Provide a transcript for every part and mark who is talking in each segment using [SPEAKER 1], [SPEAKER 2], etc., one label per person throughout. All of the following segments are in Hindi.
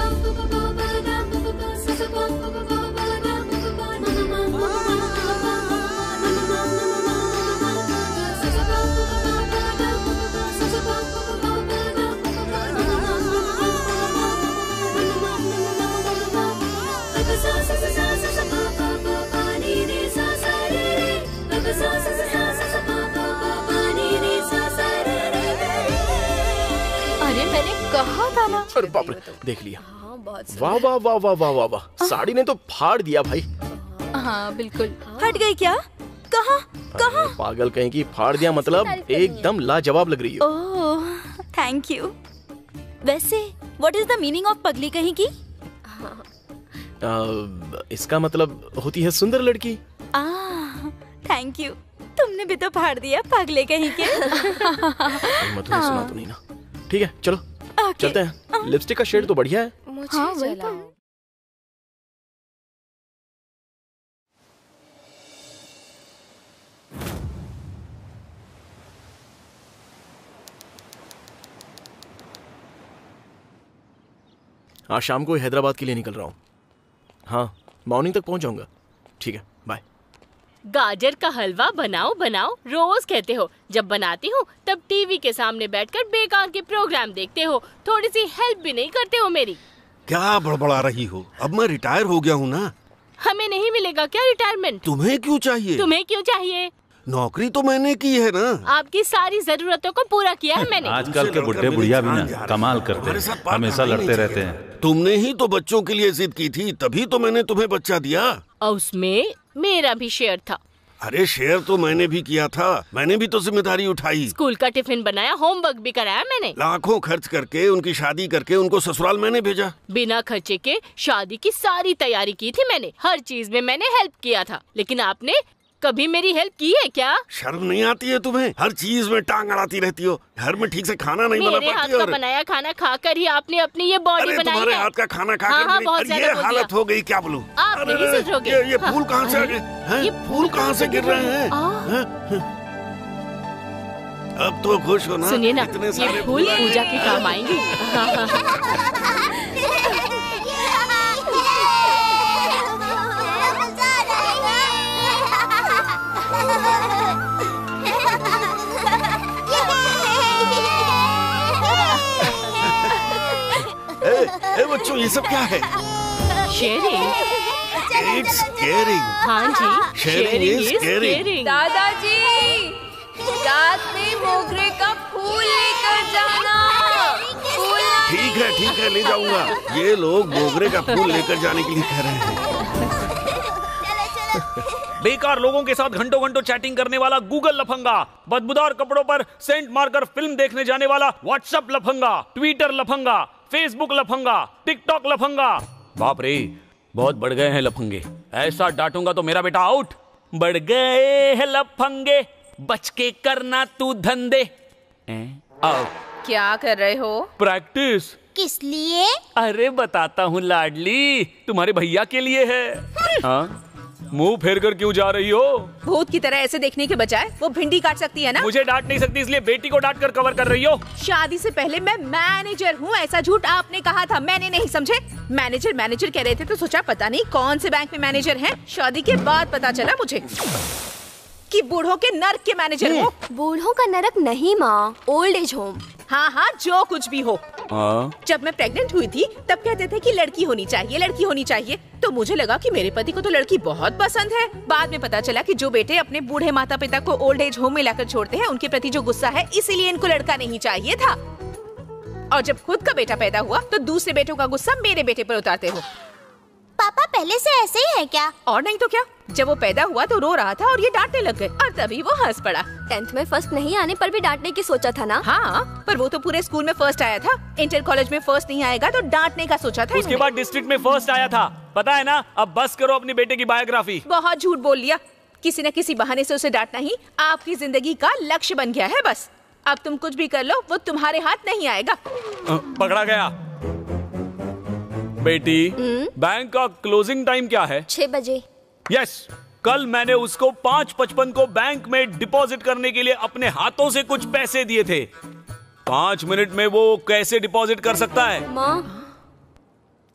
[SPEAKER 1] कहा था ना।
[SPEAKER 2] अरे बाप रे, देख लिया। वाह वाह वाह वाह वाह वाह वाह, साड़ी ने तो फाड़ दिया भाई।
[SPEAKER 1] हाँ बिल्कुल। हट गई क्या? कहाँ कहाँ?
[SPEAKER 2] पागल कहीं की, फाड़ दिया मतलब एकदम लाजवाब लग रही हो।
[SPEAKER 1] Oh thank you. वैसे what is the meaning of पगली कहीं की?
[SPEAKER 2] इसका मतलब होती है सुंदर लड़की।
[SPEAKER 1] थैंक यू, तुमने भी तो फाड़ दिया पगले कहीं के।
[SPEAKER 2] मैं तुम्हें सुना तो नहीं ना। ठीक है चलो चलते हैं। लिपस्टिक का शेड तो बढ़िया है।
[SPEAKER 3] मुझे जलाओ।
[SPEAKER 2] आज शाम को हैदराबाद के लिए निकल रहा हूँ। हाँ मॉर्निंग तक पहुँच जाऊंगा। ठीक है बाय।
[SPEAKER 4] गाजर का हलवा बनाओ बनाओ रोज कहते हो, जब बनाती हूँ तब टीवी के सामने बैठकर बेकार के प्रोग्राम देखते हो, थोड़ी सी हेल्प भी नहीं करते हो मेरी।
[SPEAKER 5] क्या बड़बड़ा रही हो? अब मैं रिटायर हो गया हूँ ना।
[SPEAKER 4] हमें नहीं मिलेगा क्या रिटायरमेंट?
[SPEAKER 5] तुम्हें क्यों चाहिए?
[SPEAKER 4] तुम्हें क्यों चाहिए?
[SPEAKER 5] नौकरी तो मैंने की है ना।
[SPEAKER 4] आपकी सारी जरूरतों को पूरा किया है मैंने।
[SPEAKER 6] आजकल के बुढ़े बुढ़िया भी ना कमाल करते हैं, हमेशा लड़ते रहते हैं।
[SPEAKER 5] तुमने ही तो बच्चों के लिए जिद की थी, तभी तो मैंने तुम्हें बच्चा दिया।
[SPEAKER 4] और उसमें मेरा भी शेयर था।
[SPEAKER 5] अरे शेयर तो मैंने भी किया था, मैंने भी तो जिम्मेदारी उठाई।
[SPEAKER 4] स्कूल का टिफिन बनाया, होमवर्क भी कराया मैंने।
[SPEAKER 5] लाखों खर्च करके उनकी शादी करके उनको ससुराल मैंने भेजा।
[SPEAKER 4] बिना खर्चे के शादी की सारी तैयारी की थी मैंने, हर चीज में मैंने हेल्प किया था। लेकिन आपने कभी मेरी हेल्प की है क्या?
[SPEAKER 5] शर्म नहीं आती है तुम्हें? हर चीज में टांग अड़ाती रहती हो। घर में ठीक से खाना नहीं बना पाती।
[SPEAKER 4] मेरे हाथ का बनाया खाना खाकर ही आपने अपनी ये बॉडी बनाई
[SPEAKER 5] तुम्हारे
[SPEAKER 4] है।
[SPEAKER 5] हाथ का खाना खाकर ये हालत हो गई, क्या बोलूं?
[SPEAKER 4] आप नहीं सोचोगे।
[SPEAKER 5] ये फूल कहाँ से आ गए? ये फूल कहाँ से गिर रहे हैं? अब तो खुश हो ना?
[SPEAKER 4] सुनिए ना, ये फूल पूजा के काम आएंगे।
[SPEAKER 5] बच्चों ये सब क्या है?
[SPEAKER 4] शेयरिंग।
[SPEAKER 5] It's caring.
[SPEAKER 4] हाँ जी,
[SPEAKER 5] शेयरिंग इज केयरिंग।
[SPEAKER 3] दादाजी रात में मोगरे का फूल लेकर जाना।
[SPEAKER 5] ठीक है ले जाऊंगा। ये लोग मोगरे का फूल लेकर जाने के लिए कह रहे हैं।
[SPEAKER 7] बेकार लोगों के साथ घंटों घंटों चैटिंग करने वाला गूगल लफंगा, बदबूदार कपड़ों पर सेंट मारकर फिल्म देखने जाने वाला व्हाट्सएप लफंगा, ट्विटर लफंगा, फेसबुक लफंगा, टिकटॉक लफंगा। बाप रे बहुत बढ़ गए हैं लफंगे। ऐसा डांटूंगा तो मेरा बेटा आउट। बढ़ गए हैं लफंगे, बच के करना तू धंधे।
[SPEAKER 3] क्या कर रहे हो?
[SPEAKER 7] प्रैक्टिस।
[SPEAKER 8] किस लिए?
[SPEAKER 7] अरे बताता हूँ लाडली, तुम्हारे भैया के लिए है। हाँ मुंह फेर कर क्यों जा रही हो?
[SPEAKER 3] भूत की तरह ऐसे देखने के बजाय वो भिंडी काट सकती है ना।
[SPEAKER 7] मुझे डांट नहीं सकती, इसलिए बेटी को डांट कर कवर कर रही हो।
[SPEAKER 3] शादी से पहले मैं मैनेजर हूँ, ऐसा झूठ आपने कहा था, मैंने नहीं समझे। मैनेजर कह रहे थे तो सोचा पता नहीं कौन से बैंक में मैनेजर हैं। शादी के बाद पता चला मुझे कि बूढ़ों के नर्क के मैनेजर हो।
[SPEAKER 8] बूढ़ों का नरक नहीं माँ, ओल्ड एज होम।
[SPEAKER 3] हाँ जो कुछ भी हो। जब मैं प्रेग्नेंट हुई थी तब कहते थे कि लड़की होनी चाहिए, तो मुझे लगा कि मेरे पति को तो लड़की बहुत पसंद है। बाद में पता चला कि जो बेटे अपने बूढ़े माता पिता को ओल्ड एज होम में लाकर छोड़ते हैं उनके प्रति जो गुस्सा है, इसीलिए इनको लड़का नहीं चाहिए था। और जब खुद का बेटा पैदा हुआ तो दूसरे बेटों का गुस्सा मेरे बेटे पर उतारते हो।
[SPEAKER 8] पापा पहले से ऐसे ही है क्या?
[SPEAKER 3] और नहीं तो क्या, जब वो पैदा हुआ तो रो रहा था और ये डांटने लग गए और तभी वो हंस पड़ा।
[SPEAKER 8] 10th में फर्स्ट नहीं आने पर भी डांटने की सोचा था ना?
[SPEAKER 3] हाँ पर वो तो पूरे स्कूल में फर्स्ट आया था। इंटर कॉलेज में फर्स्ट नहीं आएगा तो डांटने का सोचा था।
[SPEAKER 7] उसके बाद डिस्ट्रिक्ट में फर्स्ट आया था, पता है ना। अब बस करो अपनी बेटे की बायोग्राफी।
[SPEAKER 3] बहुत झूठ बोल लिया। किसी न किसी बहाने से उसे डांटना ही आपकी जिंदगी का लक्ष्य बन गया है। बस अब तुम कुछ भी कर लो, वो तुम्हारे हाथ नहीं आएगा।
[SPEAKER 7] पकड़ा गया। बेटी बैंक का क्लोजिंग टाइम क्या है?
[SPEAKER 8] 6 बजे।
[SPEAKER 7] यस, कल मैंने उसको 5:55 को बैंक में डिपॉजिट करने के लिए अपने हाथों से कुछ पैसे दिए थे। 5 मिनट में वो कैसे डिपॉजिट कर सकता है?
[SPEAKER 8] माँ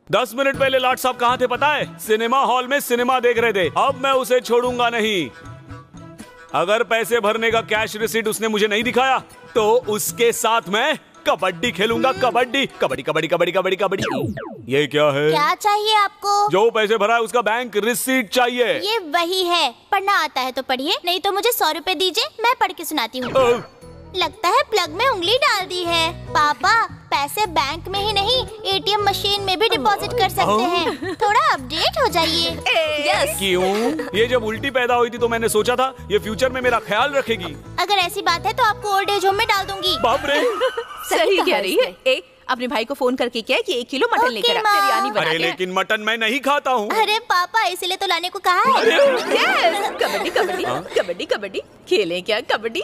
[SPEAKER 7] 10 मिनट पहले लाट साहब कहाँ थे पता है? सिनेमा हॉल में सिनेमा देख रहे थे। अब मैं उसे छोड़ूंगा नहीं। अगर पैसे भरने का कैश रिसीट उसने मुझे नहीं दिखाया तो उसके साथ मैं कबड्डी खेलूंगा। कबड्डी कबड्डी कबड्डी कबड्डी कबड्डी कबड्डी। ये क्या है?
[SPEAKER 8] क्या चाहिए आपको?
[SPEAKER 7] जो पैसे भरा है उसका बैंक रिसीट चाहिए।
[SPEAKER 8] ये वही है। पढ़ना आता है तो पढ़िए, नहीं तो मुझे 100 रुपए दीजिए, मैं पढ़ के सुनाती हूँ। लगता है प्लग में उंगली डाल दी है। पापा, पैसे बैंक में ही नहीं एटीएम मशीन में भी डिपॉजिट कर सकते हैं। थोड़ा अपडेट हो जाइए।
[SPEAKER 3] यस।
[SPEAKER 7] क्यों? ये जब उल्टी पैदा हुई थी तो मैंने सोचा था ये फ्यूचर में मेरा ख्याल रखेगी।
[SPEAKER 8] अगर ऐसी बात है तो आपको ओल्ड एज होम में डाल दूंगी।
[SPEAKER 7] बाप रे।
[SPEAKER 3] सही कह रही है। अपने भाई को फोन करके क्या कि 1 किलो मटन लेकर आ, बिरयानी बना
[SPEAKER 7] अरे
[SPEAKER 3] के।
[SPEAKER 7] लेकिन मटन मैं नहीं खाता हूँ।
[SPEAKER 8] अरे पापा, इसलिए तो लाने को कहा है।
[SPEAKER 3] यस। कबड्डी कबड्डी कबड्डी कबड्डी खेलें क्या? कबड्डी।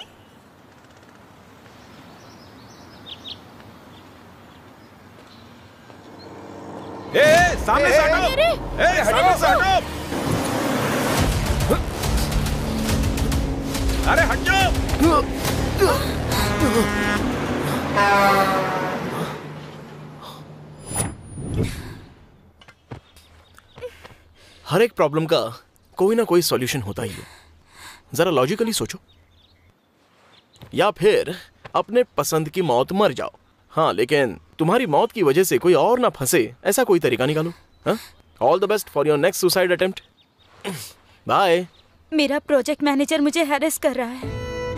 [SPEAKER 5] सामने से हटो। सामने से हटो। अरे हट जाओ।
[SPEAKER 2] हर एक प्रॉब्लम का कोई ना कोई सॉल्यूशन होता ही है। जरा लॉजिकली सोचो, या फिर अपने पसंद की मौत मर जाओ। हाँ, लेकिन तुम्हारी मौत की वजह से कोई और ना फंसे, ऐसा कोई तरीका निकालो। All the best for your next suicide attempt. Bye.
[SPEAKER 1] मेरा प्रोजेक्ट मैनेजर मुझे हैरेस कर रहा है।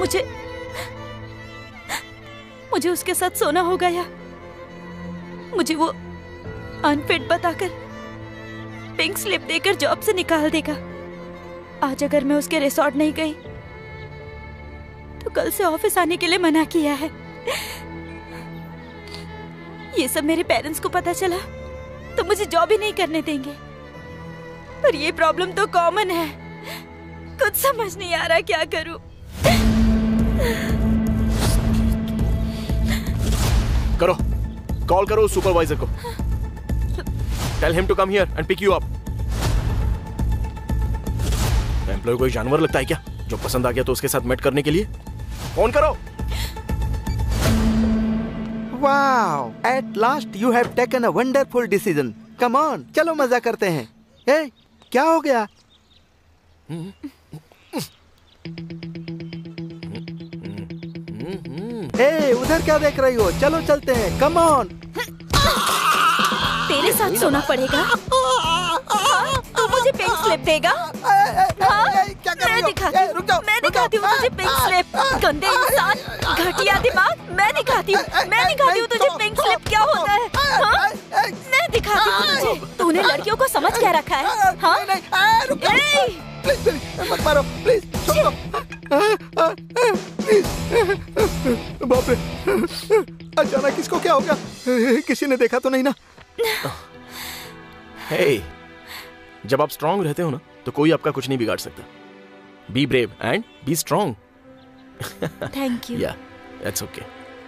[SPEAKER 1] मुझे उसके साथ सोना होगा या मुझे वो अनफिट बताकर पिंक स्लिप देकर जॉब से निकाल देगा। आज अगर मैं उसके रिसोर्ट नहीं गई तो कल से ऑफिस आने के लिए मना किया है। ये सब मेरे पेरेंट्स को पता चला तो मुझे जॉब ही नहीं करने देंगे। पर ये प्रॉब्लम तो कॉमन है। कुछ समझ नहीं आ रहा क्या करूं।
[SPEAKER 2] करो, कॉल करो सुपरवाइजर को। Tell him to come here and pick you up. Employee कोई जानवर लगता है क्या जो पसंद आ गया तो उसके साथ मेट करने के लिए? फोन करो।
[SPEAKER 9] Wow! At last you have taken a wonderful decision. Come on, चलो मजा करते हैं। Hey, क्या हो गया? Hey, उधर क्या देख रही हो? चलो चलते हैं। Come on.
[SPEAKER 1] तेरे साथ सोना पड़ेगा। तू मुझे पिंक स्लिप देगा?
[SPEAKER 9] क्या कर रही हो?
[SPEAKER 1] मैं दिखाती हूँ तुझे पिंक स्लिप। गंदे इंसान, घटिया दिमाग। मैं दिखाती हूँ तुझे पिंक स्लिप क्या होता है। हाँ? मैं दिखाती हूँ तुझे। तूने लड़कियों को समझ क्या रखा है? हाँ?
[SPEAKER 9] मत मारो, प्लीज। बाप रे, अचानक इसको क्या हो गया? किसी ने देखा तो नहीं ना?
[SPEAKER 2] Hey, जब आप स्ट्रांग रहते हो ना तो कोई आपका कुछ नहीं बिगाड़ सकता। Be brave and be strong.
[SPEAKER 1] Thank you.
[SPEAKER 2] Yeah, that's okay.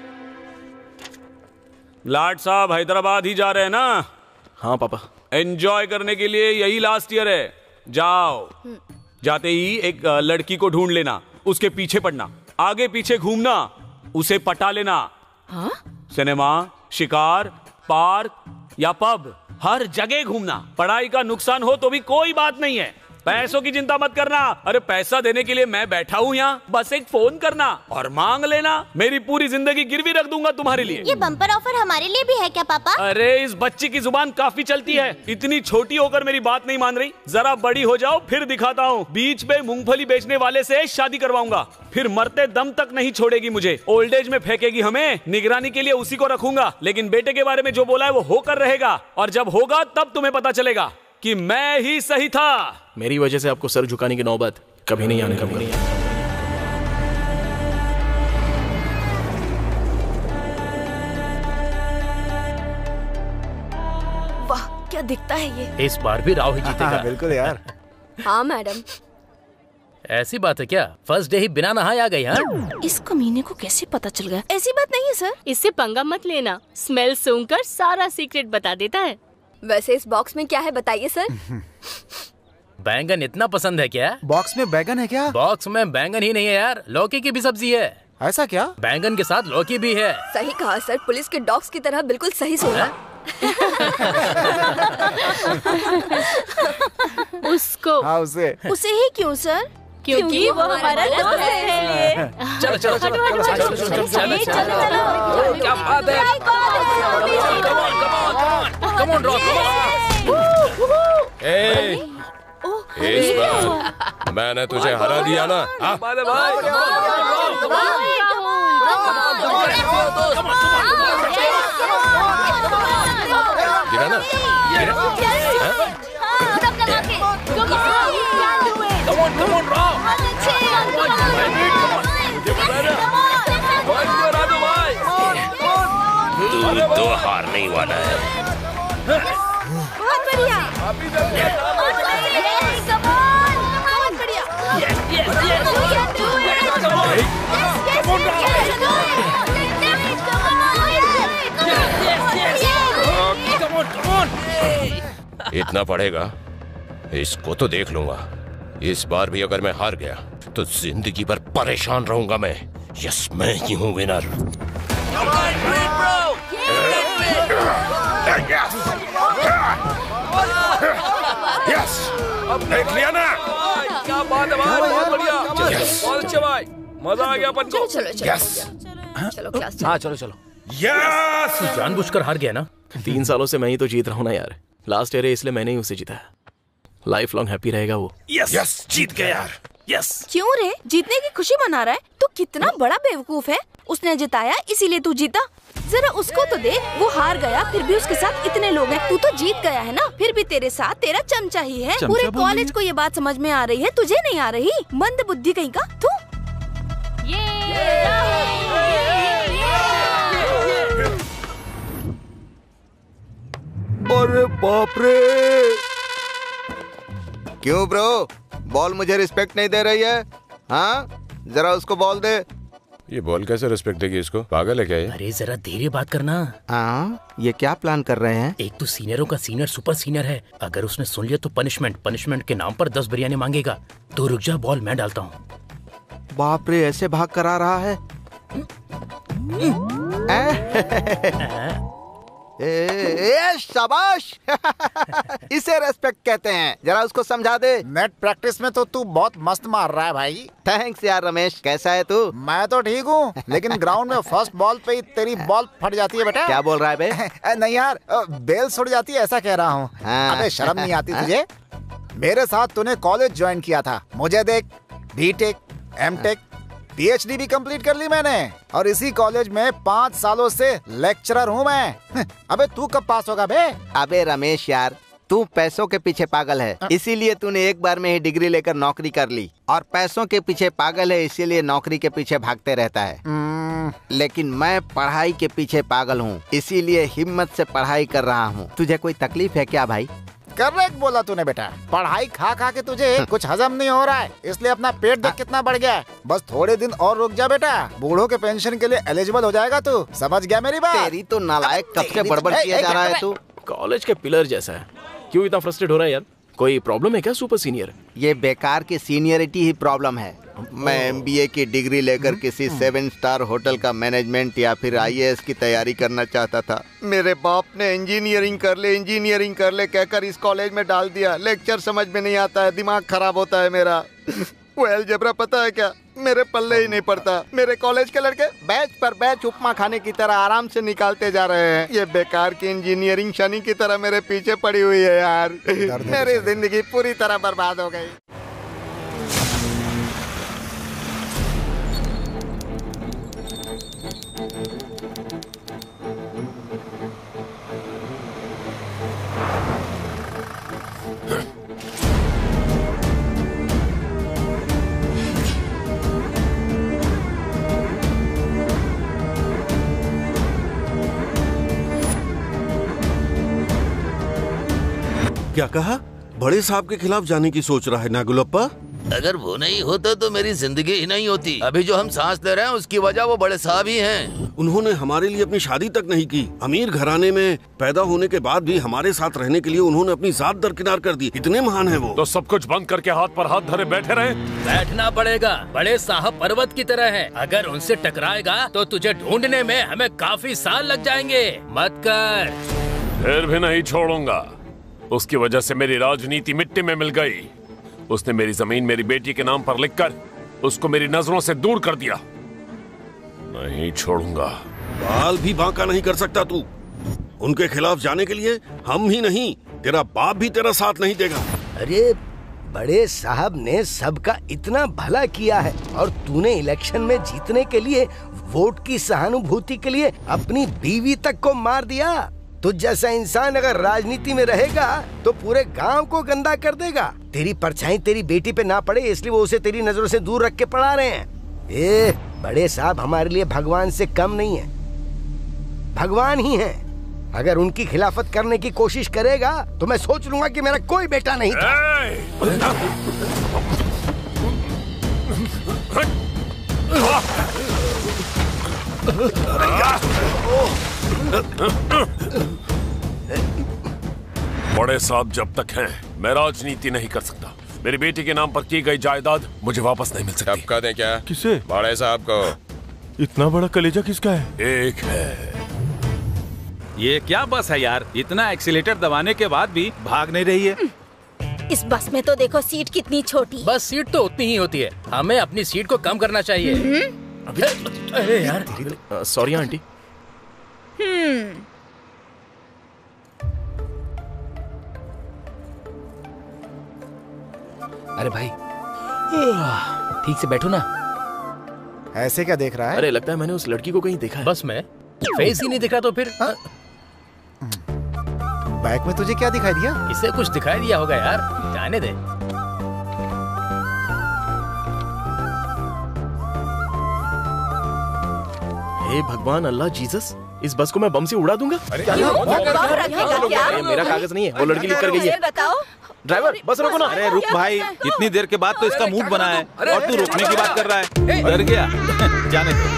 [SPEAKER 7] लाट साहब हैदराबाद ही जा रहे हैं ना?
[SPEAKER 2] हाँ पापा।
[SPEAKER 7] एंजॉय करने के लिए यही लास्ट ईयर है। जाओ, जाते ही एक लड़की को ढूंढ लेना, उसके पीछे पड़ना, आगे पीछे घूमना, उसे पटा लेना।
[SPEAKER 3] हाँ?
[SPEAKER 7] सिनेमा, शिकार, पार्क या पब, हर जगह घूमना। पढ़ाई का नुकसान हो तो भी कोई बात नहीं है। पैसों की चिंता मत करना। अरे पैसा देने के लिए मैं बैठा हूँ यहाँ। बस एक फोन करना और मांग लेना। मेरी पूरी जिंदगी गिरवी रख दूंगा तुम्हारे लिए।
[SPEAKER 8] ये बम्पर ऑफर हमारे लिए भी है क्या पापा?
[SPEAKER 7] अरे इस बच्ची की जुबान काफी चलती है। इतनी छोटी होकर मेरी बात नहीं मान रही। जरा बड़ी हो जाओ फिर दिखाता हूँ। बीच पे मूंगफली बेचने वाले से शादी करवाऊंगा, फिर मरते दम तक नहीं छोड़ेगी मुझे। ओल्ड एज में फेंकेगी हमें। निगरानी के लिए उसी को रखूंगा, लेकिन बेटे के बारे में जो बोला है वो होकर रहेगा। और जब होगा तब तुम्हें पता चलेगा कि मैं ही सही था।
[SPEAKER 2] मेरी वजह से आपको सर झुकाने की नौबत कभी नहीं आने, कभी नहीं।
[SPEAKER 1] वाह, क्या दिखता है ये।
[SPEAKER 6] इस बार भी राव ही जीतेगा।
[SPEAKER 9] बिल्कुल यार।
[SPEAKER 8] हाँ मैडम।
[SPEAKER 6] ऐसी बात है क्या? फर्स्ट डे ही बिना नहाए आ गई? हाँ,
[SPEAKER 1] इस कमीने को कैसे पता चल गया? ऐसी बात नहीं है सर।
[SPEAKER 4] इससे पंगा मत लेना। स्मेल सूंघकर सारा सीक्रेट बता देता है।
[SPEAKER 8] वैसे इस बॉक्स में क्या है बताइए सर?
[SPEAKER 6] बैंगन इतना पसंद है क्या?
[SPEAKER 9] बॉक्स में बैगन है क्या?
[SPEAKER 6] बॉक्स में बैंगन ही नहीं है यार, लौकी की भी सब्जी है।
[SPEAKER 9] ऐसा क्या?
[SPEAKER 6] बैंगन के साथ लौकी भी है।
[SPEAKER 8] सही कहा सर, पुलिस के डॉग्स की तरह बिल्कुल सही सुना।
[SPEAKER 4] उसको।
[SPEAKER 10] हाँ उसे।
[SPEAKER 11] उसे ही क्यों सर?
[SPEAKER 4] क्योंकि वो हमारा दोस्त है।
[SPEAKER 6] चलो चलो चलो चलो चलो, क्या बात है। कम ऑन रॉक,
[SPEAKER 12] इस बार मैंने तुझे हरा दिया ना। गिरा ना, तू तो हार नहीं वाला है।
[SPEAKER 11] बहुत बढ़िया।
[SPEAKER 12] इतना पड़ेगा, इसको तो देख लूंगा। इस बार भी अगर मैं हार गया तो जिंदगी भर परेशान रहूंगा मैं। यस, मैं ही हूँ विनर। यस, देख लिया ना।
[SPEAKER 6] क्या बात है भाई, बहुत बढ़िया, बहुत अच्छे भाई, मजा आ गया अपन को।
[SPEAKER 11] चलो
[SPEAKER 3] चलो क्लास।
[SPEAKER 6] हाँ चलो चलो।
[SPEAKER 12] यस,
[SPEAKER 6] तू जानबूझकर हार गया ना।
[SPEAKER 2] 3 सालों से मैं ही तो जीत रहा हूँ ना यार। लास्ट ईयर है इसलिए मैंने ही उसे जीता। लाइफ लॉन्ग हैप्पी रहेगा वो।
[SPEAKER 12] यस यस, जीत गया यार। यस।
[SPEAKER 11] क्यों रे, जीतने की खुशी मना रहा है? तू कितना बड़ा बेवकूफ है। उसने जिताया इसीलिए तू जीता। जरा उसको तो देख, वो हार गया फिर भी उसके साथ इतने लोग हैं। तू तो जीत गया है ना, फिर भी तेरे साथ तेरा चमचा ही है। पूरे कॉलेज को ये बात समझ में आ रही है, तुझे नहीं आ रही? मंद बुद्धि कहीं का तू।
[SPEAKER 9] अरे बाप रे, क्यों ब्रो, बॉल मुझे रिस्पेक्ट नहीं दे रही है? हाँ, जरा उसको बॉल दे।
[SPEAKER 12] ये बॉल कैसे रिस्पेक्ट देगी इसको? पागल है क्या ये?
[SPEAKER 6] अरे जरा धीरे बात करना।
[SPEAKER 9] हाँ, ये क्या प्लान कर रहे हैं?
[SPEAKER 6] एक तो सीनियरों का सीनियर सुपर सीनियर है। अगर उसने सुन लिया तो पनिशमेंट के नाम पर 10 बिरयानी मांगेगा। तो रुक जा, बॉल मैं डालता हूँ।
[SPEAKER 9] बाप रे, ऐसे भाग कर आ रहा है। शाबाश। इसे रेस्पेक्ट कहते हैं, जरा उसको समझा दे।
[SPEAKER 10] नेट प्रैक्टिस में तो तू बहुत मस्त मार रहा है भाई।
[SPEAKER 9] थैंक्स यार रमेश, कैसा है तू?
[SPEAKER 10] मैं तो ठीक हूँ, लेकिन ग्राउंड में फर्स्ट बॉल पे ही तेरी बॉल फट जाती है बेटा।
[SPEAKER 9] क्या बोल रहा है बे?
[SPEAKER 10] नहीं यार, बेल सुट जाती है ऐसा कह रहा हूँ।
[SPEAKER 9] हाँ।
[SPEAKER 10] अबे शर्म नहीं आती तुझे? मेरे साथ तूने कॉलेज ज्वाइन किया था, मुझे देख, बीटेक, एमटेक, पीएचडी भी कंप्लीट कर ली मैंने, और इसी कॉलेज में 5 सालों से लेक्चरर हूँ मैं। अबे तू कब पास होगा बे?
[SPEAKER 9] अबे रमेश यार, तू पैसों के पीछे पागल है, इसीलिए तूने एक बार में ही डिग्री लेकर नौकरी कर ली, और पैसों के पीछे पागल है इसीलिए नौकरी के पीछे भागते रहता है। लेकिन मैं पढ़ाई के पीछे पागल हूँ, इसीलिए हिम्मत से पढ़ाई कर रहा हूँ। तुझे कोई तकलीफ है क्या भाई?
[SPEAKER 10] करेक्ट बोला तूने बेटा। पढ़ाई खा खा के तुझे कुछ हजम नहीं हो रहा है, इसलिए अपना पेट देख कितना बढ़ गया है। बस थोड़े दिन और रुक जा बेटा, बूढ़ों के पेंशन के लिए एलिजिबल हो जाएगा तू। समझ गया मेरी बात?
[SPEAKER 9] तेरी तो नालायक, कब से बड़बड़ किया जा रहा है तू।
[SPEAKER 2] कॉलेज के पिलर जैसा है, क्यों इतना फ्रस्ट्रेट हो रहा है यार? कोई प्रॉब्लम है क्या सुपर सीनियर?
[SPEAKER 9] ये बेकार की सीनियरिटी ही प्रॉब्लम है। मैं एमबीए की डिग्री लेकर किसी 7 स्टार होटल का मैनेजमेंट या फिर आईएएस की तैयारी करना चाहता था। मेरे बाप ने इंजीनियरिंग कर ले कहकर इस कॉलेज में डाल दिया। लेक्चर समझ में नहीं आता है, दिमाग खराब होता है मेरा। वो अलजेब्रा पता है क्या, मेरे पल्ले ही नहीं पड़ता। मेरे कॉलेज के लड़के बैच पर बैच उपमा खाने की तरह आराम से निकालते जा रहे हैं। ये बेकार की इंजीनियरिंग शनि की तरह मेरे पीछे पड़ी हुई है यार। मेरी जिंदगी पूरी तरह बर्बाद हो गई।
[SPEAKER 5] क्या कहा? बड़े साहब के खिलाफ जाने की सोच रहा है नागुलप्पा?
[SPEAKER 13] अगर वो नहीं होता तो मेरी जिंदगी ही नहीं होती। अभी जो हम सांस ले रहे हैं उसकी वजह वो बड़े साहब ही हैं।
[SPEAKER 5] उन्होंने हमारे लिए अपनी शादी तक नहीं की। अमीर घराने में पैदा होने के बाद भी हमारे साथ रहने के लिए उन्होंने अपनी जात दरकिनार कर दी। इतने महान है वो।
[SPEAKER 12] तो सब कुछ बंद करके हाथ पर हाथ धरे बैठे रहे?
[SPEAKER 6] बैठना पड़ेगा। बड़े साहब पर्वत की तरह है, अगर उनसे टकराएगा तो तुझे ढूंढने में हमें काफी साल लग जाएंगे। मत कर।
[SPEAKER 14] फिर भी नहीं छोड़ूंगा। उसकी वजह से मेरी राजनीति मिट्टी में मिल गई। उसने मेरी जमीन मेरी बेटी के नाम पर लिखकर उसको मेरी नजरों से दूर कर दिया। नहीं छोड़ूंगा।
[SPEAKER 5] बाल भी बांका नहीं कर सकता तू। उनके खिलाफ जाने के लिए हम ही नहीं, तेरा बाप भी तेरा साथ नहीं देगा।
[SPEAKER 15] अरे बड़े साहब ने सबका इतना भला किया है और तूने इलेक्शन में जीतने के लिए वोट की सहानुभूति के लिए अपनी बीवी तक को मार दिया। तुझ जैसा इंसान अगर राजनीति में रहेगा तो पूरे गांव को गंदा कर देगा। तेरी परछाई तेरी बेटी पे ना पड़े इसलिए वो उसे तेरी नजरों से दूर रख के पढ़ा रहे हैं। बड़े साहब हमारे लिए भगवान से कम नहीं है, भगवान ही हैं। अगर उनकी खिलाफत करने की कोशिश करेगा तो मैं सोच लूंगा कि मेरा कोई बेटा नहीं था।
[SPEAKER 14] बड़े साहब जब तक हैं मैं राजनीति नहीं कर सकता। मेरी बेटी के नाम पर की गई जायदाद मुझे वापस नहीं मिल सकती।
[SPEAKER 12] टपका दें क्या?
[SPEAKER 14] किसे?
[SPEAKER 12] बड़े साहब को।
[SPEAKER 14] इतना बड़ा कलेजा किसका है? एक है।
[SPEAKER 7] ये क्या बस है यार, इतना एक्सीलेटर दबाने के बाद भी भाग नहीं रही है।
[SPEAKER 16] इस बस में तो देखो सीट कितनी छोटी।
[SPEAKER 6] बस सीट तो उतनी ही होती है, हमें अपनी सीट को कम करना चाहिए। अरे यार
[SPEAKER 2] सॉरी आंटी।
[SPEAKER 6] अरे भाई ठीक से बैठो ना।
[SPEAKER 10] ऐसे क्या देख रहा है?
[SPEAKER 2] अरे लगता है मैंने उस लड़की को कहीं देखा है।
[SPEAKER 6] बस मैं फेस ही नहीं दिख रहा तो फिर
[SPEAKER 10] बैग में तुझे क्या दिखाई दिया?
[SPEAKER 6] इसे कुछ दिखाई दिया होगा यार, जाने दे।
[SPEAKER 2] हे भगवान अल्लाह जीसस, इस बस को मैं बम से उड़ा दूंगा।
[SPEAKER 16] अरे क्या?
[SPEAKER 2] मेरा कागज नहीं है, वो लड़की लिख कर गई है।
[SPEAKER 16] बताओ
[SPEAKER 2] ड्राइवर बस रोको ना।
[SPEAKER 7] अरे रुक भाई, इतनी देर के बाद तो इसका मूड बना है और तू रुकने की बात कर रहा है। डर गया? जाने दो।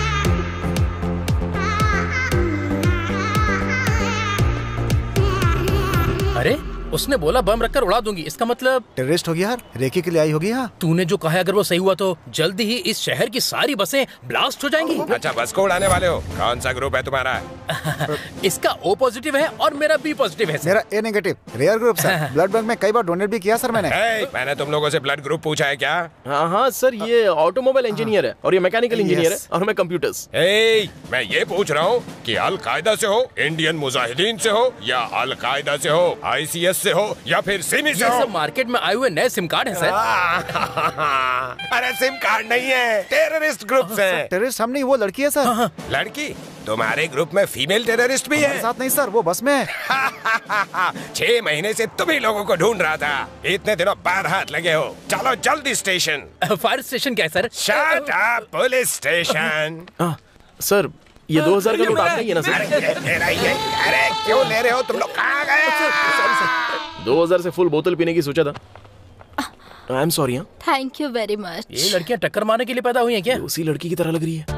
[SPEAKER 6] अरे उसने बोला बम रखकर उड़ा दूंगी, इसका मतलब
[SPEAKER 10] टेररिस्ट हो गया यार। रेकी के लिए आई होगी यहाँ।
[SPEAKER 6] तूने जो कहा है अगर वो सही हुआ तो जल्दी ही इस शहर की सारी बसें ब्लास्ट हो जाएंगी।
[SPEAKER 12] अच्छा बस को उड़ाने वाले हो? कौन सा ग्रुप है तुम्हारा?
[SPEAKER 6] इसका O पॉजिटिव है और मेरा B पॉजिटिव है।
[SPEAKER 10] मेरा A negative, rare group sir. Blood bank में कई बार डोनेट भी किया सर मैंने।
[SPEAKER 12] मैंने तुम लोगों से ब्लड ग्रुप पूछा है क्या?
[SPEAKER 2] हाँ हाँ सर, ये ऑटोमोबाइल इंजीनियर है और ये मैकेनिकल इंजीनियर है और मैं कंप्यूटर्स।
[SPEAKER 12] मैं ये पूछ रहा हूँ कि अल कायदा से हो, इंडियन मुजाहिदीन से हो, या अल कायदा से हो, ICS से हो, या फिर सिमी से हो?
[SPEAKER 6] सब मार्केट में आए हुए नए सिम कार्ड है सर।
[SPEAKER 12] अरे सिम कार्ड नहीं है, टेररिस्ट ग्रुप है।
[SPEAKER 10] टेररिस्ट हम नहीं, वो लड़की है सर।
[SPEAKER 12] लड़की? तुम्हारे ग्रुप में फीमेल टेररिस्ट भी है?
[SPEAKER 10] साथ नहीं सर, वो बस में है।
[SPEAKER 12] 6 महीने से तुम्ही लोगों को ढूंढ रहा था, इतने दिनों बाद हाथ लगे हो। चलो जल्दी स्टेशन।
[SPEAKER 6] फायर स्टेशन क्या है sir?
[SPEAKER 12] Shut up, police station.
[SPEAKER 2] Sir ये 2000 का नोट आपका ही है ना सर?
[SPEAKER 12] अरे क्यों ले रहे हो तुम लोग? कहाँ गए?
[SPEAKER 2] 2000 से फुल बोतल पीने की सोचा था। I am sorry.
[SPEAKER 16] Thank you very much.
[SPEAKER 6] ये लड़कियां टक्कर मारने के लिए पैदा हुई हैं क्या?
[SPEAKER 2] उसी लड़की की तरह लग रही है।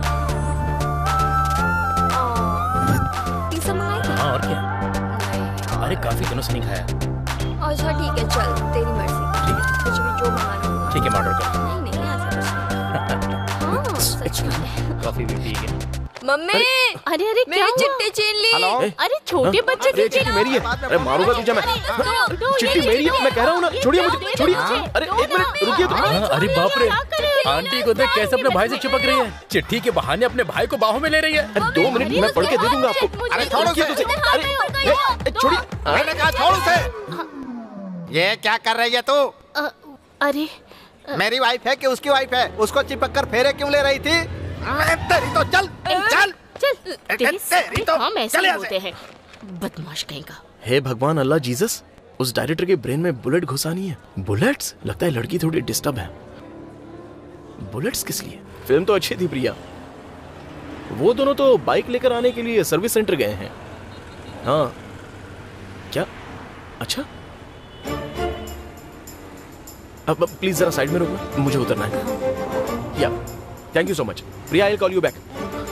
[SPEAKER 6] हाँ और क्या? अरे काफी दिनों से नहीं खाया।
[SPEAKER 11] अच्छा ठीक है, चल तेरी मर्जी।
[SPEAKER 6] ठीक है,
[SPEAKER 11] कुछ भी जो मंगाना होगा।
[SPEAKER 6] ठीक है मैं ऑर्डर कर।
[SPEAKER 11] नहीं नहीं ऐसा कुछ नहीं। हाँ सच में।
[SPEAKER 6] कॉफी भी ठीक है।
[SPEAKER 11] मम्मी
[SPEAKER 4] अरे अरे
[SPEAKER 11] मेरी चिट्ठी छीन ली।
[SPEAKER 4] अरे छोटे बच्चे की
[SPEAKER 2] चिट्ठी मेरी है। अरे मारूंगा तुझे मैं। चिट्ठी मेरी है, मैं कह रहा हूँ ना। छोड़िए मुझे, छोड़िए। अरे एक मिनट रुकिए तो।
[SPEAKER 6] अरे बाप रे, आंटी को देख कैसे अपने भाई से चिपक रही है। चिट्ठी के बहाने अपने भाई को बाहों में ले रही है।
[SPEAKER 2] 2 मिनट मैं पढ़ के दे दूंगा आपको।
[SPEAKER 9] अरे छोड़ो उसे।
[SPEAKER 2] अरे छोड़िए।
[SPEAKER 9] मैंने कहा छोड़ उसे। ये क्या कर रही है तू?
[SPEAKER 4] अरे
[SPEAKER 9] मेरी वाइफ है कि उसकी वाइफ है? उसको चिपक कर फेरे क्यों ले रही थी? तेरी तो चल चल
[SPEAKER 4] चल।
[SPEAKER 9] तेरी तो
[SPEAKER 4] हम ऐसे ही होते हैं, बदमाश कहीं का।
[SPEAKER 2] हे भगवान अल्लाह जीसस, उस डायरेक्टर के ब्रेन में बुलेट घुसानी है। बुलेट्स? लगता है लड़की थोड़ी डिस्टर्ब है। बुलेट्स किस लिए? फिल्म तो अच्छी थी प्रिया। वो दोनों तो बाइक लेकर आने के लिए सर्विस सेंटर गए हैं। हाँ क्या? अच्छा अब प्लीज जरा साइड में रुकना, मुझे उतरना है। Yeah thank you so much Priya, I will call you back.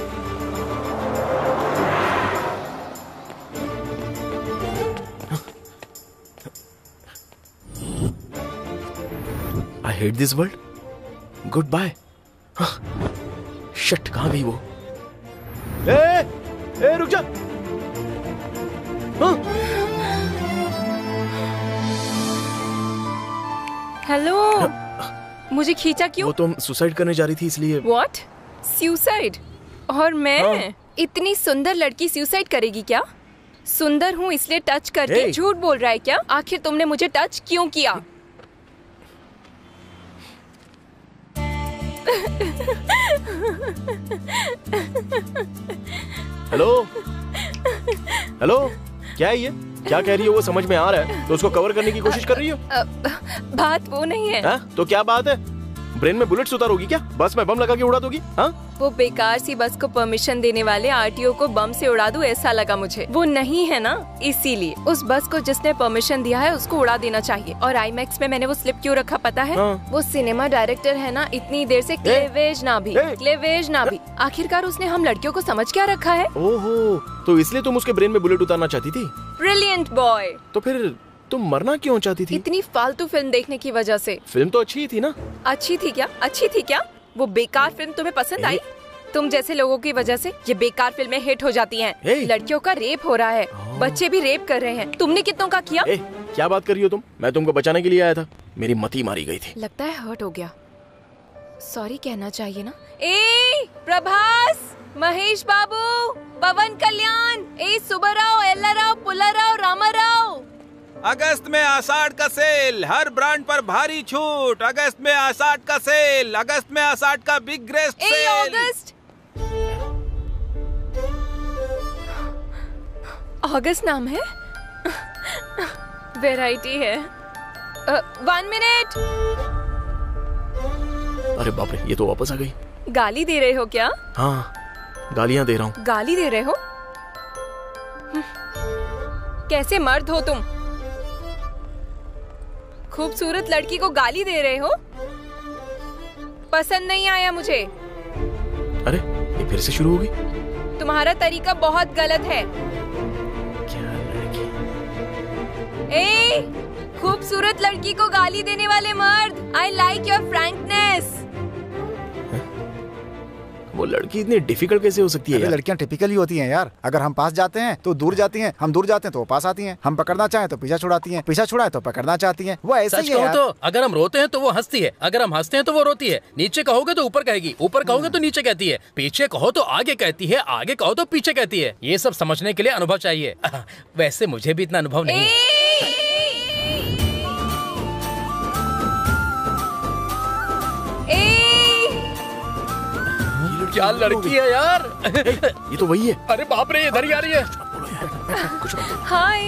[SPEAKER 2] I hate this world. Good bye. Shut, कहां गई वो? ए रुक जा। हाँ
[SPEAKER 17] हेलो, मुझे खींचा क्यों?
[SPEAKER 2] वो तुम सुसाइड करने जा रही थी इसलिए।
[SPEAKER 17] व्हाट? सुसाइड? और मैं? इतनी सुंदर लड़की सुसाइड करेगी क्या? सुंदर हूँ इसलिए टच करके झूठ बोल रहा है क्या? आखिर तुमने मुझे टच क्यों किया?
[SPEAKER 2] हेलो हेलो, क्या है ये? क्या कह रही हो वो समझ में आ रहा है, तो उसको कवर करने की कोशिश कर रही हो?
[SPEAKER 17] बात वो नहीं है।
[SPEAKER 2] तो क्या बात है? ब्रेन में बुलेट्स उतारोगी क्या? बस में बम लगा के उड़ा दोगी?
[SPEAKER 17] वो बेकार सी बस को परमिशन देने वाले आरटीओ को बम से उड़ा दूं ऐसा लगा मुझे। वो नहीं है ना, इसीलिए उस बस को जिसने परमिशन दिया है उसको उड़ा देना चाहिए। और आईमैक्स में मैंने वो स्लिप क्यों रखा पता है? वो सिनेमा डायरेक्टर है ना, इतनी देर से क्लेवेज ना भी आखिरकार उसने हम लड़कियों को समझ क्या रखा है।
[SPEAKER 2] ओहो, तो इसलिए तुम उसके ब्रेन में बुलेट उतारना चाहती थी?
[SPEAKER 17] Brilliant boy.
[SPEAKER 2] तो फिर तुम मरना क्यों चाहती थी?
[SPEAKER 17] इतनी फालतू फिल्म देखने की वजह से।
[SPEAKER 2] फिल्म तो अच्छी थी ना?
[SPEAKER 17] अच्छी थी क्या? अच्छी थी क्या? वो बेकार फिल्म तुम्हें पसंद आई? तुम जैसे लोगों की वजह से ये बेकार फिल्में हिट हो जाती हैं। लड़कियों का रेप हो रहा है, बच्चे भी रेप कर रहे हैं। तुमने कितनों का किया?
[SPEAKER 2] क्या बात कर रही हो तुम? मैं तुमको बचाने के लिए आया था, मेरी मती मारी गई थी।
[SPEAKER 17] लगता है हर्ट हो गया। सॉरी कहना चाहिए ना। प्रभास, महेश बाबू, पवन कल्याण, सुब्बाराव, एल्लाराव, पुल्लाराव, रामाराव।
[SPEAKER 18] अगस्त में आषाढ़ का सेल, हर ब्रांड पर भारी छूट। अगस्त में आषाढ़ का सेल, अगस्त में आषाढ़ का बिग ग्रेस्ट सेल।
[SPEAKER 17] अगस्त नाम है, वैरायटी है। 1 मिनट।
[SPEAKER 2] अरे बाप रे, ये तो वापस आ गई।
[SPEAKER 17] गाली दे रहे हो क्या?
[SPEAKER 2] हाँ, गालियां दे रहा हूँ।
[SPEAKER 17] गाली दे रहे हो? कैसे मर्द हो तुम? खूबसूरत लड़की को गाली दे रहे हो? पसंद नहीं आया मुझे।
[SPEAKER 2] अरे, ये फिर से शुरू हो गई।
[SPEAKER 17] तुम्हारा तरीका बहुत गलत है।
[SPEAKER 2] क्या लड़की?
[SPEAKER 17] खूबसूरत लड़की को गाली देने वाले मर्द। I like your frankness.
[SPEAKER 2] वो लड़की इतनी डिफिकल्ट कैसे हो सकती है यार?
[SPEAKER 10] लड़कियां टिपिकल ही होती हैं यार। अगर हम पास जाते हैं तो दूर जाती हैं, हम दूर जाते हैं तो वो पास आती हैं। हम पकड़ना चाहें तो पीछा छुड़ाती हैं, पीछा छुड़ाए तो पकड़ना चाहती हैं। वो ऐसे ही है यार।
[SPEAKER 6] तो अगर हम रोते हैं तो वो हंसती है, अगर हम हंसते हैं तो वो रोती है। नीचे कहोगे तो ऊपर कहेगी, ऊपर कहोगे तो नीचे कहती है, पीछे कहो तो आगे कहती है, आगे कहो तो पीछे कहती है। ये सब समझने के लिए अनुभव चाहिए। वैसे मुझे भी इतना अनुभव नहीं है। क्या लड़की है यार?
[SPEAKER 2] ये तो वही है।
[SPEAKER 6] अरे बाप रे, इधर ही आ रही है।
[SPEAKER 17] हाय।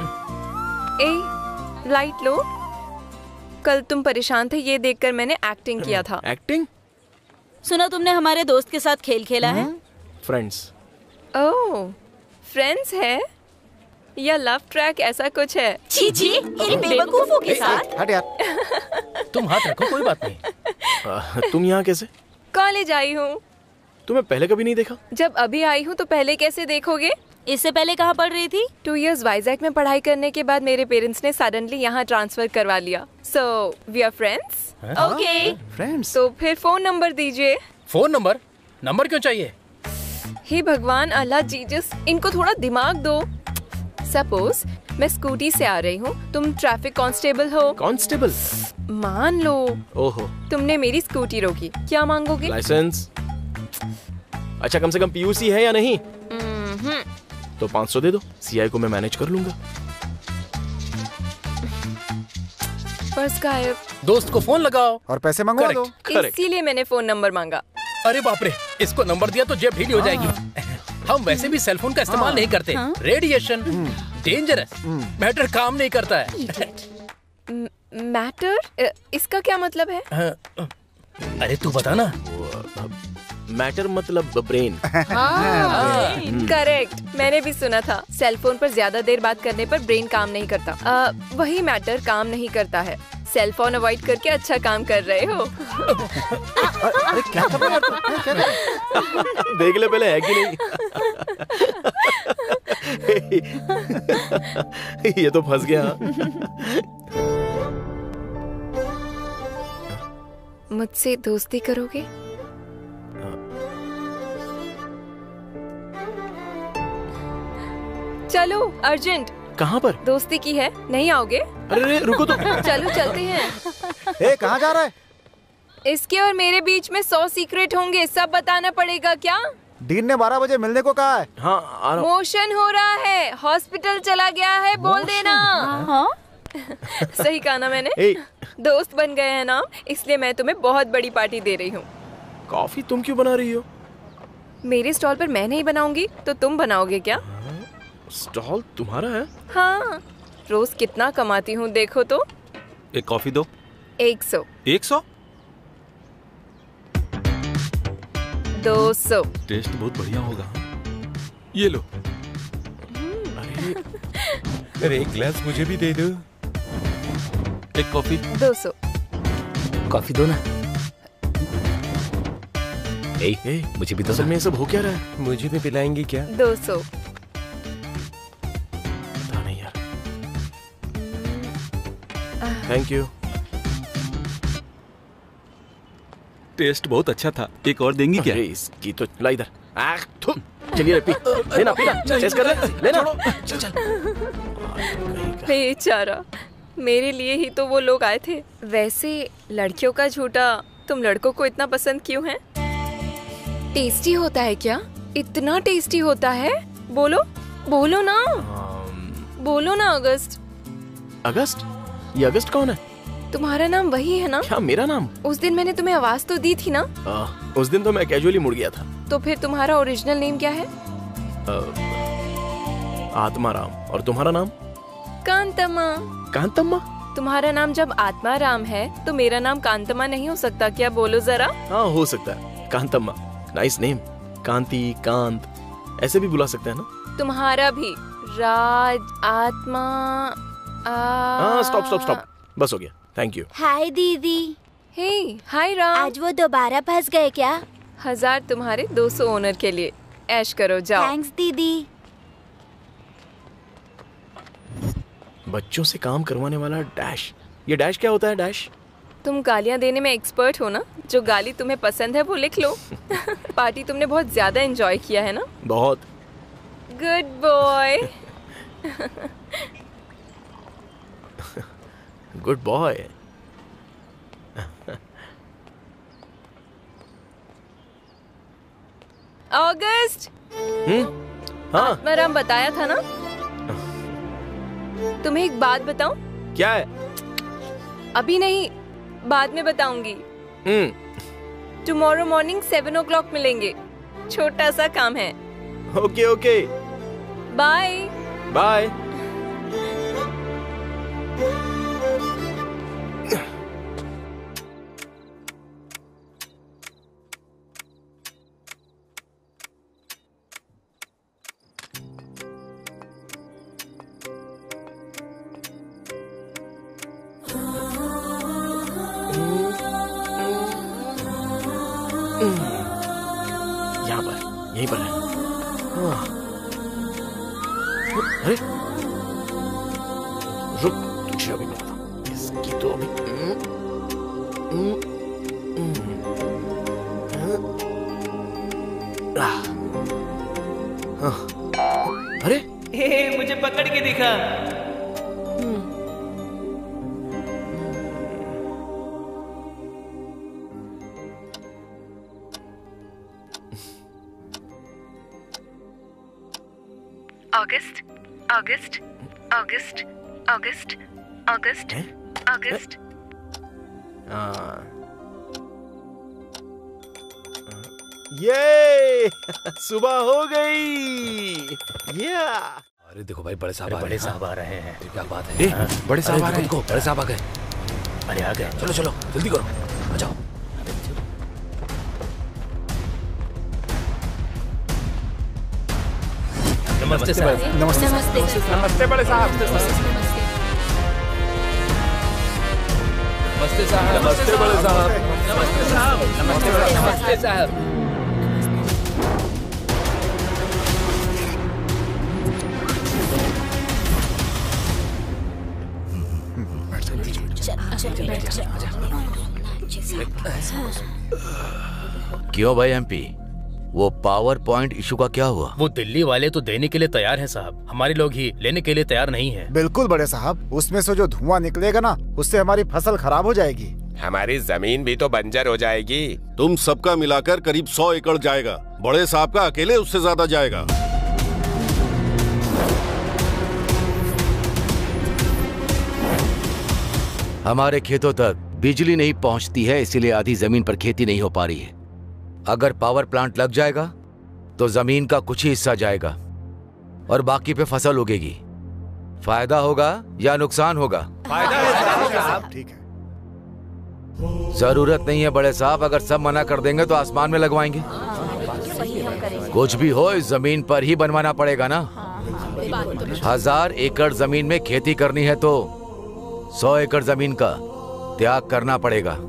[SPEAKER 17] लाइट लो। कल तुम परेशान थे, ये देखकर मैंने एक्टिंग किया था।
[SPEAKER 2] एक्टिंग?
[SPEAKER 1] सुना तुमने हमारे दोस्त के साथ खेल खेला है?
[SPEAKER 2] फ्रेंड्स।
[SPEAKER 17] ओह, फ्रेंड्स है या लव ट्रैक ऐसा कुछ है?
[SPEAKER 1] छी छी, इन बेवकूफों के साथ।
[SPEAKER 10] हट यार।
[SPEAKER 6] तुम हाथ रखो, कोई बात नहीं।
[SPEAKER 2] तुम यहाँ कैसे?
[SPEAKER 17] कॉलेज आई हूँ।
[SPEAKER 2] तुम्हें पहले कभी नहीं देखा?
[SPEAKER 17] जब अभी आई हूँ तो पहले कैसे देखोगे?
[SPEAKER 1] इससे पहले कहाँ पढ़ रही थी?
[SPEAKER 17] 2 इयर्स वाइजैक में पढ़ाई करने के बाद मेरे पेरेंट्स ने सडनली यहाँ ट्रांसफर करवा लिया। So we are friends.
[SPEAKER 1] Okay
[SPEAKER 10] friends.
[SPEAKER 17] तो फिर फोन नंबर दीजिए।
[SPEAKER 6] Phone number? नंबर क्यों चाहिए?
[SPEAKER 17] हे भगवान, अल्लाह, जीसस, इनको थोड़ा दिमाग दो। सपोज मैं स्कूटी से आ रही हूँ, तुम ट्रैफिक कांस्टेबल हो।
[SPEAKER 2] कांस्टेबल?
[SPEAKER 17] मान लो।
[SPEAKER 2] ओहो।
[SPEAKER 17] तुमने मेरी स्कूटी रोकी, क्या मांगोगे?
[SPEAKER 2] लाइसेंस। अच्छा, कम से कम पीयूसी है या नहीं? तो 500 दे दो, सीआई को मैं मैनेज कर लूंगा।
[SPEAKER 17] पर्स गायब।
[SPEAKER 6] दोस्त को फोन लगाओ
[SPEAKER 10] और पैसे मंगवा दो।
[SPEAKER 17] इसीलिए मैंने फोन नंबर मांगा।
[SPEAKER 6] अरे बाप रे, इसको नंबर दिया तो जेब ढीली हो जाएगी। हम वैसे भी सेलफोन का इस्तेमाल नहीं करते। रेडिएशन डेंजरस, मैटर काम नहीं करता है।
[SPEAKER 17] मैटर? इसका क्या मतलब है?
[SPEAKER 6] अरे तू बता ना।
[SPEAKER 2] मैटर मतलब ब्रेन।
[SPEAKER 17] करेक्ट, मैंने भी सुना था सेलफोन पर ज्यादा देर बात करने पर ब्रेन काम नहीं करता। वही मैटर काम नहीं करता है। सेलफोन अवॉइड करके अच्छा काम कर रहे हो।
[SPEAKER 10] अरे क्या कर रहे हो?
[SPEAKER 2] देख ले पहले है कि नहीं। ये तो फंस गया।
[SPEAKER 17] मुझसे दोस्ती करोगे? चलो अर्जेंट,
[SPEAKER 2] कहाँ पर?
[SPEAKER 17] दोस्ती की है, नहीं आओगे?
[SPEAKER 2] अरे रुको तो।
[SPEAKER 17] चलो चलते हैं।
[SPEAKER 10] कहाँ जा रहा है?
[SPEAKER 17] इसके और मेरे बीच में 100 सीक्रेट होंगे, सब बताना पड़ेगा क्या?
[SPEAKER 10] डीन ने 12 बजे मिलने को कहा है।
[SPEAKER 2] हाँ आ रहा हूँ।
[SPEAKER 17] मोशन हो रहा है, हॉस्पिटल चला गया है, बोल देना। हाँ? सही कहा ना मैंने? दोस्त बन गए हैं ना, इसलिए मैं तुम्हें बहुत बड़ी पार्टी दे रही हूँ।
[SPEAKER 2] कॉफी तुम क्यों बना रही हो?
[SPEAKER 17] मेरे स्टॉल पर मैं नहीं बनाऊंगी तो तुम बनाओगे क्या?
[SPEAKER 2] स्टॉल तुम्हारा है?
[SPEAKER 17] हाँ, रोज कितना कमाती हूँ देखो तो।
[SPEAKER 18] एक कॉफी दो।
[SPEAKER 17] 100।
[SPEAKER 18] 100?
[SPEAKER 17] 200।
[SPEAKER 18] टेस्ट बहुत बढ़िया होगा। ये लो।
[SPEAKER 19] अरे एक गिलास मुझे भी दे दो।
[SPEAKER 18] एक कॉफी।
[SPEAKER 17] 200।
[SPEAKER 6] कॉफी दो ना। मुझे भी
[SPEAKER 2] असल में सब हो क्या रहा है?
[SPEAKER 19] मुझे भी पिलाएंगी क्या?
[SPEAKER 17] 200।
[SPEAKER 2] पता नहीं यार। Thank you.
[SPEAKER 18] टेस्ट बहुत अच्छा था, एक और देंगी क्या?
[SPEAKER 2] इसकी तो ला इधर। चलिए पी लेना पीना चेस कर लेना। चल चल।
[SPEAKER 17] बेचारा, मेरे लिए ही तो वो लोग आए थे। वैसे लड़कियों का झूठा तुम लड़कों को इतना पसंद क्यों है? टेस्टी होता है क्या? इतना टेस्टी होता है? बोलो बोलो ना। बोलो ना अगस्त।
[SPEAKER 2] अगस्त? ये अगस्त कौन है?
[SPEAKER 17] तुम्हारा नाम वही है ना?
[SPEAKER 2] क्या मेरा नाम?
[SPEAKER 17] उस दिन मैंने तुम्हें आवाज तो दी थी ना?
[SPEAKER 2] उस दिन तो मैं कैजुअली मुड़ गया था।
[SPEAKER 17] तो फिर तुम्हारा ओरिजिनल नेम क्या है?
[SPEAKER 2] आत्माराम। और तुम्हारा नाम?
[SPEAKER 17] कांतम्मा।
[SPEAKER 2] कांतम्मा?
[SPEAKER 17] तुम्हारा नाम जब आत्माराम है तो मेरा नाम कांतम्मा नहीं हो सकता क्या? बोलो जरा।
[SPEAKER 2] हाँ हो सकता है, कांतम्मा। Nice name. कांति, कांत ऐसे भी बुला सकते हैं ना?
[SPEAKER 17] तुम्हारा भी। राज, आत्मा।
[SPEAKER 2] स्टॉप स्टॉप स्टॉप, बस हो गया। Thank you.
[SPEAKER 8] हाय दीदी।
[SPEAKER 17] हे हाय राम।
[SPEAKER 8] आज वो दोबारा फंस गए क्या?
[SPEAKER 17] 1000 तुम्हारे, 200 ओनर के लिए। ऐश करो, जाओ।
[SPEAKER 8] थैंक्स दीदी।
[SPEAKER 2] बच्चों से काम करवाने वाला डैश। ये डैश क्या होता है? डैश?
[SPEAKER 17] तुम गालियाँ देने में एक्सपर्ट हो ना, जो गाली तुम्हें पसंद है वो लिख लो। पार्टी तुमने बहुत ज्यादा एंजॉय किया है ना?
[SPEAKER 2] बहुत।
[SPEAKER 17] Good boy.
[SPEAKER 2] Good boy.
[SPEAKER 17] अगस्त।
[SPEAKER 2] हाँ?
[SPEAKER 17] आत्माराम बताया था ना? तुम्हें एक बात बताऊं?
[SPEAKER 2] क्या है?
[SPEAKER 17] अभी नहीं, बाद में बताऊंगी। टुमारो मॉर्निंग 7 o'clock मिलेंगे। छोटा सा काम है।
[SPEAKER 2] Okay okay.
[SPEAKER 17] Bye
[SPEAKER 2] bye. यहाँ पर, यहीं पर है। अरे रुक, तुझे अभी मैं बताऊं। इसकी तो अभी अरे
[SPEAKER 20] मुझे पकड़ के दिखा।
[SPEAKER 17] अगस्त, अगस्त, अगस्त, अगस्त, अगस्त, अगस्त।
[SPEAKER 2] ये सुबह हो गई।
[SPEAKER 6] अरे देखो भाई, बड़े साहब आ रहे हैं। क्या बात है?
[SPEAKER 19] बड़े साहब आ रहे हैं।
[SPEAKER 6] बड़े साहब आ गए। अरे आ गए।
[SPEAKER 19] चलो चलो जल्दी करो, आ जाओ।
[SPEAKER 6] नमस्ते साहब।
[SPEAKER 10] नमस्ते
[SPEAKER 6] नमस्ते बड़े साहब। नमस्ते साहब।
[SPEAKER 19] नमस्ते बड़े साहब।
[SPEAKER 6] नमस्ते साहब। नमस्ते साहब।
[SPEAKER 13] क्यों भाई एमपी, वो पावर पॉइंट इशू का क्या हुआ?
[SPEAKER 6] वो दिल्ली वाले तो देने के लिए तैयार हैं साहब, हमारे लोग ही लेने के लिए तैयार नहीं हैं।
[SPEAKER 10] बिल्कुल बड़े साहब, उसमें से जो धुआं निकलेगा ना, उससे हमारी फसल खराब हो जाएगी।
[SPEAKER 12] हमारी जमीन भी तो बंजर हो जाएगी।
[SPEAKER 5] तुम सबका मिलाकर करीब 100 एकड़ जाएगा, बड़े साहब का अकेले उससे ज्यादा जाएगा।
[SPEAKER 13] हमारे खेतों तक बिजली नहीं पहुंचती है, इसीलिए आधी जमीन पर खेती नहीं हो पा रही है। अगर पावर प्लांट लग जाएगा तो जमीन का कुछ ही हिस्सा जाएगा और बाकी पे फसल उगेगी। फायदा होगा या नुकसान होगा?
[SPEAKER 10] फायदा है साहब। ठीक है।
[SPEAKER 13] जरूरत नहीं है बड़े साहब, अगर सब मना कर देंगे तो आसमान में लगवाएंगे। कुछ भी हो, इस जमीन पर ही बनवाना पड़ेगा ना। 1000 एकड़ जमीन में खेती करनी है तो 100 एकड़ जमीन का त्याग करना पड़ेगा।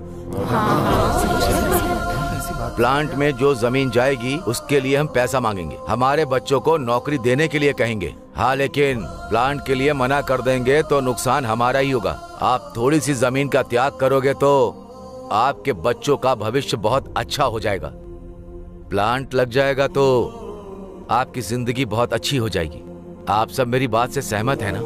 [SPEAKER 13] प्लांट में जो जमीन जाएगी उसके लिए हम पैसा मांगेंगे, हमारे बच्चों को नौकरी देने के लिए कहेंगे। हाँ, लेकिन प्लांट के लिए मना कर देंगे तो नुकसान हमारा ही होगा। आप थोड़ी सी जमीन का त्याग करोगे तो आपके बच्चों का भविष्य बहुत अच्छा हो जाएगा। प्लांट लग जाएगा तो आपकी जिंदगी बहुत अच्छी हो जाएगी। आप सब मेरी बात से सहमत है ना?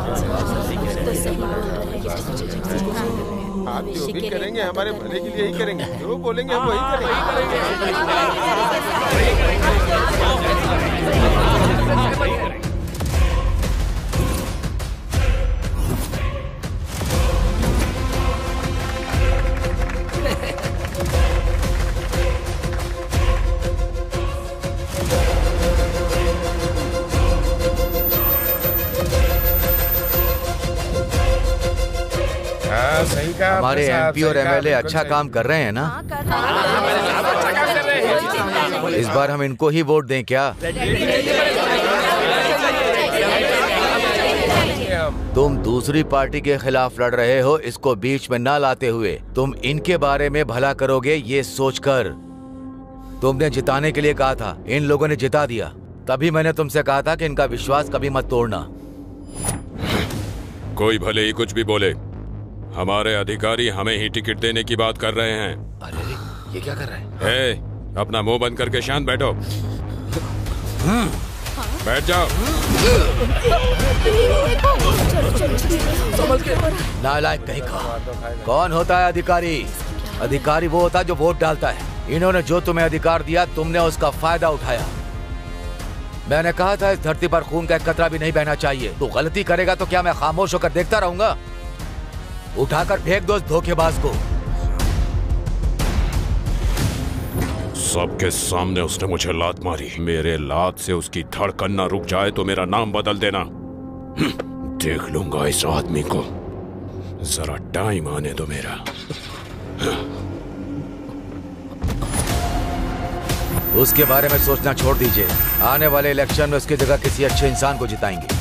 [SPEAKER 21] आप जो भी करेंगे हमारे भले के लिए ही करेंगे, जो बोलेंगे हम वही करेंगे। सही कहा।
[SPEAKER 13] हमारे एमपी और एमएलए अच्छा काम कर रहे हैं ना? इस बार हम इनको ही वोट दें क्या? तुम दूसरी पार्टी के खिलाफ लड़ रहे हो, इसको बीच में ना लाते हुए तुम इनके बारे में भला करोगे ये सोचकर। तुमने जिताने के लिए कहा था, इन लोगों ने जिता दिया। तभी मैंने तुमसे कहा था कि इनका विश्वास कभी मत तोड़ना।
[SPEAKER 14] कोई भले ही कुछ भी बोले, हमारे अधिकारी हमें ही टिकट देने की बात कर रहे हैं।
[SPEAKER 13] अरे ये क्या कर रहे हैं?
[SPEAKER 14] अपना मुंह बंद करके शांत बैठो। बैठ जाओ।
[SPEAKER 13] नालायक कहीं का। कौन होता है अधिकारी? अधिकारी वो होता है जो वोट डालता है। इन्होंने जो तुम्हें अधिकार दिया, तुमने उसका फायदा उठाया। मैंने कहा था इस धरती पर खून का एक कतरा भी नहीं बहना चाहिए। तू गलती करेगा तो क्या मैं खामोश होकर देखता रहूंगा? उठाकर फेंक दो उस धोखेबाज को।
[SPEAKER 14] सबके सामने उसने मुझे लात मारी। मेरे लात से उसकी धड़कन ना रुक जाए तो मेरा नाम बदल देना। देख लूंगा इस आदमी को, जरा टाइम आने दो मेरा।
[SPEAKER 13] उसके बारे में सोचना छोड़ दीजिए। आने वाले इलेक्शन में उसकी जगह किसी अच्छे इंसान को जिताएंगे।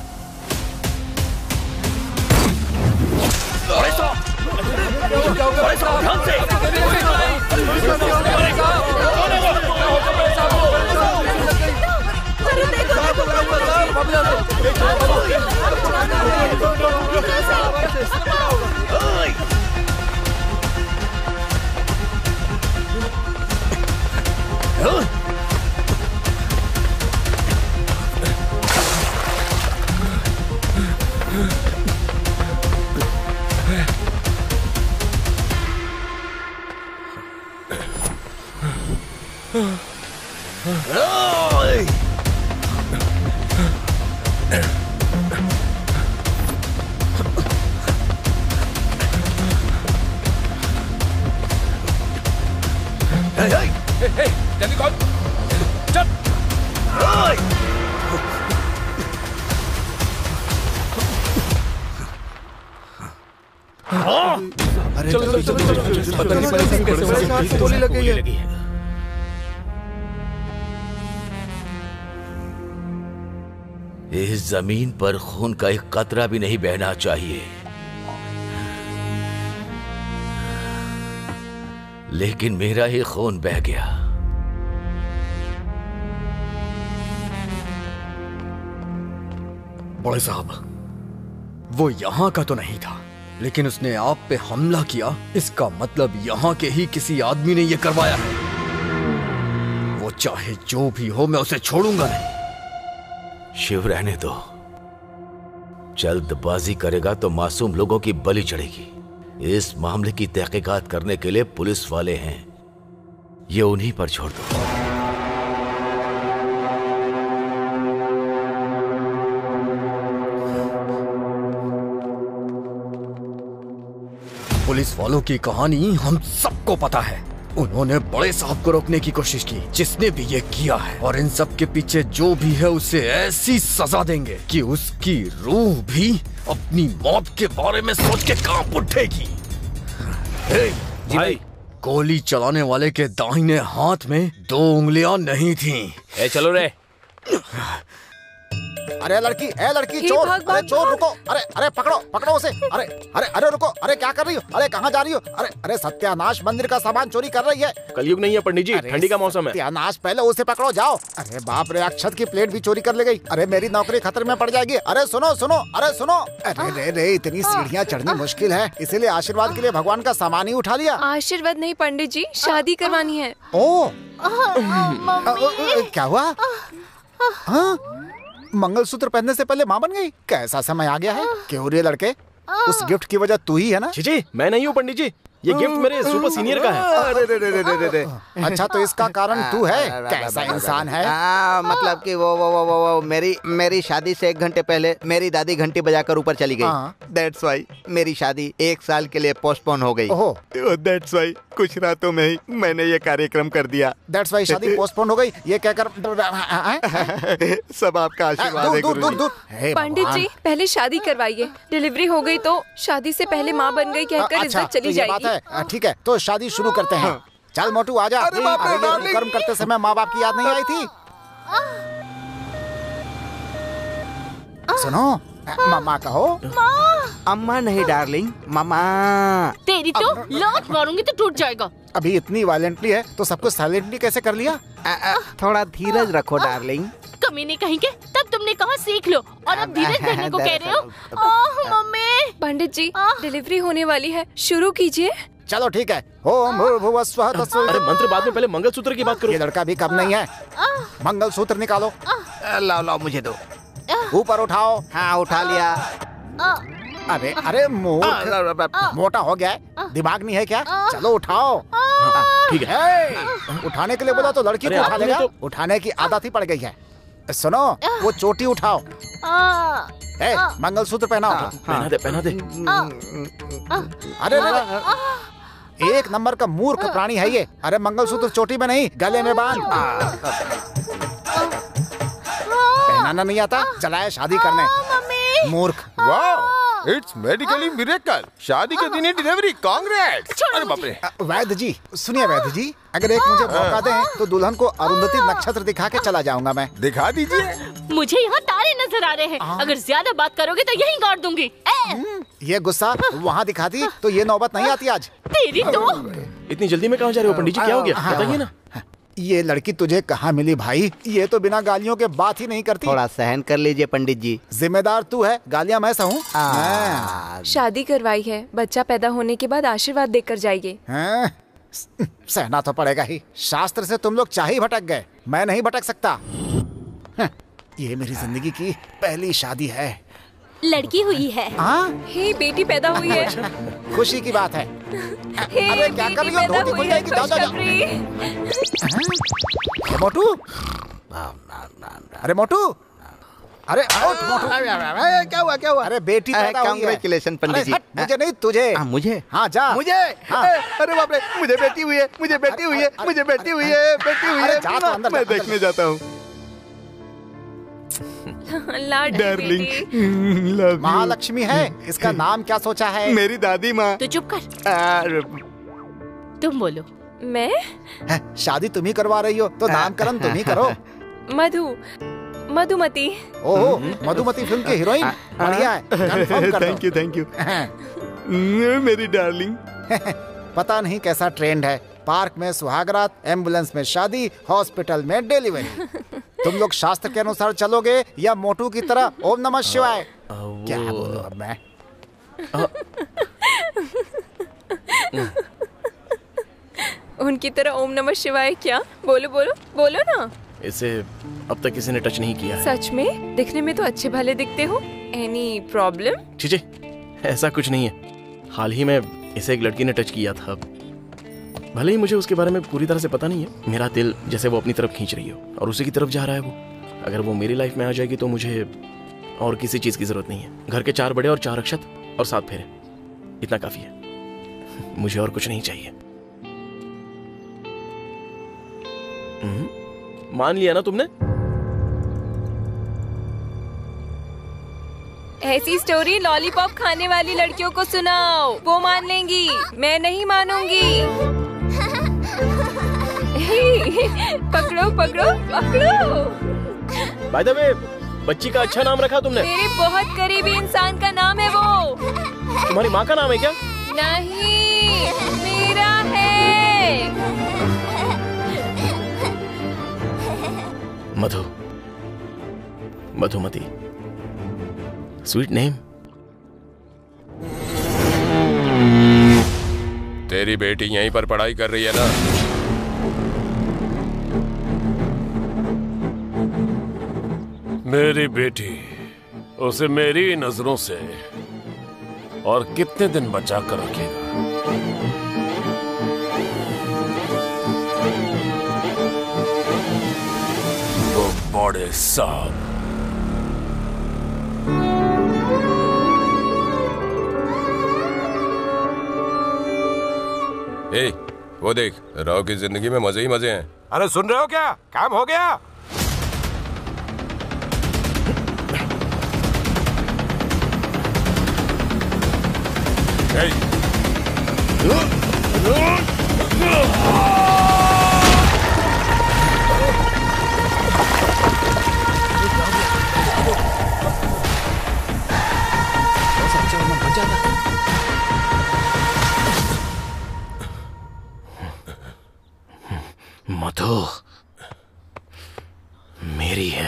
[SPEAKER 6] जल्दी कौन? चल।
[SPEAKER 10] अरे चलो पता नहीं कैसे गोली लग गई है।
[SPEAKER 13] इस जमीन पर खून का एक कतरा भी नहीं बहना चाहिए, लेकिन मेरा ही खून बह गया।
[SPEAKER 22] बड़े साहब, वो यहाँ का तो नहीं था, लेकिन उसने आप पे हमला किया, इसका मतलब यहाँ के ही किसी आदमी ने ये करवाया है। वो चाहे जो भी हो मैं उसे छोड़ूंगा नहीं।
[SPEAKER 13] शिव रहने दो, जल्दबाजी करेगा तो मासूम लोगों की बलि चढ़ेगी। इस मामले की तहकीकात करने के लिए पुलिस वाले हैं, ये उन्हीं पर छोड़ दो।
[SPEAKER 22] पुलिस वालों की कहानी हम सबको पता है। उन्होंने बड़े साहब को रोकने की कोशिश की, जिसने भी ये किया है, और इन सब के पीछे जो भी है उसे ऐसी सजा देंगे कि उसकी रूह भी अपनी मौत के बारे में सोच के कांप उठेगी।
[SPEAKER 19] जी भाई,
[SPEAKER 22] गोली चलाने वाले के दाहिने हाथ में 2 उंगलियां नहीं थीं।
[SPEAKER 19] चलो रे।
[SPEAKER 10] अरे लड़की, चोर, अरे चोर रुको, अरे पकड़ो उसे, अरे रुको, अरे क्या कर रही हो, अरे कहाँ जा रही हो, अरे सत्यानाश, मंदिर का सामान चोरी कर रही है।
[SPEAKER 2] कलयुग नहीं है पंडित जी, ठंडी का मौसम है।
[SPEAKER 10] सत्यानाश, पहले उसे पकड़ो, जाओ। अरे बाप रे, अक्षत की प्लेट भी चोरी कर ले गई। अरे मेरी नौकरी खतरे में पड़ जाएगी। अरे सुनो, अरे रे, इतनी सीढ़ियाँ चढ़नी मुश्किल है, इसीलिए आशीर्वाद के लिए भगवान का सामान ही उठा लिया।
[SPEAKER 17] आशीर्वाद नहीं पंडित जी, शादी करवानी है।
[SPEAKER 10] ओ क्या हुआ? मंगलसूत्र पहनने से पहले माँ बन गई? कैसा समय आ गया है। क्यों रे लड़के, उस गिफ्ट की वजह तू ही है ना?
[SPEAKER 2] जी मैं नहीं हूँ पंडित जी, ये गिफ्ट मेरे सुपर सीनियर का है।
[SPEAKER 10] अरे अच्छा, तो इसका कारण तू है? कैसा इंसान है?
[SPEAKER 9] मतलब कि वो मेरी शादी से 1 घंटे पहले मेरी दादी घंटी बजाकर ऊपर चली गई। दैट्स वाई मेरी शादी 1 साल के लिए पोस्टपोन हो गई। दैट्स वाई कुछ रातों में ही मैंने ये कार्यक्रम कर दिया।
[SPEAKER 10] दैट्स वाई शादी पोस्टपोन हो गई, ये कहकर
[SPEAKER 9] सब आपका आशीर्वाद है गुरुजी।
[SPEAKER 17] पंडित जी पहले शादी करवाइए, डिलीवरी हो गई तो शादी से पहले माँ बन गई कहकर इज्जत चली जाएगी।
[SPEAKER 10] ठीक है, तो शादी शुरू करते हैं। चल मोटू आजा। अरे कर्म करते समय माँ बाप की याद नहीं आई थी? सुनो, मामा कहो।
[SPEAKER 9] अम्मा नहीं डार्लिंग, मामा।
[SPEAKER 4] तेरी तो लात मारूंगी तो टूट जाएगा।
[SPEAKER 10] अभी इतनी वायलेंटली है तो सब कुछ साइलेंटली कैसे कर लिया?
[SPEAKER 9] थोड़ा धीरज रखो डार्लिंग।
[SPEAKER 4] कमीने कहेंगे, तब तुमने कहा सीख लो और अब धीरज धरने को कह रहे हो। मम्मी।
[SPEAKER 17] पंडित जी डिलीवरी होने वाली है, शुरू कीजिए।
[SPEAKER 10] चलो ठीक है। ओम भूर्भुवः स्वः तत्सवितुर्वरेण्यं।
[SPEAKER 2] अरे मंत्र बाद में, पहले मंगलसूत्र की बात करो।
[SPEAKER 10] ये लड़का भी कम नहीं है। मंगलसूत्र निकालो।
[SPEAKER 9] लाओ मुझे दो।
[SPEAKER 10] ऊपर उठाओ।
[SPEAKER 9] हाँ उठा लिया।
[SPEAKER 10] अरे मूर्ख, मोटा हो गया है, दिमाग नहीं है क्या? चलो उठाओ।
[SPEAKER 2] ठीक है।
[SPEAKER 10] उठाने के लिए बोला तो लड़की को उठा लेगा। उठाने की आदत ही पड़ गई है। सुनो, वो चोटी उठाओ। मंगलसूत्र पहनाओ।
[SPEAKER 2] पहना दे।
[SPEAKER 10] अरे 1 नंबर का मूर्ख प्राणी है ये। अरे मंगलसूत्र चोटी में नहीं, गले में बांध। पहनाना नहीं आता, चलाए शादी करने। मूर्ख।
[SPEAKER 21] वाह, इट्स मेडिकली मिरेकल। शादी के दिन ही डिलीवरी, कांग्रेट्स। अरे बाप रे।
[SPEAKER 10] वैद्य जी सुनिए, वैद्य जी अगर एक मुझे मौका दें तो दुल्हन को अरुंधति नक्षत्र दिखा के चला जाऊंगा मैं।
[SPEAKER 21] दिखा दीजिए।
[SPEAKER 4] मुझे यहाँ तारे नजर आ रहे हैं, अगर ज्यादा बात करोगे तो यहीं गाड़ दूंगी।
[SPEAKER 10] ये गुस्सा वहाँ दिखा दी तो ये नौबत नहीं आती आज।
[SPEAKER 4] तेरी तो।
[SPEAKER 2] इतनी जल्दी में कहाँ जा रहे हो पंडित जी, क्या हो गया बताइए ना।
[SPEAKER 10] ये लड़की तुझे कहाँ मिली भाई? ये तो बिना गालियों के बात ही नहीं करती।
[SPEAKER 9] थोड़ा सहन कर लीजिए पंडित जी।
[SPEAKER 10] जिम्मेदार तू है, गालियाँ मैं सहूँ?
[SPEAKER 17] शादी करवाई है, बच्चा पैदा होने के बाद आशीर्वाद देकर जाइए।
[SPEAKER 10] सहना तो पड़ेगा ही। शास्त्र से तुम लोग चाहे भटक गए, मैं नहीं भटक सकता। ये मेरी जिंदगी की पहली शादी है।
[SPEAKER 16] लड़की हुई है।
[SPEAKER 17] हे बेटी पैदा हुई है।
[SPEAKER 10] खुशी की बात है। अरे क्या कर रही हो? धोती खुल जाएगी। जाओ। मोटू, अरे मोटू, अरे मोटू,
[SPEAKER 9] क्या हुआ?
[SPEAKER 10] अरे बेटी पैदा हुई है।
[SPEAKER 9] कांग्रेचुलेशन पंडित जी।
[SPEAKER 10] मुझे नहीं, तुझे।
[SPEAKER 9] मुझे?
[SPEAKER 10] हाँ जा।
[SPEAKER 9] मुझे? अरे बाप रे, मुझे बेटी हुई है। मैं देखने जाता हूँ।
[SPEAKER 10] महालक्ष्मी है, इसका नाम क्या सोचा है?
[SPEAKER 9] मेरी दादी माँ।
[SPEAKER 4] तो चुप कर। तुम बोलो।
[SPEAKER 17] मैं?
[SPEAKER 10] शादी तुम ही करवा रही हो तो नामकरण तुम ही करो।
[SPEAKER 17] मधुमती।
[SPEAKER 10] ओहो, मधुमती फिल्म की हीरोइन। बढ़िया है, कंफर्म कर दो।
[SPEAKER 9] Thank you. मेरी डार्लिंग।
[SPEAKER 10] पता नहीं कैसा ट्रेंड है, पार्क में सुहागरात, एम्बुलेंस में शादी, हॉस्पिटल में डिलीवरी। तुम लोग शास्त्र के अनुसार चलोगे या मोटू की तरह ओम नमः शिवाय? क्या बोलूं अब मैं?
[SPEAKER 17] उनकी तरह ओम नमः शिवाय क्या? बोलो बोलो बोलो ना।
[SPEAKER 2] इसे अब तक किसी ने टच नहीं किया है।
[SPEAKER 17] सच में? दिखने में तो अच्छे भले दिखते हो। Any problem?
[SPEAKER 2] चीजे ऐसा कुछ नहीं है। हाल ही में इसे एक लड़की ने टच किया था। भले ही मुझे उसके बारे में पूरी तरह से पता नहीं है, मेरा दिल जैसे वो अपनी तरफ खींच रही हो और उसी की तरफ जा रहा है वो। अगर वो मेरी लाइफ में आ जाएगी तो मुझे और किसी चीज की जरूरत नहीं है। घर के 4 बड़े और 4 अक्षत और 7 फेरे, इतना काफी है। मुझे और कुछ नहीं चाहिए। मान लिया ना तुमने?
[SPEAKER 17] ऐसी स्टोरी लॉलीपॉप खाने वाली लड़कियों को सुनाओ, वो मान लेंगी, मैं नहीं मानूंगी। पकड़ो पकड़ो पकड़ो।
[SPEAKER 2] बाय द वे, बच्ची का अच्छा नाम रखा तुमने।
[SPEAKER 17] मेरे बहुत करीबी इंसान का नाम है वो।
[SPEAKER 2] तुम्हारी माँ का नाम है क्या?
[SPEAKER 17] नहीं, मेरा है।
[SPEAKER 2] Madhu, Madhumati, sweet name.
[SPEAKER 12] तेरी बेटी यहीं पर पढ़ाई कर रही है ना?
[SPEAKER 14] मेरी बेटी, उसे मेरी नजरों से और कितने दिन बचा कर रखेगा? वो बड़े साहब।
[SPEAKER 12] ए, वो देख, राव की जिंदगी में मजे ही मजे हैं।
[SPEAKER 21] अरे सुन रहे हो क्या? काम हो गया।
[SPEAKER 2] मधु मेरी है।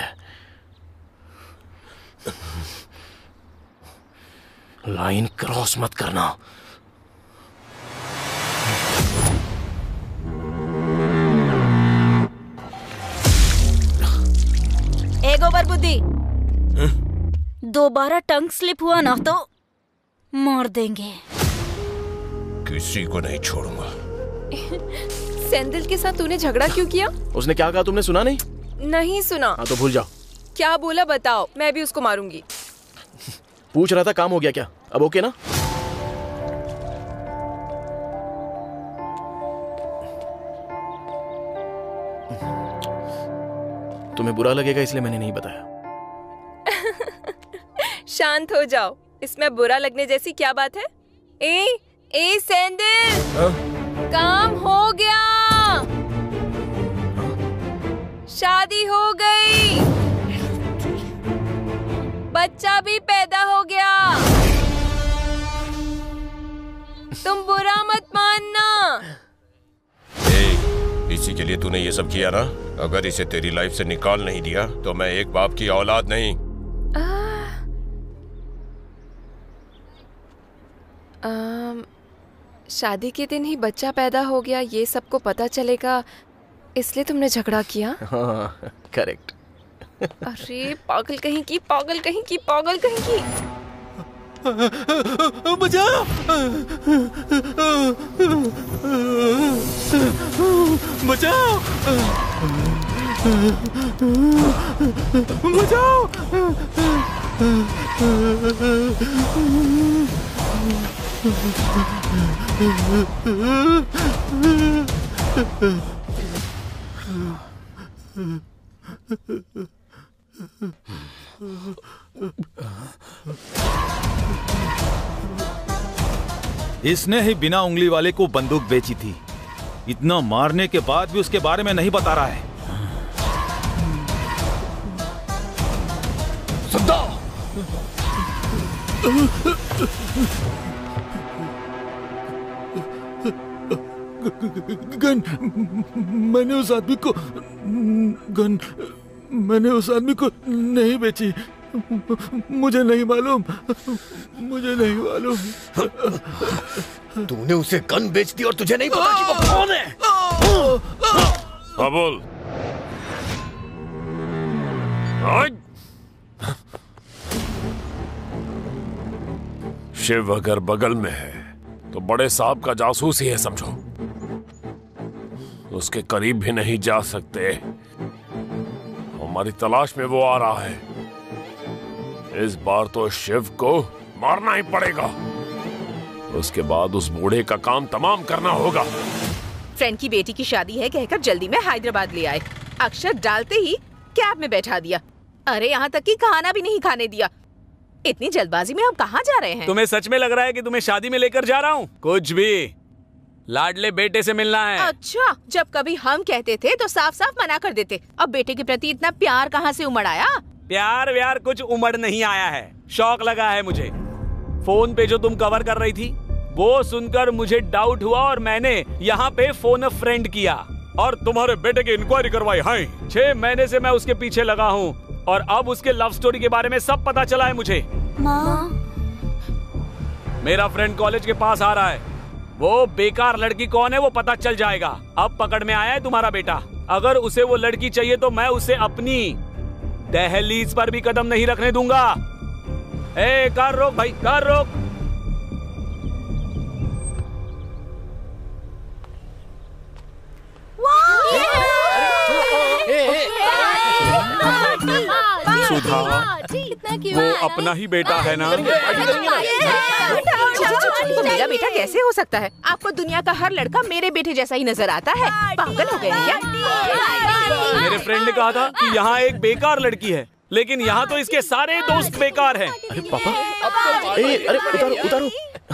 [SPEAKER 2] लाइन क्रॉस मत करना।
[SPEAKER 1] एक ओवर बुद्धि, दोबारा टंग स्लिप हुआ ना तो मार देंगे।
[SPEAKER 12] किसी को नहीं छोड़ूंगा।
[SPEAKER 17] सेंदिल के साथ तूने झगड़ा क्यों किया?
[SPEAKER 2] उसने क्या कहा तुमने सुना नहीं?
[SPEAKER 17] नहीं सुना।
[SPEAKER 2] हाँ तो भूल जाओ।
[SPEAKER 17] क्या बोला बताओ, मैं भी उसको मारूंगी।
[SPEAKER 2] पूछ रहा था काम हो गया क्या? अब ओके ना? तुम्हें बुरा लगेगा इसलिए मैंने नहीं बताया।
[SPEAKER 17] शांत हो जाओ, इसमें बुरा लगने जैसी क्या बात है? ए सेंदिल, काम हो गया, शादी हो गई, बच्चा भी पैदा हो गया। तुम बुरा मत मानना।
[SPEAKER 12] इसी के लिए तूने ये सब किया ना? अगर इसे तेरी लाइफ से निकाल नहीं दिया तो मैं एक बाप की औलाद नहीं।
[SPEAKER 17] शादी के दिन ही बच्चा पैदा हो गया, ये सबको पता चलेगा, इसलिए तुमने झगड़ा किया?
[SPEAKER 2] हाँ, करेक्ट।
[SPEAKER 17] अरे पागल कहीं की, पागल कहीं की, पागल कहीं की।
[SPEAKER 21] बचाओ! बचाओ! बचाओ!
[SPEAKER 18] इसने ही बिना उंगली वाले को बंदूक बेची थी। इतना मारने के बाद भी उसके बारे में नहीं बता रहा है।
[SPEAKER 21] सुनता गन, मैंने उस आदमी को गन मैंने उस आदमी को नहीं बेची। मुझे नहीं मालूम, मुझे नहीं मालूम। तूने उसे गन बेच दी और तुझे नहीं पता कि वो कौन है?
[SPEAKER 14] हाँ बोल। शिव अगर बगल में है तो बड़े साहब का जासूस ही है समझो। उसके करीब भी नहीं जा सकते। हमारी तलाश में वो आ रहा है। इस बार तो शिव को मारना ही पड़ेगा। उसके बाद उस बूढ़े का काम तमाम करना होगा।
[SPEAKER 3] फ्रेंड की बेटी की शादी है कहकर जल्दी में हैदराबाद ले आए। अक्षर डालते ही कैब में बैठा दिया। अरे यहाँ तक कि खाना भी नहीं खाने दिया। इतनी जल्दबाजी में हम कहाँ जा रहे हैं?
[SPEAKER 7] तुम्हें सच में लग रहा है कि तुम्हें शादी में लेकर जा रहा हूँ? कुछ भी, लाडले बेटे से मिलना है।
[SPEAKER 3] अच्छा, जब कभी हम कहते थे तो साफ साफ मना कर देते। अब बेटे के प्रति इतना प्यार कहाँ से उमड़ आया?
[SPEAKER 7] प्यार व्यार कुछ उमड़ नहीं आया है, शौक लगा है मुझे। फोन पे जो तुम कवर कर रही थी वो सुनकर मुझे डाउट हुआ और मैंने यहाँ पे फोन अ फ्रेंड किया और तुम्हारे बेटे की इंक्वायरी करवाई। हाँ, 6 महीने से मैं उसके पीछे लगा हूँ और अब उसके लव स्टोरी के बारे में सब पता चला है मुझे।
[SPEAKER 8] माँ,
[SPEAKER 7] मेरा फ्रेंड कॉलेज के पास आ रहा है। वो बेकार लड़की कौन है वो पता चल जाएगा। अब पकड़ में आया है तुम्हारा बेटा। अगर उसे वो लड़की चाहिए तो मैं उसे अपनी दहलीज पर भी कदम नहीं रखने दूंगा। ए, कार रोक भाई, कार रोक। सुधा, वो अपना ही बेटा है ना?
[SPEAKER 3] मेरा बेटा कैसे हो सकता है? आपको दुनिया का हर लड़का मेरे बेटे जैसा ही नजर आता है। पागल हो गए हैं क्या?
[SPEAKER 7] मेरे फ्रेंड ने कहा था कि यहाँ एक बेकार लड़की है, लेकिन यहाँ तो इसके सारे दोस्त बेकार हैं।
[SPEAKER 2] अरे पापा, अरे उतारो उतारो।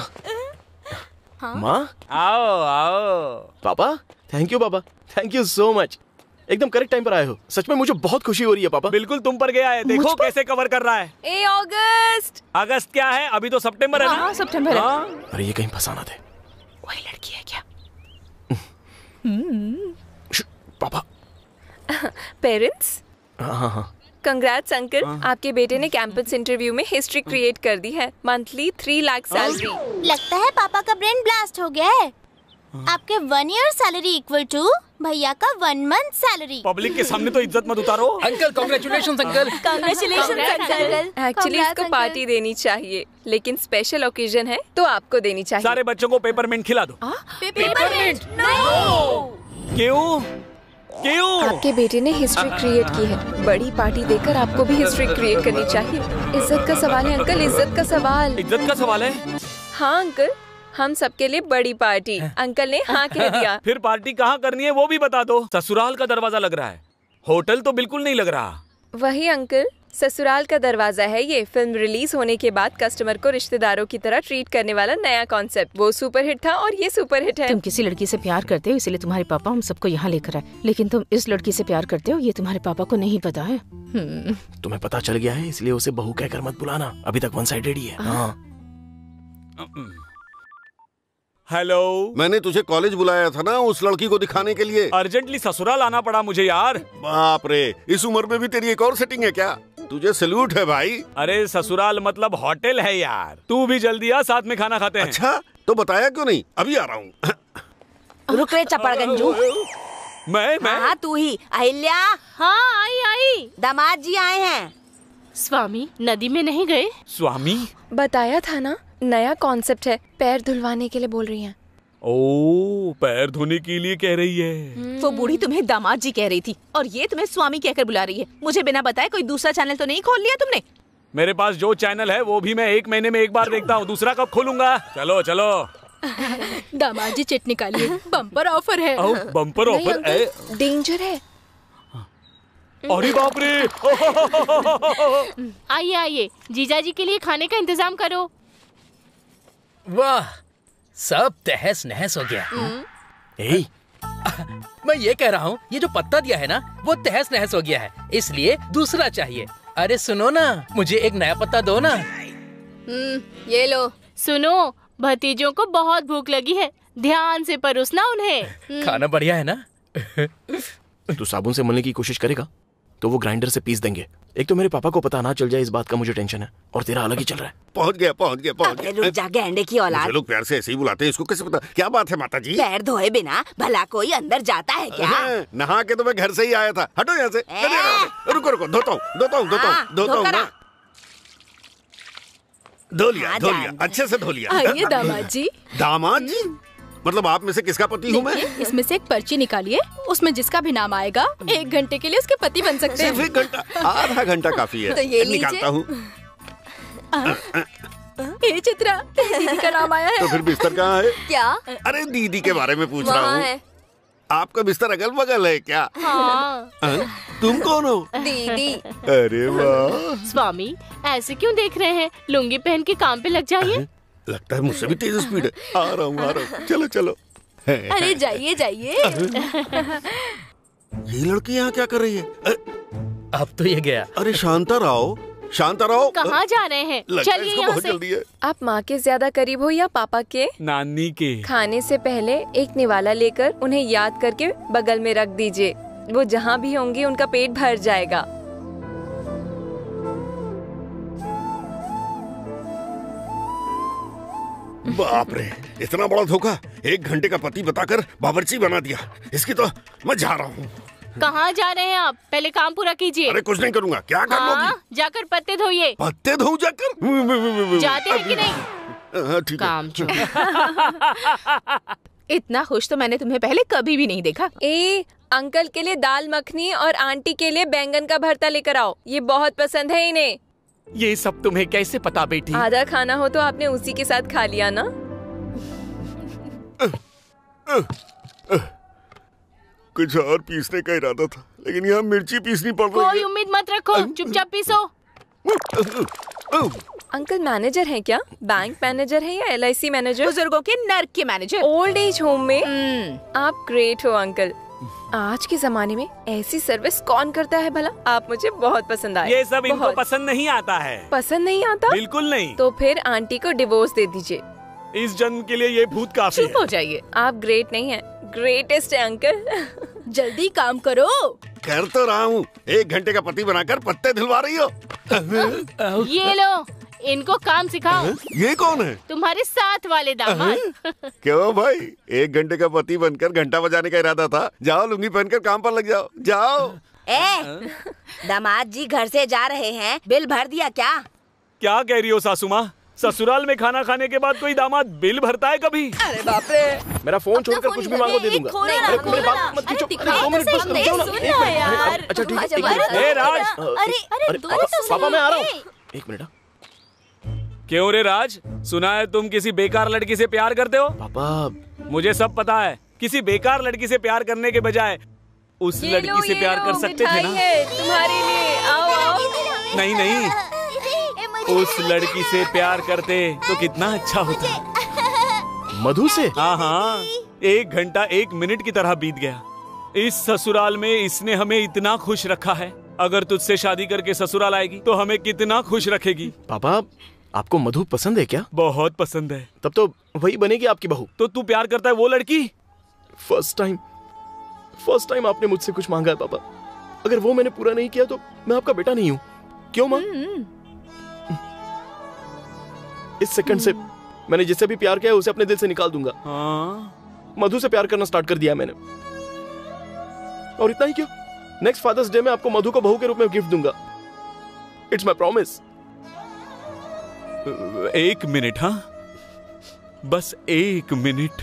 [SPEAKER 2] माँ,
[SPEAKER 7] आओ आओ।
[SPEAKER 2] पापा, थैंक यू पापा, थैंक यू सो मच। एकदम करेक्ट टाइम पर आए हो। सच में मुझे बहुत खुशी हो रही है पापा।
[SPEAKER 7] बिल्कुल तुम पर गया है, देखो कैसे कवर कर रहा है।
[SPEAKER 17] ए अगस्त।
[SPEAKER 7] अगस्त क्या है? अभी तो सितंबर है ना?
[SPEAKER 3] हाँ, सितंबर है।
[SPEAKER 2] अरे ये कहीं फंसाना थे।
[SPEAKER 3] वही लड़की है क्या?
[SPEAKER 2] पापा।
[SPEAKER 17] पेरेंट्स,
[SPEAKER 2] हाँ।
[SPEAKER 17] कंग्रेट्स अंकल, आपके बेटे ने कैंपस इंटरव्यू में हिस्ट्री क्रिएट कर दी है। Monthly 3 lakh salary.
[SPEAKER 8] लगता है पापा का ब्रेन ब्लास्ट हो गया है। आपके 1 ईयर सैलरी इक्वल टू भैया का 1 मंथ सैलरी।
[SPEAKER 7] पब्लिक के सामने तो इज्जत मत उतारो।
[SPEAKER 6] Uncle congratulations uncle.
[SPEAKER 17] Congratulations uncle. Actually इसको पार्टी देनी चाहिए, लेकिन स्पेशल ओकेजन है तो आपको देनी चाहिए।
[SPEAKER 7] सारे बच्चों को पेपरमिंट खिला दो।
[SPEAKER 17] पेपरमिंट?
[SPEAKER 7] क्यों? क्यों?
[SPEAKER 17] आपके बेटे ने हिस्ट्री क्रिएट की है, बड़ी पार्टी देकर आपको भी हिस्ट्री क्रिएट करनी चाहिए। इज्जत का सवाल है अंकल, इज्जत का सवाल।
[SPEAKER 7] इज्जत का सवाल है?
[SPEAKER 17] हाँ अंकल, हम सबके लिए बड़ी पार्टी। अंकल ने हाँ कह दिया।
[SPEAKER 7] फिर पार्टी कहाँ करनी है वो भी बता दो। ससुराल का दरवाजा लग रहा है, होटल तो बिल्कुल नहीं लग रहा।
[SPEAKER 17] वही अंकल, ससुराल का दरवाजा है ये। फिल्म रिलीज होने के बाद कस्टमर को रिश्तेदारों की तरह ट्रीट करने वाला नया कॉन्सेप्ट। वो सुपरहिट था और ये सुपरहिट है।
[SPEAKER 3] तुम किसी लड़की से प्यार करते हो इसलिए तुम्हारे पापा हम सबको यहाँ लेकर आए, लेकिन तुम इस लड़की से प्यार करते हो ये तुम्हारे पापा को नहीं पता है।
[SPEAKER 2] तुम्हें पता चल गया है इसलिए उसे बहू कहकर मत बुलाना। अभी तक 1 साइडेड ही है। हाँ।
[SPEAKER 5] हेलो, मैंने तुझे कॉलेज बुलाया था ना उस लड़की को दिखाने के लिए।
[SPEAKER 7] अर्जेंटली ससुराल आना पड़ा मुझे यार।
[SPEAKER 5] बाप रे, इस उम्र में भी तेरी एक और सेटिंग है क्या? तुझे सैल्यूट है भाई।
[SPEAKER 7] अरे ससुराल मतलब होटल है यार। तू भी जल्दी आ, साथ में खाना खाते हैं।
[SPEAKER 5] अच्छा, तो बताया क्यों नहीं? अभी आ रहा हूँ।
[SPEAKER 3] रुक रे चपड़गंजू।
[SPEAKER 7] मैं
[SPEAKER 3] हाँ तू ही। अहिल्या।
[SPEAKER 4] हाँ आई।
[SPEAKER 3] दामाद जी आए हैं।
[SPEAKER 4] स्वामी नदी में नहीं गए?
[SPEAKER 7] स्वामी
[SPEAKER 17] बताया था ना, नया कॉन्सेप्ट है। पैर धुलवाने के लिए बोल रही हैं।
[SPEAKER 7] ओ, पैर धोने के लिए कह रही है।
[SPEAKER 3] वो बूढ़ी तुम्हें दामाद जी कह रही थी और ये तुम्हें स्वामी कहकर बुला रही है। मुझे बिना बताए कोई दूसरा चैनल तो नहीं खोल लिया तुमने?
[SPEAKER 7] मेरे पास जो चैनल है वो भी मैं 1 महीने में 1 बार देखता हूँ, दूसरा कब खोलूंगा? चलो चलो।
[SPEAKER 16] दामाद जी चिट निकालिए, बम्पर ऑफर है।
[SPEAKER 7] बम्पर ऑफर है?
[SPEAKER 17] डेंजर है।
[SPEAKER 7] अरे बाप रे।
[SPEAKER 4] आइए आइए, जीजा जी के लिए खाने का इंतजाम करो।
[SPEAKER 6] वाह, सब तहस नहस हो गया।
[SPEAKER 2] ए?
[SPEAKER 6] मैं ये कह रहा हूँ, ये जो पत्ता दिया है ना वो तहस नहस हो गया है, इसलिए दूसरा चाहिए। अरे सुनो ना, मुझे एक नया पत्ता दो ना।
[SPEAKER 4] ये लो। सुनो, भतीजों को बहुत भूख लगी है, ध्यान से परोसना उन्हें।
[SPEAKER 6] खाना बढ़िया है ना?
[SPEAKER 2] तू साबुन से मलने की कोशिश करेगा? तो वो ग्राइंडर से पीस देंगे। एक तो मेरे पापा को पता ना चल जाए इस बात का मुझे टेंशन है, और तेरा अलग ही चल रहा है।
[SPEAKER 5] पहुंच गया।
[SPEAKER 11] रुक जा गैंडे की औलाद।
[SPEAKER 5] मुझे लोग प्यार से ऐसे ही बुलाते हैं, इसको कैसे पता? क्या बात है माता जी?
[SPEAKER 11] पैर धोए बिना भला कोई अंदर जाता है क्या?
[SPEAKER 5] नहा के तो मैं घर से ही आया था। हटो यहाँ से। रुको धोता हूँ ना। धो लिया अच्छे से धो लिया।
[SPEAKER 16] आइए दामाद जी।
[SPEAKER 5] दामाद जी मतलब आप में से किसका पति हूँ मैं?
[SPEAKER 16] इसमें से एक पर्ची निकालिए, उसमें जिसका भी नाम आएगा 1 घंटे के लिए उसके पति बन सकते हैं।
[SPEAKER 5] सिर्फ 1 घंटा? आधा घंटा काफी है।
[SPEAKER 16] तो ये
[SPEAKER 5] निकालता हूँ।
[SPEAKER 16] ये चित्रा, दीदी का नाम आया है।
[SPEAKER 5] तो फिर बिस्तर कहाँ है?
[SPEAKER 17] क्या?
[SPEAKER 5] अरे दीदी के बारे में पूछ रहा हूँ। आपका बिस्तर अगल बगल है क्या?
[SPEAKER 4] हाँ।
[SPEAKER 5] तुम कौन हो?
[SPEAKER 17] दीदी।
[SPEAKER 5] अरे वाह।
[SPEAKER 4] स्वामी ऐसे क्यों देख रहे हैं? लुंगी पहन के काम पे लग जाइए।
[SPEAKER 5] लगता है मुझसे भी तेज स्पीड है। आ रहा हूँ। चलो।
[SPEAKER 16] अरे जाइए।
[SPEAKER 5] ये लड़की यहाँ क्या कर रही है?
[SPEAKER 6] अब तो ये गया।
[SPEAKER 5] अरे शांता राव।
[SPEAKER 4] कहाँ जा रहे हैं? चलिए यहाँ से।
[SPEAKER 17] आप माँ के ज्यादा करीब हो या पापा के?
[SPEAKER 7] नानी के।
[SPEAKER 17] खाने से पहले एक निवाला लेकर उन्हें याद करके बगल में रख दीजिए। वो जहाँ भी होंगी उनका पेट भर जाएगा।
[SPEAKER 5] बाप रे, इतना बड़ा धोखा। 1 घंटे का पति बताकर बावर्ची बना दिया। इसकी तो मैं जा रहा हूँ।
[SPEAKER 4] कहाँ जा रहे हैं आप? पहले काम पूरा कीजिए।
[SPEAKER 5] अरे कुछ नहीं करूँगा। क्या कर लोगी?
[SPEAKER 4] जाकर पत्ते धोइए।
[SPEAKER 5] पत्ते धो जाकर?
[SPEAKER 4] जाते हैं कि नहीं?
[SPEAKER 5] ठीक
[SPEAKER 3] काम इतना खुश तो मैंने तुम्हें पहले कभी भी नहीं देखा।
[SPEAKER 17] अंकल के लिए दाल मखनी और आंटी के लिए बैंगन का भरता लेकर आओ, ये बहुत पसंद है इन्हें।
[SPEAKER 7] ये सब तुम्हें कैसे पता बेटी?
[SPEAKER 17] आधा खाना हो तो आपने उसी के साथ खा लिया ना।
[SPEAKER 5] कुछ और पीसने का इरादा था, लेकिन यहाँ मिर्ची पीसनी पड़ रही है।
[SPEAKER 4] कोई उम्मीद मत रखो, चुपचाप पीसो।
[SPEAKER 17] अंकल मैनेजर हैं क्या? बैंक मैनेजर हैं या LIC मैनेजर?
[SPEAKER 3] बुजुर्गों के नर्क के मैनेजर।
[SPEAKER 17] ओल्ड एज होम में? आप ग्रेट हो अंकल। आज के जमाने में ऐसी सर्विस कौन करता है भला? आप मुझे बहुत पसंद आए।
[SPEAKER 7] ये सब इनको पसंद नहीं आता है।
[SPEAKER 17] पसंद नहीं आता?
[SPEAKER 7] बिल्कुल नहीं।
[SPEAKER 17] तो फिर आंटी को डिवोर्स दे दीजिए।
[SPEAKER 7] इस जन्म के लिए ये भूत काफी है।
[SPEAKER 17] चुप हो जाइए। आप ग्रेट नहीं है, ग्रेटेस्ट है अंकल।
[SPEAKER 16] जल्दी काम करो।
[SPEAKER 5] कर तो रहा हूँ। 1 घंटे का पति बनाकर पत्ते धुलवा रही हो।
[SPEAKER 4] ये लो, इनको काम सिखाओ।
[SPEAKER 5] ये कौन है?
[SPEAKER 4] तुम्हारे साथ वाले दामाद।
[SPEAKER 5] क्यों भाई, 1 घंटे का पति बनकर घंटा बजाने का इरादा था। जाओ लुंगी पहनकर काम पर लग जाओ। जाओ।
[SPEAKER 11] दामाद जी घर से जा रहे हैं, बिल भर दिया क्या?
[SPEAKER 7] क्या कह रही हो सासू माँ? ससुराल में खाना खाने के बाद कोई दामाद बिल भरता है कभी?
[SPEAKER 11] अरे बाप रे।
[SPEAKER 2] मेरा फोन छोड़कर कुछ भी मांगो दे दूंगा। मेरी बात मत खींचो। 2 मिनट बस रुक जाओ ना। अच्छा ठीक है।
[SPEAKER 7] ए राज।
[SPEAKER 2] अरे पापा मैं आ रहा हूँ। 1 मिनट।
[SPEAKER 7] क्यों रे राज, सुना है तुम किसी बेकार लड़की से प्यार करते हो?
[SPEAKER 2] पापा
[SPEAKER 7] मुझे सब पता है। किसी बेकार लड़की से प्यार करने के बजाय उस लड़की से प्यार कर सकते थे ना?
[SPEAKER 17] तुम्हारे लिए। आओ।
[SPEAKER 7] नहीं, उस लड़की से प्यार करते तो कितना अच्छा होता।
[SPEAKER 2] मधु से?
[SPEAKER 7] हाँ, 1 घंटा 1 मिनट की तरह बीत गया। इस ससुराल में इसने हमें इतना खुश रखा है। अगर तुझसे शादी करके ससुराल आएगी तो हमें कितना खुश रखेगी।
[SPEAKER 2] पापा आपको मधु पसंद है क्या?
[SPEAKER 7] बहुत पसंद है।
[SPEAKER 2] तब तो वही बनेगी आपकी बहू।
[SPEAKER 7] तो तू प्यार करता है वो लड़की?
[SPEAKER 2] फर्स्ट टाइम आपने मुझसे कुछ मांगा है पापा। अगर वो मैंने पूरा नहीं किया तो मैं आपका बेटा नहीं हूँ। क्यों माँ? इस सेकंड से मैंने जिससे भी प्यार किया है उसे अपने दिल से निकाल दूंगा। मधु से प्यार करना स्टार्ट कर दिया मैंने। और इतना ही क्यों, नेक्स्ट फादर्स डे में आपको मधु को बहू के रूप में गिफ्ट दूंगा। It's my promise.
[SPEAKER 7] 1 मिनट। हाँ, बस 1 मिनट।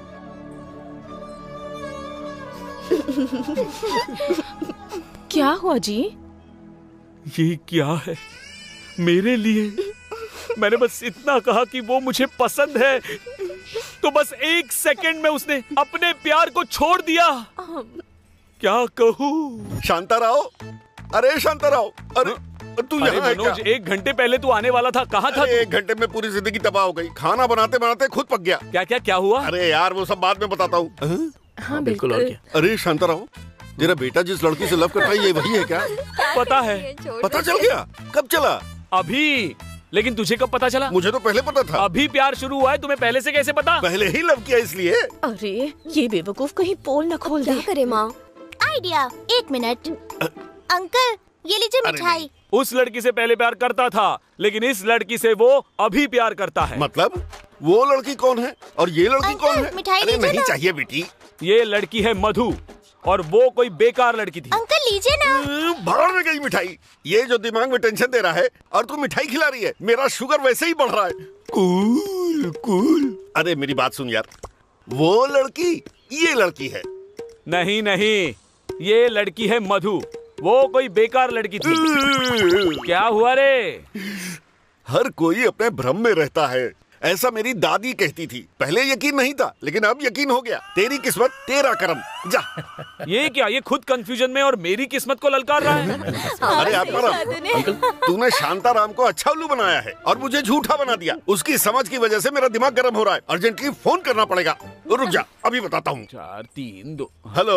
[SPEAKER 3] क्या हुआ जी?
[SPEAKER 7] ये क्या है मेरे लिए? मैंने बस इतना कहा कि वो मुझे पसंद है, तो बस 1 सेकंड में उसने अपने प्यार को छोड़ दिया। क्या कहूँ?
[SPEAKER 5] शांताराव, अरे शांताराव, अरे तू यहाँ है क्या?
[SPEAKER 7] 1 घंटे पहले तू आने वाला था, कहाँ था?
[SPEAKER 5] 1 घंटे में पूरी जिंदगी तबाह हो गई। खाना बनाते बनाते खुद पक गया।
[SPEAKER 7] क्या हुआ?
[SPEAKER 5] अरे यार वो सब बाद में बताता हूँ।
[SPEAKER 17] हाँ बिल्कुल।
[SPEAKER 5] अरे शांताराव, तेरा बेटा जिस लड़की से लव करता है ये वही है क्या?
[SPEAKER 7] पता है।
[SPEAKER 5] पता चल गया? कब चला?
[SPEAKER 7] अभी। लेकिन तुझे कब पता चला?
[SPEAKER 5] मुझे तो पहले पता था।
[SPEAKER 7] अभी प्यार शुरू हुआ है, तुम्हें पहले से कैसे पता?
[SPEAKER 5] पहले ही लव किया इसलिए।
[SPEAKER 3] अरे ये बेवकूफ कहीं पोल न खोल दे।
[SPEAKER 8] क्या करे माँ? आइडिया। 1 मिनट। अंकल ये लीजिए मिठाई।
[SPEAKER 7] उस लड़की से पहले प्यार करता था, लेकिन इस लड़की से वो अभी प्यार करता है।
[SPEAKER 5] मतलब वो लड़की कौन है और ये लड़की कौन है?
[SPEAKER 8] मिठाई
[SPEAKER 5] अरे
[SPEAKER 8] लीजिए
[SPEAKER 5] नहीं
[SPEAKER 8] ना।
[SPEAKER 5] चाहिए बेटी।
[SPEAKER 7] ये लड़की है मधु और वो कोई बेकार लड़की थी।
[SPEAKER 8] अंकल लीजिए ना।
[SPEAKER 5] भाड़ में गई मिठाई। ये जो दिमाग में टेंशन दे रहा है और तू मिठाई खिला रही है, मेरा शुगर वैसे ही बढ़ रहा है। Cool cool. अरे मेरी बात सुन यार, वो लड़की ये लड़की है।
[SPEAKER 7] नहीं नहीं, ये लड़की है मधु, वो कोई बेकार लड़की थी। क्या हुआ रे?
[SPEAKER 5] हर कोई अपने भ्रम में रहता है, ऐसा मेरी दादी कहती थी। पहले यकीन नहीं था, लेकिन अब यकीन हो गया। तेरी किस्मत तेरा कर्म। जा।
[SPEAKER 7] ये क्या? ये खुद कंफ्यूजन में और मेरी किस्मत को ललकार रहा है।
[SPEAKER 5] अरे अंकल, तूने शांताराम को अच्छा उल्लू बनाया है और मुझे झूठा बना दिया। उसकी समझ की वजह से मेरा दिमाग गर्म हो रहा है। अर्जेंटली फोन करना पड़ेगा। रुक जा, अभी बताता हूँ।
[SPEAKER 7] 4 3 2।
[SPEAKER 5] Hello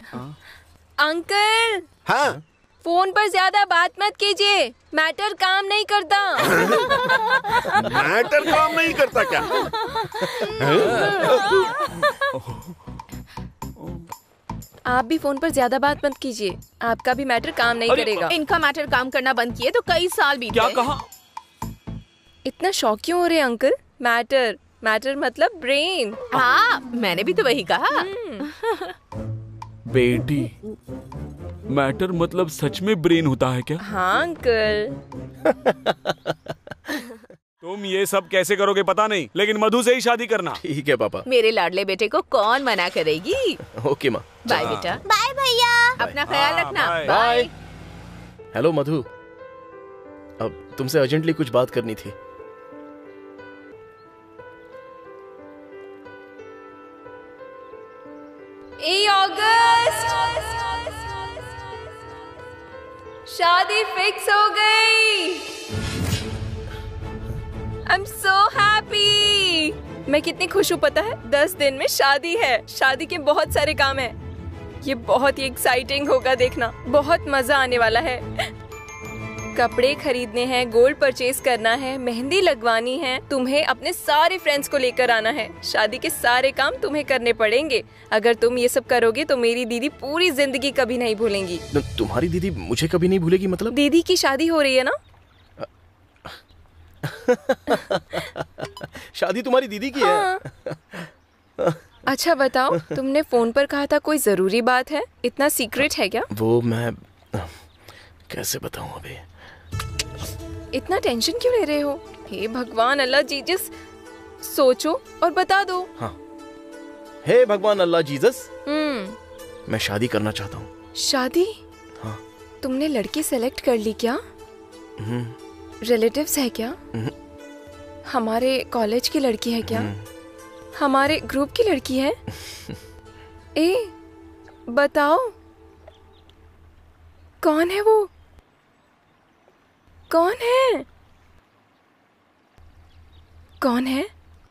[SPEAKER 17] uncle.
[SPEAKER 5] हाँ
[SPEAKER 17] फोन पर ज्यादा बात मत कीजिए, मैटर काम नहीं करता।
[SPEAKER 5] मैटर काम नहीं करता क्या?
[SPEAKER 17] आप भी फोन पर ज्यादा बात मत कीजिए, आपका भी मैटर काम नहीं करेगा।
[SPEAKER 3] इनका मैटर काम करना बंद किए तो कई साल बीत गए।
[SPEAKER 7] क्या कहा?
[SPEAKER 17] इतना शौक क्यों हो रहे हैं अंकल? मैटर मैटर मतलब ब्रेन।
[SPEAKER 3] हाँ, मैंने भी तो वही कहा।
[SPEAKER 7] बेटी, मैटर मतलब सच में ब्रेन होता है क्या?
[SPEAKER 17] हाँ अंकल।
[SPEAKER 7] तुम ये सब कैसे करोगे पता नहीं, लेकिन मधु से ही शादी करना।
[SPEAKER 2] ठीक है पापा।
[SPEAKER 3] मेरे लाडले बेटे को कौन मना करेगी?
[SPEAKER 2] ओके माँ।
[SPEAKER 3] बाय बेटा।
[SPEAKER 8] बाय भैया।
[SPEAKER 3] अपना ख्याल रखना।
[SPEAKER 2] बाय। हेलो मधु, अब तुमसे अर्जेंटली कुछ बात करनी थी।
[SPEAKER 17] ए अगस्त, शादी फिक्स हो गई। I am so happy. मैं कितनी खुश हूँ पता है? 10 दिन में शादी है। शादी के बहुत सारे काम हैं। ये बहुत ही एक्साइटिंग होगा, देखना बहुत मजा आने वाला है। कपड़े खरीदने हैं, गोल्ड परचेज करना है, मेहंदी लगवानी है, तुम्हें अपने सारे फ्रेंड्स को लेकर आना है। शादी के सारे काम तुम्हें करने पड़ेंगे। अगर तुम ये सब करोगे तो मेरी दीदी पूरी जिंदगी कभी नहीं भूलेंगी।
[SPEAKER 2] तुम्हारी दीदी मुझे कभी नहीं भूलेगी मतलब?
[SPEAKER 17] दीदी की शादी हो रही है ना।
[SPEAKER 2] शादी तुम्हारी दीदी की है?
[SPEAKER 17] अच्छा बताओ, तुमने फोन पर कहा था कोई जरूरी बात है, इतना सीक्रेट है क्या?
[SPEAKER 2] वो मैं कैसे बताऊं अभी?
[SPEAKER 17] इतना टेंशन क्यों ले रहे हो? हे भगवान अल्लाह जीजस, सोचो और बता दो।
[SPEAKER 2] हाँ, हे भगवान अल्लाह जीसस, मैं शादी करना चाहता हूँ।
[SPEAKER 17] शादी?
[SPEAKER 2] हाँ।
[SPEAKER 17] तुमने लड़की सेलेक्ट कर ली क्या? रिलेटिव्स है क्या? हमारे कॉलेज की लड़की है क्या? हमारे ग्रुप की लड़की है? ए, बताओ कौन है वो? कौन है? कौन है?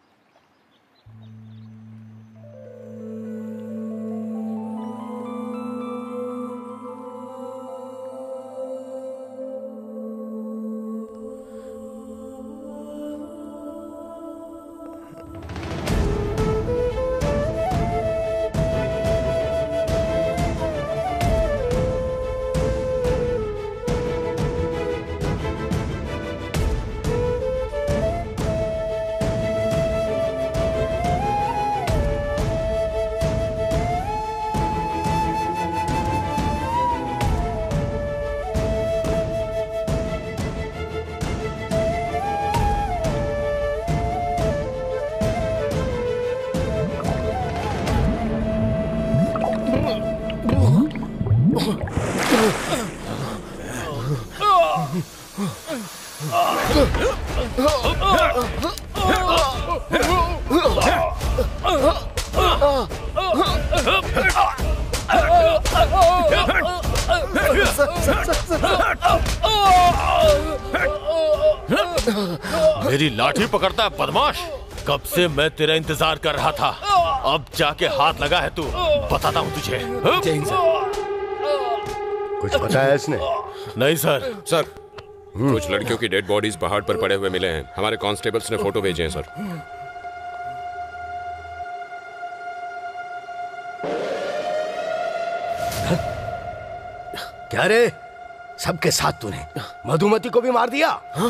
[SPEAKER 12] मेरी लाठी पकड़ता है बदमाश। कब से मैं तेरा इंतजार कर रहा था, अब जाके हाथ लगा है तू। बताता हूँ तुझे।
[SPEAKER 15] कुछ बताया इसने?
[SPEAKER 12] नहीं सर।
[SPEAKER 20] सर, कुछ लड़कियों की डेड बॉडीज पहाड़ पर पड़े हुए मिले हैं। हमारे कांस्टेबल्स ने फोटो भेजे हैं सर।
[SPEAKER 22] क्या रे,
[SPEAKER 13] सबके साथ तूने मधुमती को भी मार दिया।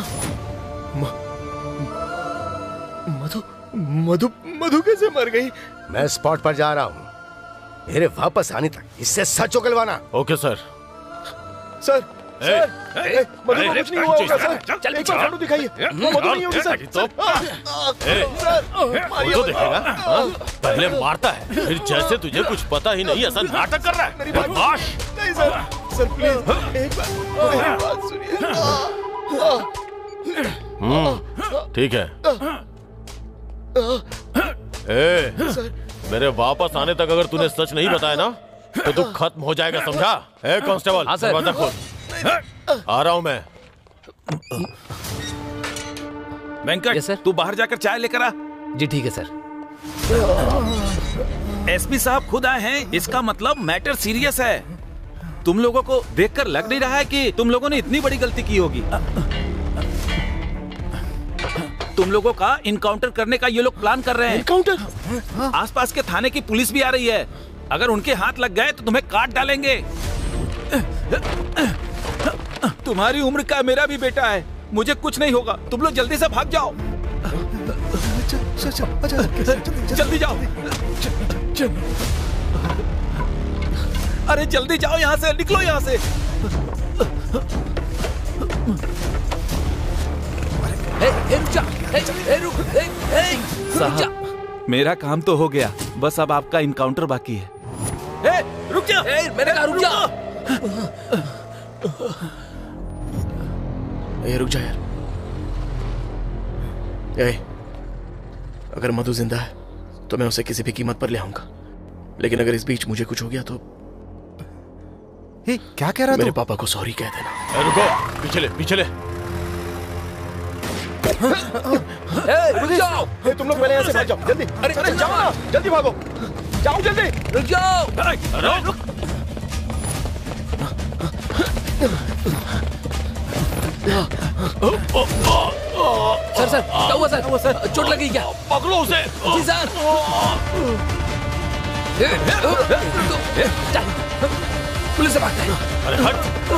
[SPEAKER 2] मधु मधु मधु कैसे मर गई?
[SPEAKER 13] मैं स्पॉट पर जा रहा हूँ, मेरे वापस आने तक इससे सच उगलवाना।
[SPEAKER 2] Okay sir. सर मधु को कुछ नहीं हुआ होगा सर। एक बार फोटो दिखाइए। वो मधु नहीं होगी सर।
[SPEAKER 15] तो देखेगा पहले मारता है, फिर जैसे तुझे कुछ पता ही नहीं ऐसा नाटक कर रहा है। बदमाश।
[SPEAKER 2] नहीं सर, सर प्लीज एक बात सुनिए।
[SPEAKER 15] ठीक है। मेरे वापस आने तक अगर तूने सच नहीं बताया ना तो तू खत्म हो जाएगा, समझा? कांस्टेबल दरवाजा खोल। आ रहा हूं मैं।
[SPEAKER 18] वेंकट तू बाहर जाकर चाय लेकर आ।
[SPEAKER 6] जी ठीक है सर।
[SPEAKER 18] एसपी साहब खुद आए हैं, इसका मतलब मैटर सीरियस है। तुम लोगों को देखकर लग नहीं रहा है कि तुम लोगों ने इतनी बड़ी गलती की होगी। तुम लोगों का इनकाउंटर करने का ये लोग प्लान कर रहे हैं।
[SPEAKER 2] इनकाउंटर?
[SPEAKER 18] आसपास के थाने की पुलिस भी आ रही है। अगर उनके हाथ लग गए तो तुम्हें काट डालेंगे। तुम्हारी उम्र का मेरा भी बेटा है, मुझे कुछ नहीं होगा। तुम लोग जल्दी से भाग जाओ। जल्दी जाओ। अरे जल्दी जाओ, यहाँ से निकलो, यहाँ से। साहब मेरा काम तो हो गया, बस अब आपका इनकाउंटर बाकी है। रुक जा।
[SPEAKER 6] मैंने कहा रुक जा।
[SPEAKER 2] रुक जा यार। अगर मधु जिंदा है तो मैं उसे किसी भी कीमत पर ले आऊंगा, लेकिन अगर इस बीच मुझे कुछ हो गया तो
[SPEAKER 10] क्या कह रहा?
[SPEAKER 2] मेरे पापा को सॉरी कह देना।
[SPEAKER 15] रुको, पीछे ले, पीछे ले।
[SPEAKER 2] रुक जाओ। तुम लोग पहले यहाँ से भाग जाओ, जल्दी। अरे जाओ ना, जल्दी भागो, जाओ जल्दी।
[SPEAKER 6] रुक जाओ।
[SPEAKER 15] रुक।
[SPEAKER 6] सर क्या हुआ सर? चोट लगी क्या?
[SPEAKER 15] पकड़ो उसे।
[SPEAKER 6] जी सर। पुलिस से भागते हैं।
[SPEAKER 15] अरे हट।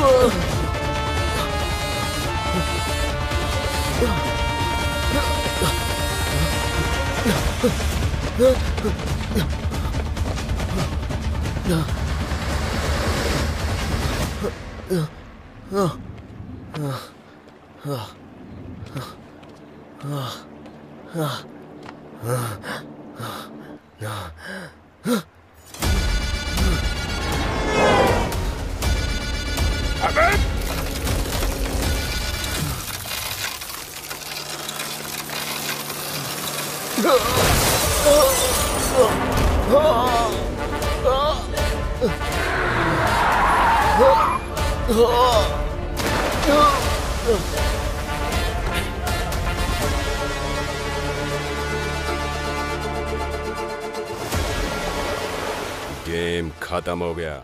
[SPEAKER 20] गेम खत्म हो गया।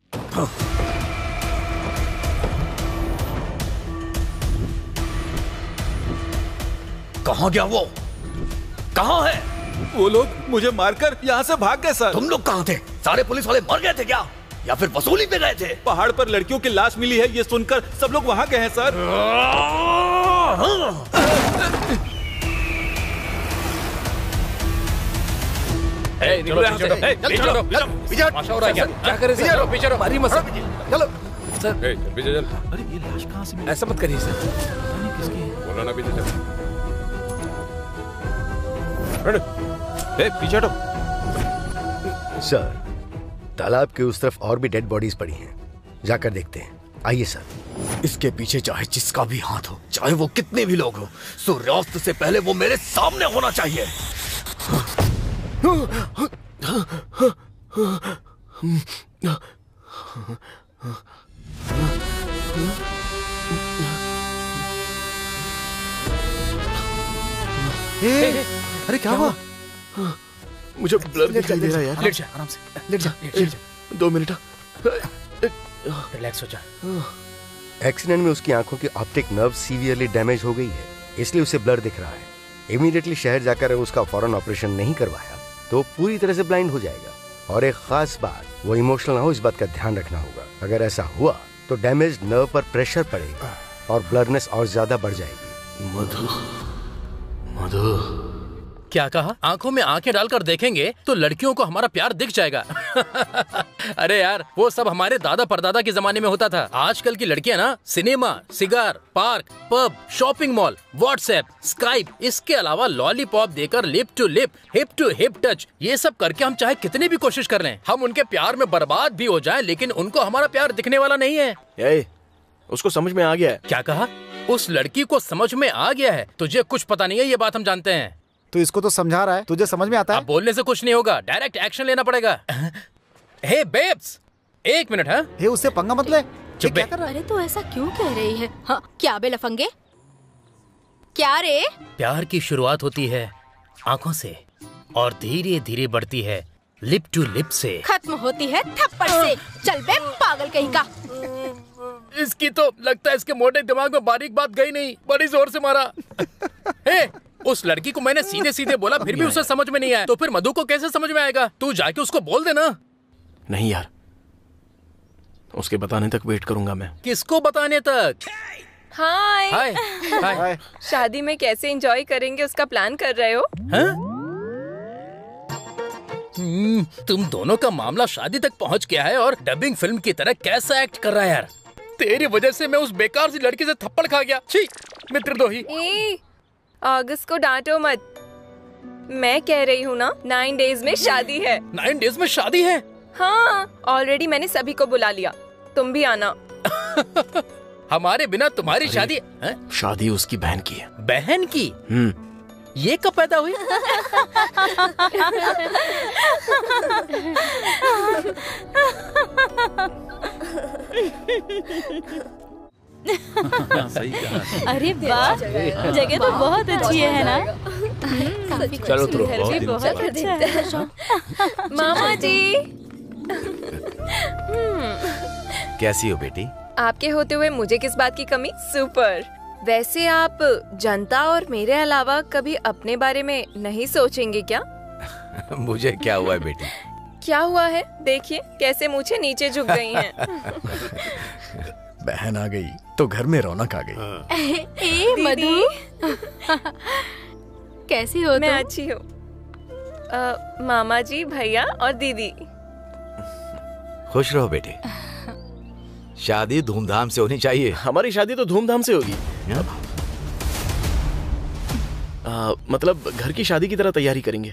[SPEAKER 13] कहाँ गया वो? कहाँ है?
[SPEAKER 18] वो लोग मुझे मारकर यहाँ से भाग गए सर।
[SPEAKER 13] तुम लोग कहाँ थे? सारे पुलिस वाले मर गए थे क्या, या फिर वसूली पे गए थे?
[SPEAKER 18] पहाड़ पर लड़कियों की लाश मिली है, ये सुनकर सब लोग वहाँ गए हैं सर।
[SPEAKER 6] ऐसा मत करिए सर।
[SPEAKER 20] बोलो ना पीछे चल।
[SPEAKER 18] पीछे हटो।
[SPEAKER 13] सर तालाब के उस तरफ और भी डेड बॉडीज पड़ी हैं, जाकर देखते हैं। आइए सर। इसके पीछे चाहे जिसका भी हाथ हो, चाहे वो कितने भी लोग हो, सूर्यास्त से पहले वो मेरे सामने होना चाहिए।
[SPEAKER 10] अरे क्या हुआ?
[SPEAKER 2] मुझे ब्लर दिखाई दे रहा है यार।
[SPEAKER 6] लेट जा, आराम से लेट जा।
[SPEAKER 2] 2 मिनट।
[SPEAKER 6] रिलैक्स हो जा।
[SPEAKER 13] एक्सीडेंट में उसकी आंखों की ऑप्टिक नर्व सीवियरली डैमेज हो गई है, इसलिए उसे ब्लर दिख रहा है। इमीडिएटली शहर जाकर उसका फौरन ऑपरेशन नहीं करवाया तो पूरी तरह से ब्लाइंड हो जाएगा। और एक खास बात, वो इमोशनल ना हो, इस बात का ध्यान रखना होगा। अगर ऐसा हुआ तो डैमेज नर्व पर प्रेशर पड़ेगा और ब्लरनेस और ज्यादा बढ़ जाएगी।
[SPEAKER 2] मधु, मधु
[SPEAKER 6] क्या कहा? आंखों में आंखें डालकर देखेंगे तो लड़कियों को हमारा प्यार दिख जाएगा। अरे यार, वो सब हमारे दादा परदादा के जमाने में होता था। आजकल की लड़कियां ना cinema, cigar, park, pub, shopping mall, WhatsApp, Skype, इसके अलावा लॉलीपॉप देकर लिप टू हिप टच, ये सब करके हम चाहे कितनी भी कोशिश कर लें, हम उनके प्यार में बर्बाद भी हो जाएं, लेकिन उनको हमारा प्यार दिखने वाला नहीं है।
[SPEAKER 2] उसको समझ में आ गया है।
[SPEAKER 6] क्या कहा? उस लड़की को समझ में आ गया है? तुझे कुछ पता नहीं है, ये बात हम जानते हैं।
[SPEAKER 10] तो इसको तो समझा रहा है, तुझे समझ में आता है?
[SPEAKER 6] अब बोलने से कुछ नहीं होगा, डायरेक्ट एक्शन लेना पड़ेगा। हे बेब्स, एक मिनट। हाँ,
[SPEAKER 10] हे उससे पंगा मत ले।
[SPEAKER 6] चुप बे।
[SPEAKER 16] अरे तो ऐसा क्यों कह रही है? हाँ, क्या बे लफंगे? क्या रे?
[SPEAKER 6] प्यार की शुरुआत होती है आंखों से और धीरे धीरे बढ़ती है लिप टू लिप से,
[SPEAKER 16] खत्म होती है थप्पड़ से। चल बे पागल कहीं का।
[SPEAKER 6] इसकी तो लगता है इसके मोटे दिमाग में बारीक बात गई नहीं, बड़ी जोर से मारा। हे, उस लड़की को मैंने सीधे सीधे बोला, फिर भी उसे समझ में नहीं आया, तो फिर मधु को कैसे समझ में आएगा? तू जाके उसको बोल देना।
[SPEAKER 2] नहीं यार, उसके बताने तक वेट करूंगा मैं।
[SPEAKER 6] किसको बताने तक?
[SPEAKER 17] हाय
[SPEAKER 6] हाय हाय।
[SPEAKER 17] शादी में कैसे एंजॉय करेंगे उसका प्लान कर रहे हो?
[SPEAKER 6] तुम दोनों का मामला शादी तक पहुंच गया है और डबिंग फिल्म की तरह कैसा एक्ट कर रहा है यार। तेरी वजह से मैं उस बेकार सी लड़की से थप्पड़ खा गया। छी, मित्रद्रोही।
[SPEAKER 17] अगस्त को डांटो मत, मैं कह रही हूँ ना, 9 डेज में शादी है।
[SPEAKER 6] 9 डेज में शादी है?
[SPEAKER 17] हाँ, ऑलरेडी मैंने सभी को बुला लिया, तुम भी आना।
[SPEAKER 6] हमारे बिना तुम्हारी शादी?
[SPEAKER 2] शादी उसकी बहन की है।
[SPEAKER 6] बहन की? ये कब पैदा हुई?
[SPEAKER 1] सही कहा। अरे वाह, जगह तो बहुत अच्छी है ना?
[SPEAKER 15] चलो तो
[SPEAKER 1] बहुत अच्छा है।
[SPEAKER 17] मामा जी।
[SPEAKER 9] कैसी हो बेटी?
[SPEAKER 17] आपके होते हुए मुझे किस बात की कमी? सुपर। वैसे आप जनता और मेरे अलावा कभी अपने बारे में नहीं सोचेंगे क्या?
[SPEAKER 9] मुझे क्या हुआ है बेटी?
[SPEAKER 17] क्या हुआ है? देखिए कैसे मुझे नीचे झुक गई हैं।
[SPEAKER 22] बहन आ गई तो घर में रौनक आ गई।
[SPEAKER 16] ए मधु, कैसी हो?
[SPEAKER 17] मैं अच्छी हूँ। मामा जी, भैया और दीदी।
[SPEAKER 9] खुश रहो बेटे। शादी धूमधाम से होनी चाहिए।
[SPEAKER 2] हमारी शादी तो धूमधाम से होगी। मतलब घर की शादी की तरह तैयारी करेंगे।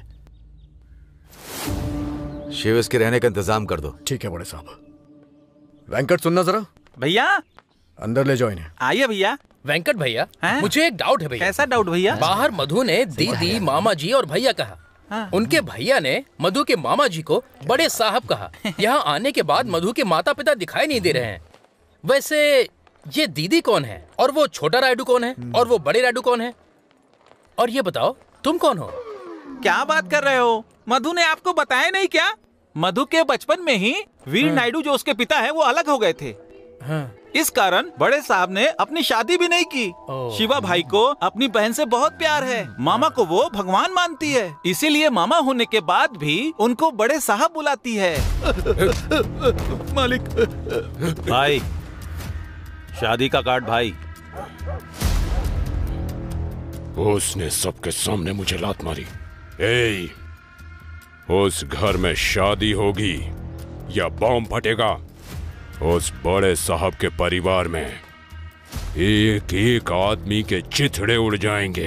[SPEAKER 9] शिव, इसके रहने का इंतजाम कर दो।
[SPEAKER 22] ठीक है बड़े साहब। वेंकट सुनना जरा।
[SPEAKER 18] भैया
[SPEAKER 22] अंदर ले जाओ इन्हें।
[SPEAKER 18] आइए भैया।
[SPEAKER 6] वेंकट भैया, मुझे एक डाउट है भैया।
[SPEAKER 18] कैसा डाउट भैया?
[SPEAKER 6] बाहर मधु ने दीदी, मामा जी और भैया कहा। उनके भैया ने मधु के मामा जी को बड़े साहब कहा। यहाँ आने के बाद मधु के माता पिता दिखाई नहीं दे रहे हैं। वैसे ये दीदी कौन है और वो छोटा रायडू कौन है और वो बड़े रायडू कौन है? और ये बताओ तुम कौन हो?
[SPEAKER 18] क्या बात कर रहे हो? मधु ने आपको बताया नहीं क्या? मधु के बचपन में ही वीर नायडू जो उसके पिता है वो अलग हो गए थे। इस कारण बड़े साहब ने अपनी शादी भी नहीं की। शिवा भाई को अपनी बहन से बहुत प्यार है। मामा को वो भगवान मानती है, इसीलिए मामा होने के बाद भी उनको बड़े साहब बुलाती है।
[SPEAKER 21] मालिक।
[SPEAKER 18] भाई, शादी का कार्ड भाई।
[SPEAKER 12] उसने सबके सामने मुझे लात मारी। ए, उस घर में शादी होगी या बॉम्ब फटेगा, उस बड़े साहब के परिवार में एक एक आदमी के चिथड़े उड़ जाएंगे।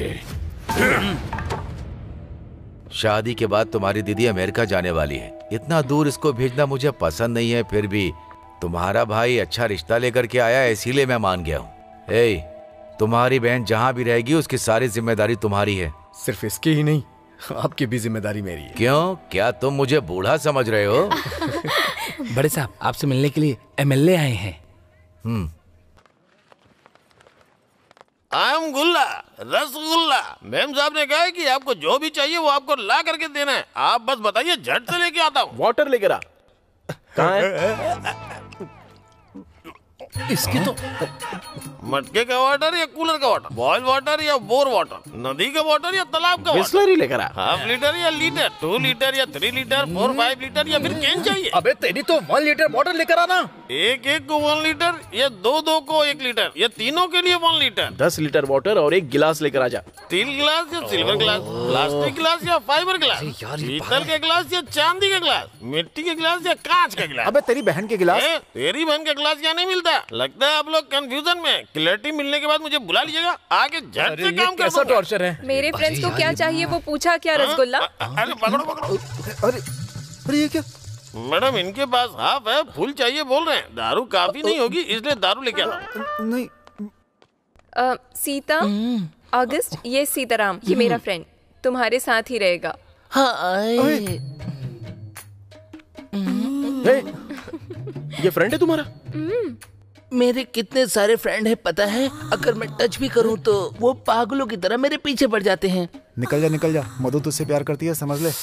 [SPEAKER 9] शादी के बाद तुम्हारी दीदी अमेरिका जाने वाली है। इतना दूर इसको भेजना मुझे पसंद नहीं है, फिर भी तुम्हारा भाई अच्छा रिश्ता लेकर के आया है, इसीलिए मैं मान गया हूँ। ए, तुम्हारी बहन जहाँ भी रहेगी उसकी सारी जिम्मेदारी तुम्हारी है।
[SPEAKER 22] सिर्फ इसकी ही नहीं, आपकी भी जिम्मेदारी मेरी है।
[SPEAKER 9] क्यों? क्या तुम मुझे बूढ़ा समझ रहे हो?
[SPEAKER 19] बड़े साहब, आपसे मिलने के लिए एमएलए आए हैं।
[SPEAKER 15] आम गुल्ला, रसगुल्ला। मैम साहब ने कहा है कि आपको जो भी चाहिए वो आपको ला करके देना है। आप बस बताइए, झट से लेके आता हूँ।
[SPEAKER 2] वाटर लेकर आ। कहाँ है?
[SPEAKER 6] इसकी तो
[SPEAKER 15] मटके का वाटर या कूलर का वाटर, बॉयल वाटर या बोर वाटर, नदी का वाटर या तालाब का
[SPEAKER 2] बिस्लरी लेकर आ।
[SPEAKER 15] हाफ लीटर या लीटर, 2 लीटर या 3 लीटर, 4, 5 लीटर या फिर कैन चाहिए?
[SPEAKER 6] अबे तेरी तो 1 लीटर बॉटल लेकर आना।
[SPEAKER 15] एक को 1 लीटर या दो को 1 लीटर या तीनों के लिए 1 लीटर?
[SPEAKER 2] 10 लीटर वाटर और 1 गिलास लेकर आ जा।
[SPEAKER 15] स्टील गिलास या सिल्वर गिलास, प्लास्टिक गिलास या फाइबर गिलास, पीतल के गिलास या चांदी के गिलास, मिट्टी के गिलास या कांच का गिलास?
[SPEAKER 10] अबे तेरी बहन के गिलास।
[SPEAKER 15] तेरी बहन का गिलास क्या नहीं मिलता? लगता है आप लोग कंफ्यूजन में। क्लैरिटी मिलने के बाद मुझे बुला लीजिएगा, आगे झट से काम कर दूंगा।
[SPEAKER 6] टॉर्चर है।
[SPEAKER 17] मेरे फ्रेंड्स को क्या चाहिए वो पूछा क्या रसगुल्ला?
[SPEAKER 15] अरे पकड़ो पकड़ो।
[SPEAKER 10] अरे ये क्या?
[SPEAKER 15] मैडम इनके पास हाफ है, फुल चाहिए बोल रहे हैं। दारू काफी नहीं होगी इसलिए दारू लेके आना।
[SPEAKER 10] नहीं
[SPEAKER 17] सीता, अगस्त, ये सीताराम, ये मेरा फ्रेंड तुम्हारे साथ ही रहेगा।
[SPEAKER 2] ये फ्रेंड है तुम्हारा?
[SPEAKER 4] मेरे कितने सारे फ्रेंड हैं पता है? अगर मैं टच भी करूं तो वो पागलों की तरह मेरे पीछे पड़ जाते हैं।
[SPEAKER 10] निकल जा, मधु तुझसे प्यार करती है, समझ ले।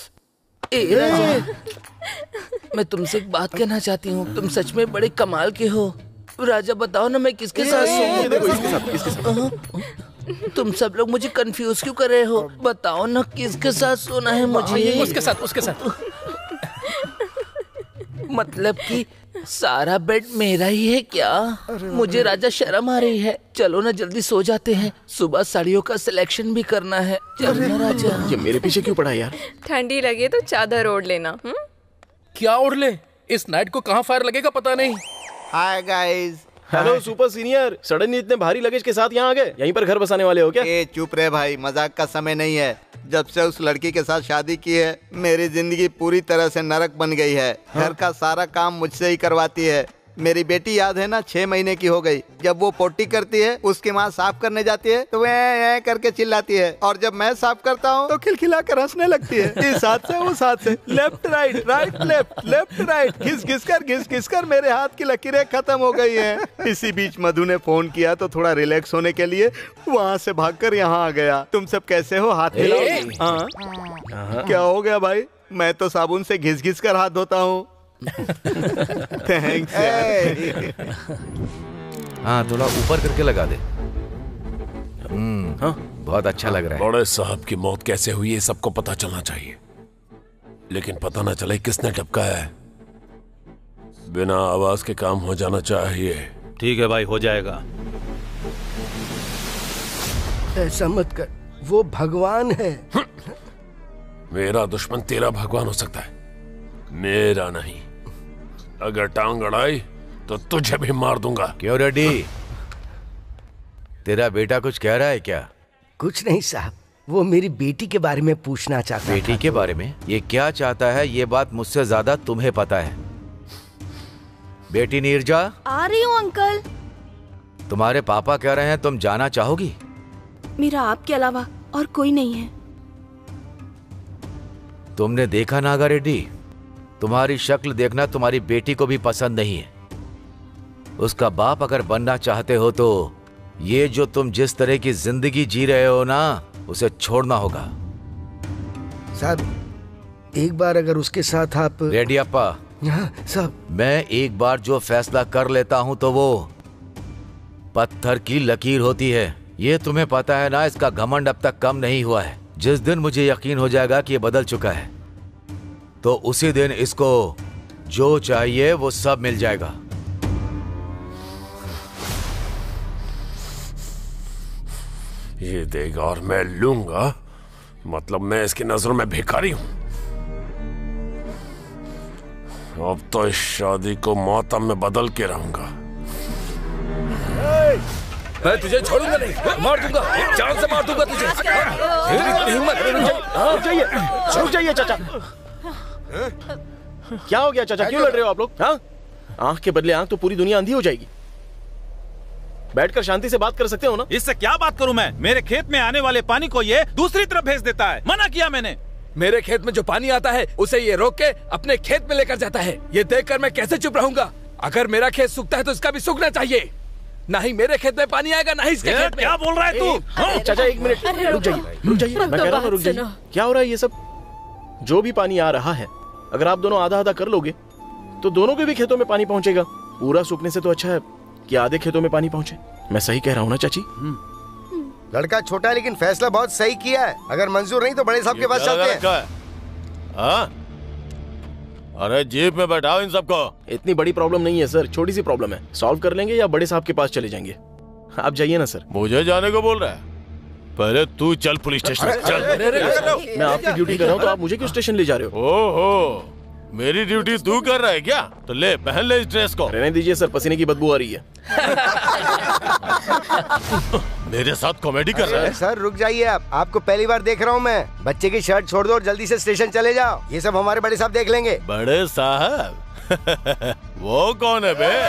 [SPEAKER 4] मैं तुमसे एक बात कहना चाहती हूँ, तुम सच में बड़े कमाल के हो। राजा बताओ ना मैं किसके साथ सोऊं? तुम सब लोग मुझे कंफ्यूज क्यों कर रहे हो? बताओ ना किसके साथ सोना है मुझे?
[SPEAKER 6] उसके साथ।
[SPEAKER 4] मतलब कि सारा बेड मेरा ही है क्या? मुझे राजा शर्म आ रही है। चलो ना जल्दी सो जाते हैं, सुबह साड़ियों का सिलेक्शन भी करना है। चलो ना राजा।
[SPEAKER 2] ये मेरे पीछे क्यों पड़ा यार?
[SPEAKER 17] ठंडी लगे तो चादर ओढ़ लेना।
[SPEAKER 6] क्या ओढ़ ले? इस नाइट को कहाँ फायर लगेगा पता नहीं।
[SPEAKER 14] Hi guys.
[SPEAKER 2] Hello super senior, suddenly इतने भारी लगेज के साथ यहाँ आ गए? यहीं पर घर बसाने वाले हो क्या?
[SPEAKER 14] चुप रहे भाई, मजाक का समय नहीं है। जब से उस लड़की के साथ शादी की है मेरी जिंदगी पूरी तरह से नरक बन गई है। घर का सारा काम मुझसे ही करवाती है। मेरी बेटी याद है ना, 6 महीने की हो गई। जब वो पोटी करती है उसकी माँ साफ करने जाती है तो वह करके चिल्लाती है, और जब मैं साफ करता हूँ तो खिलखिला कर हंसने लगती है। इस हाथ से उस हाथ से, left right right left left right, घिस घिस कर मेरे हाथ की लकीरें खत्म हो गई हैं। इसी बीच मधु ने फोन किया तो थोड़ा रिलैक्स होने के लिए वहाँ से भागकर यहाँ आ गया। तुम सब कैसे हो? हाथ मिलाओ। हाँ क्या हो गया भाई? मैं तो साबुन से घिस घिस कर हाथ धोता हूँ। थैंक्स।
[SPEAKER 9] हाँ थोड़ा ऊपर करके लगा दे। हाँ बहुत अच्छा लग रहा है।
[SPEAKER 12] बड़े साहब की मौत कैसे हुई ये सबको पता चलना चाहिए, लेकिन पता ना चले किसने टपकाया है। बिना आवाज के काम हो जाना चाहिए।
[SPEAKER 23] ठीक है भाई, हो जाएगा।
[SPEAKER 13] ऐसा मत कर, वो भगवान है।
[SPEAKER 12] मेरा दुश्मन तेरा भगवान हो सकता है, मेरा नहीं। अगर टांग अड़ाई तो तुझे भी मार दूंगा।
[SPEAKER 9] क्यों रेड्डी, तेरा बेटा कुछ कह रहा है क्या?
[SPEAKER 13] कुछ नहीं साहब, वो मेरी बेटी के बारे में पूछना चाहता है।
[SPEAKER 9] बेटी के बारे में? ये क्या चाहता है ये बात मुझसे ज्यादा तुम्हें पता है। बेटी नीरजा,
[SPEAKER 16] आ रही हूँ अंकल।
[SPEAKER 9] तुम्हारे पापा कह रहे हैं तुम जाना चाहोगी?
[SPEAKER 16] मेरा आपके अलावा और कोई नहीं है।
[SPEAKER 9] तुमने देखा नागा रेड्डी, तुम्हारी शक्ल देखना तुम्हारी बेटी को भी पसंद नहीं है। उसका बाप अगर बनना चाहते हो तो ये जो तुम जिस तरह की जिंदगी जी रहे हो ना, उसे छोड़ना होगा।
[SPEAKER 13] साहब एक बार अगर उसके साथ आप।
[SPEAKER 9] रेड्डी अप्पा।
[SPEAKER 13] हाँ साहब।
[SPEAKER 9] मैं एक बार जो फैसला कर लेता हूं तो वो पत्थर की लकीर होती है। ये तुम्हें पता है ना, इसका घमंड अब तक कम नहीं हुआ है। जिस दिन मुझे यकीन हो जाएगा कि ये बदल चुका है तो उसी दिन इसको जो चाहिए वो सब मिल जाएगा।
[SPEAKER 12] ये देगा और मैं लूंगा, मतलब मैं इसकी नजरों में भिखारी हूं। अब तो इस शादी को मातम में बदल के रहूंगा।
[SPEAKER 6] मैं तुझे छोड़ूंगा नहीं, मार दूंगा, जान से मार दूंगा तुझे।
[SPEAKER 2] रुक जाइए चाचा। क्या हो गया चाचा, क्यों लड़ रहे हो आप लोग? हाँ, आंख के बदले आंख तो पूरी दुनिया अंधी हो जाएगी। बैठकर शांति से बात कर सकते हो ना?
[SPEAKER 18] इससे क्या बात करूं मैं? मेरे खेत में आने वाले पानी को ये दूसरी तरफ भेज देता है। मना किया मैंने।
[SPEAKER 19] मेरे खेत में जो पानी आता है उसे ये रोक के अपने खेत में लेकर जाता है। ये देखकर मैं कैसे चुप रहूंगा? अगर मेरा खेत सूखता है तो इसका भी सूखना चाहिए। ना ही मेरे खेत में पानी आएगा ना ही इसके खेत में।
[SPEAKER 18] क्या बोल रहा है तू?
[SPEAKER 2] चाचा एक मिनट रुक जाइए, मैं कह रहा हूँ रुक जाइए। क्या हो रहा है ये सब? जो भी पानी आ रहा है अगर आप दोनों आधा आधा कर लोगे तो दोनों के भी खेतों में पानी पहुंचेगा। पूरा सूखने से तो अच्छा है कि आधे खेतों में पानी पहुंचे। मैं सही कह रहा हूँ ना चाची?
[SPEAKER 13] लड़का छोटा है लेकिन फैसला बहुत सही किया है। अगर मंजूर नहीं तो बड़े साहब के पास चलते हैं।
[SPEAKER 15] हाँ? अरे जीप में बैठाओ इन सबको।
[SPEAKER 2] इतनी बड़ी प्रॉब्लम नहीं है सर, छोटी सी प्रॉब्लम है, सॉल्व कर लेंगे या बड़े साहब के पास चले जाएंगे। आप जाइए ना सर।
[SPEAKER 15] मुझे जाने को बोल रहा है? पहले तू चल पुलिस स्टेशन चल।
[SPEAKER 2] मैं आपकी ड्यूटी कर रहा हूँ तो आप मुझे क्यों स्टेशन ले जा रहे हो?
[SPEAKER 15] ओहो, मेरी ड्यूटी तू कर रहा है क्या? तो ले पहन ले इस ड्रेस को।
[SPEAKER 2] रहने दीजिए सर, पसीने की बदबू आ रही है।
[SPEAKER 15] मेरे साथ कॉमेडी कर रहा है?
[SPEAKER 13] सर रुक जाइए आप, आपको पहली बार देख रहा हूँ मैं। बच्चे की शर्ट छोड़ दो और जल्दी से स्टेशन चले जाओ, ये सब हमारे बड़े साहब देख लेंगे।
[SPEAKER 15] बड़े साहब? वो कौन है बे?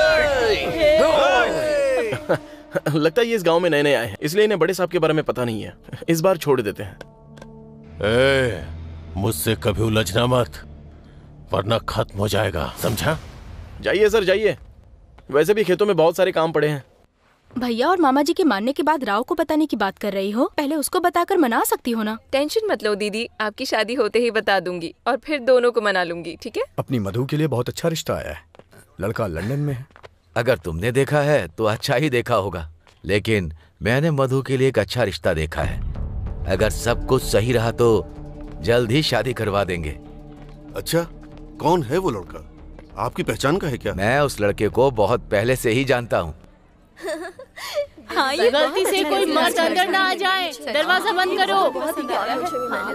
[SPEAKER 2] लगता है ये इस गांव में नए नए आए हैं, इसलिए इन्हें बड़े साहब के बारे में पता नहीं है। इस बार छोड़ देते हैं।
[SPEAKER 15] मुझसे कभी उलझना मत, वरना खत्म हो जाएगा, समझा?
[SPEAKER 2] जाइए सर जाइए, वैसे भी खेतों में बहुत सारे काम पड़े हैं।
[SPEAKER 16] भैया और मामा जी के मानने के बाद राव को बताने की बात कर रही हो, पहले उसको बताकर मना सकती हो ना।
[SPEAKER 17] टेंशन मत लो दीदी, आपकी शादी होते ही बता दूंगी और फिर दोनों को मना लूंगी, ठीक है?
[SPEAKER 22] अपनी मधु के लिए बहुत अच्छा रिश्ता आया है, लड़का लंदन में है।
[SPEAKER 9] अगर तुमने देखा है तो अच्छा ही देखा होगा, लेकिन मैंने मधु के लिए एक अच्छा रिश्ता देखा है। अगर सब कुछ सही रहा तो जल्द ही शादी करवा देंगे।
[SPEAKER 5] अच्छा, कौन है वो लड़का? आपकी पहचान का है क्या?
[SPEAKER 9] मैं उस लड़के को बहुत पहले से ही जानता हूँ।
[SPEAKER 7] हाँ, ये गलती से कोई मर्द अंदर ना आ जाए, दरवाजा बंद करो। बहुत प्यारा है।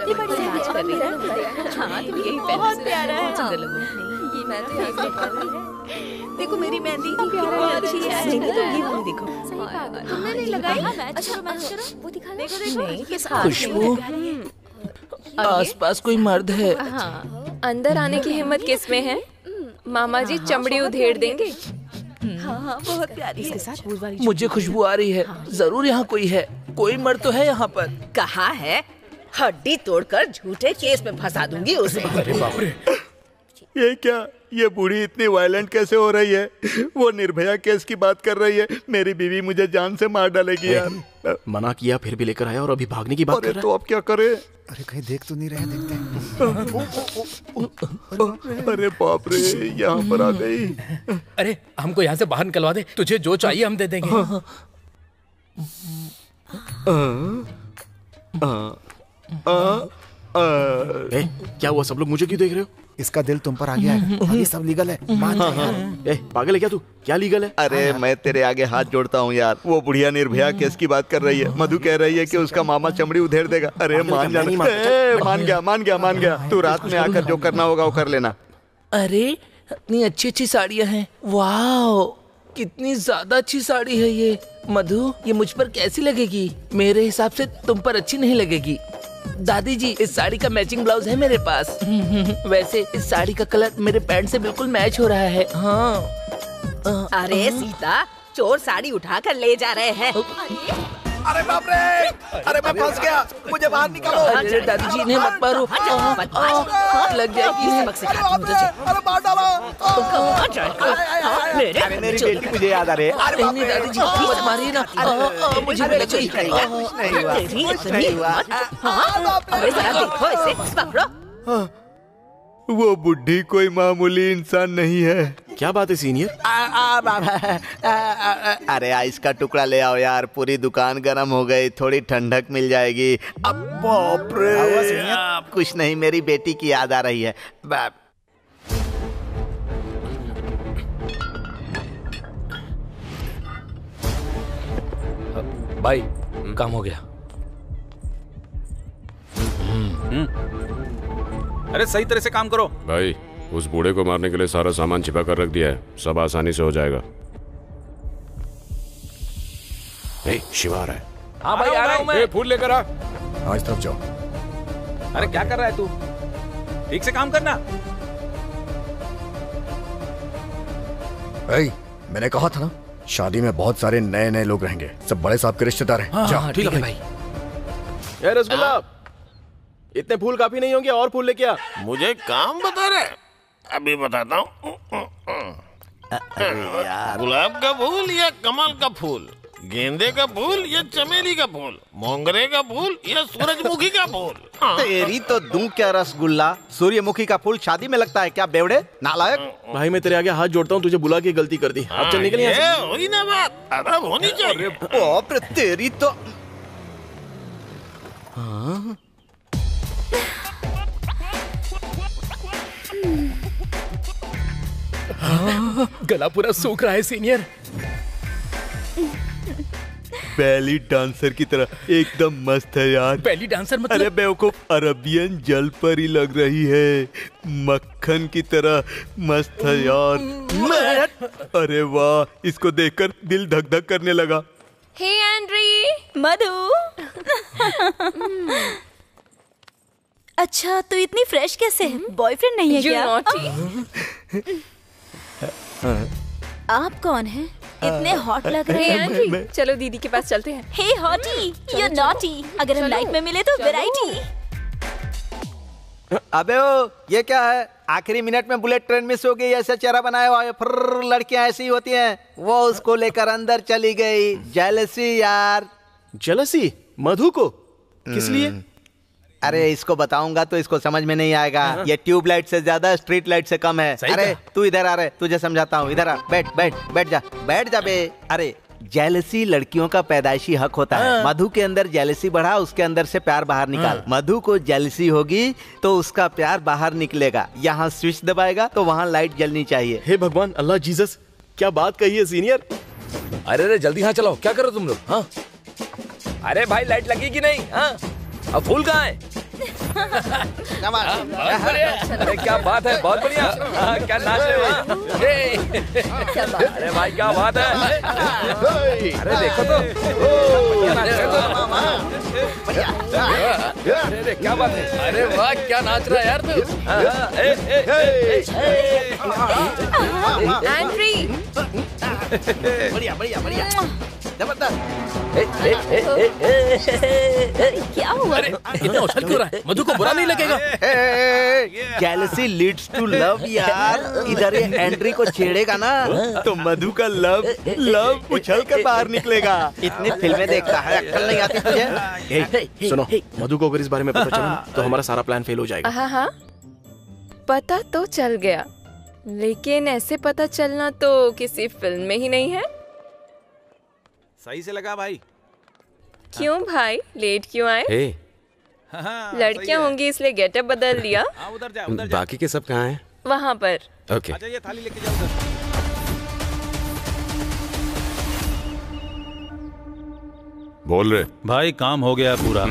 [SPEAKER 3] देखो मेरी मेहंदी कितनी अच्छी है। तो ये वाली देखो।
[SPEAKER 7] तुमने नहीं लगाई? अच्छा रोमांस करो, वो दिखा दो।
[SPEAKER 4] खुशबू, आसपास कोई मर्द है?
[SPEAKER 17] हाँ, अंदर आने की हिम्मत किसमें है? मामा जी चमड़ी उधेड़ देंगे।
[SPEAKER 3] हाँ, बहुत प्यारी है।
[SPEAKER 4] मुझे खुशबू आ रही है, जरूर यहाँ कोई है, कोई मर्द तो है यहाँ पर।
[SPEAKER 3] कहाँ है? हड्डी तोड़कर झूठे केस में फंसा दूंगी उसे।
[SPEAKER 21] अरे बाप रे, ये क्या? ये बूढ़ी इतनी वायलेंट कैसे हो रही है? वो निर्भया केस की बात कर रही है। मेरी बीवी मुझे जान से मार डालेगी यार।
[SPEAKER 2] मना किया फिर भी लेकर आया और अभी भागने की बात कर रहा है।
[SPEAKER 21] तो अब क्या करे?
[SPEAKER 10] अरे कहीं देख तो नहीं रहे? देखते
[SPEAKER 21] अरे बाप रे, यहाँ पर आ गई।
[SPEAKER 6] अरे हमको यहाँ से बाहर निकलवा दे, तुझे जो चाहिए हम दे देंगे।
[SPEAKER 2] क्या हुआ? सब लोग मुझे क्यों देख रहे हो?
[SPEAKER 10] इसका दिल तुम पर आ गया है। ये सब लीगल है।
[SPEAKER 2] पागल है क्या तू? क्या लीगल है?
[SPEAKER 14] अरे मैं तेरे आगे हाथ जोड़ता हूँ यार। वो बुढ़िया निर्भया केस की बात कर रही है। मधु कह रही है कि उसका मामा चमड़ी उधेड़ देगा। अरे मान जा। मान गया। तू रात में आकर जो करना होगा वो कर लेना।
[SPEAKER 4] अरे इतनी अच्छी अच्छी साड़ियाँ हैं, वाह कितनी ज्यादा अच्छी साड़ी है ये। मधु, ये मुझ पर कैसी लगेगी? मेरे हिसाब से तुम पर अच्छी नहीं लगेगी। दादी जी, इस साड़ी का मैचिंग ब्लाउज है मेरे पास। वैसे इस साड़ी का कलर मेरे पैंट से बिल्कुल मैच हो रहा है। हाँ।
[SPEAKER 3] अरे सीता, चोर साड़ी उठाकर ले जा रहे हैं।
[SPEAKER 10] अरे बाप रे, अरे मैं फंस गया, मुझे बाहर निकालो।
[SPEAKER 4] अरे दादी जी, इन्हें मत मारो, लग जाएगी।
[SPEAKER 10] अरे मार डालो। मेरी बेटी मुझे याद आ रही है।
[SPEAKER 4] नहीं दादी जी, मत मारिए ना, मुझे भी लग
[SPEAKER 3] अरे जरा देखो इसे, पकड़ो।
[SPEAKER 21] वो बुढ़ी कोई मामूली इंसान नहीं है।
[SPEAKER 2] क्या बात है सीनियर?
[SPEAKER 14] अरे आइस का टुकड़ा ले आओ यार, पूरी दुकान गर्म हो गई, थोड़ी ठंडक मिल जाएगी। अब बाप रे, कुछ नहीं, मेरी बेटी की याद आ रही है।
[SPEAKER 19] भाई काम हो गया।
[SPEAKER 18] अरे सही तरह से काम करो
[SPEAKER 20] भाई। उस बूढ़े को मारने के लिए सारा सामान छिपा कर रख दिया है, सब आसानी से हो जाएगा। शिवा आ रहा है।
[SPEAKER 19] हाँ भाई आ रहा हूँ मैं।
[SPEAKER 18] फूल लेकर आ।
[SPEAKER 22] आज तरफ जाओ।
[SPEAKER 18] अरे क्या कर रहा है तू? ठीक से काम करना।
[SPEAKER 22] मैंने कहा था ना, शादी में बहुत सारे नए नए लोग रहेंगे, सब बड़े साहब के रिश्तेदार हैं।
[SPEAKER 4] हाँ, ठीक है भाई।
[SPEAKER 2] ये रसगुल्ला, इतने फूल काफी नहीं होंगे, और फूल लेके आ।
[SPEAKER 15] मुझे काम बता रहे? अभी बताता हूँ। गुलाब का फूल या कमल का फूल? गेंदे का फूल या चमेली का फूल, मोंगरे का फूल या सूरजमुखी का फूल?
[SPEAKER 14] तेरी तो दूं क्या रसगुल्ला, सूर्यमुखी का फूल शादी में लगता है क्या बेवड़े नालायक।
[SPEAKER 2] भाई मैं तेरे आगे हाथ जोड़ता हूँ, तुझे बुला के गलती कर दी। अब चल निकल यहाँ से।
[SPEAKER 15] हुई ना बात, अदब होनी चाहिए।
[SPEAKER 14] बाप रे तेरी तो। हाँ?
[SPEAKER 6] गला पूरा सूख रहा है सीनियर।
[SPEAKER 21] बैली डांसर की तरह एकदम मस्त है यार।
[SPEAKER 6] बैली डांसर मतलब?
[SPEAKER 21] अरे बेवकूफ, अरबियन जल परी लग रही है, मक्खन की तरह मस्त है यार। अरे वाह, इसको देखकर दिल धक धक करने लगा।
[SPEAKER 17] हे एंड्री।
[SPEAKER 1] मधु। अच्छा तू इतनी फ्रेश कैसे है? बॉयफ्रेंड नहीं है क्या? आप कौन हैं? इतने हॉट लग रहे हैं।
[SPEAKER 17] एंड्री, चलो दीदी के पास चलते हैं।
[SPEAKER 1] Hey hottie, you naughty. अगर हम नाइट में मिले तो वैरायटी।
[SPEAKER 14] अबे ओ, ये क्या है? आखिरी मिनट में बुलेट ट्रेन मिस हो गई, ऐसा चेहरा बनाया हुआ है। फिर लड़कियां ऐसी होती हैं। वो उसको लेकर अंदर चली गई। जेलसी यार।
[SPEAKER 2] जेलसी? मधु को? किस लिए?
[SPEAKER 14] अरे इसको बताऊंगा तो इसको समझ में नहीं आएगा। ये ट्यूबलाइट से ज्यादा स्ट्रीट लाइट से कम है। अरे तू इधर आ रहे, तुझे समझाता हूँ। इधर आ, बैठ जा बे। अरे जेलसी लड़कियों का पैदाइशी हक होता है। मधु के अंदर जेलसी बढ़ा, उसके अंदर से प्यार बाहर निकाल। मधु को जेलसी होगी तो उसका प्यार बाहर निकलेगा। यहाँ स्विच दबाएगा तो वहाँ लाइट जलनी चाहिए।
[SPEAKER 2] हे भगवान, अल्लाह जीसस, क्या बात कही है सीनियर।
[SPEAKER 19] अरे जल्दी यहाँ चलो, क्या करो तुम लोग? हाँ अरे भाई लाइट लगेगी नहीं? हाँ अब फूल कहाँ है? अरे क्या बात है, बहुत बढ़िया। क्या नाच रहे हो? अरे भाई क्या बात है। अरे देखो तो, अरे क्या बात है।
[SPEAKER 6] अरे वाह क्या नाच रहा है यार तू।
[SPEAKER 17] एंड्री।
[SPEAKER 14] बढ़िया जबरदस्त।
[SPEAKER 1] क्या हुआ?
[SPEAKER 6] अरे इतना उछल क्यों रहा है? मधु को बुरा नहीं लगेगा?
[SPEAKER 14] जेलसी लीड्स टू लव यार। इधर ये एंड्री को छेड़ेगा ना तो मधु का लव उछल कर बाहर निकलेगा। इतनी फिल्में देखता है, अक्ल नहीं आती तुझे?
[SPEAKER 2] सुनो, मधु को अगर इस बारे में पता चला तो हमारा सारा प्लान फेल हो जाएगा।
[SPEAKER 17] हाँ पता तो चल गया, लेकिन ऐसे पता चलना तो किसी फिल्म में ही नहीं है।
[SPEAKER 18] सही से लगा भाई।
[SPEAKER 17] क्यों भाई, लेट क्यों आए? लड़कियां होंगी इसलिए गेटअप बदल लिया।
[SPEAKER 18] उधर जा।
[SPEAKER 20] बाकी के सब कहाँ हैं?
[SPEAKER 17] वहाँ पर।
[SPEAKER 20] ओके।
[SPEAKER 18] अच्छा ये थाली लेके जाओ उधर।
[SPEAKER 12] बोल रहे
[SPEAKER 23] भाई काम हो गया पूरा।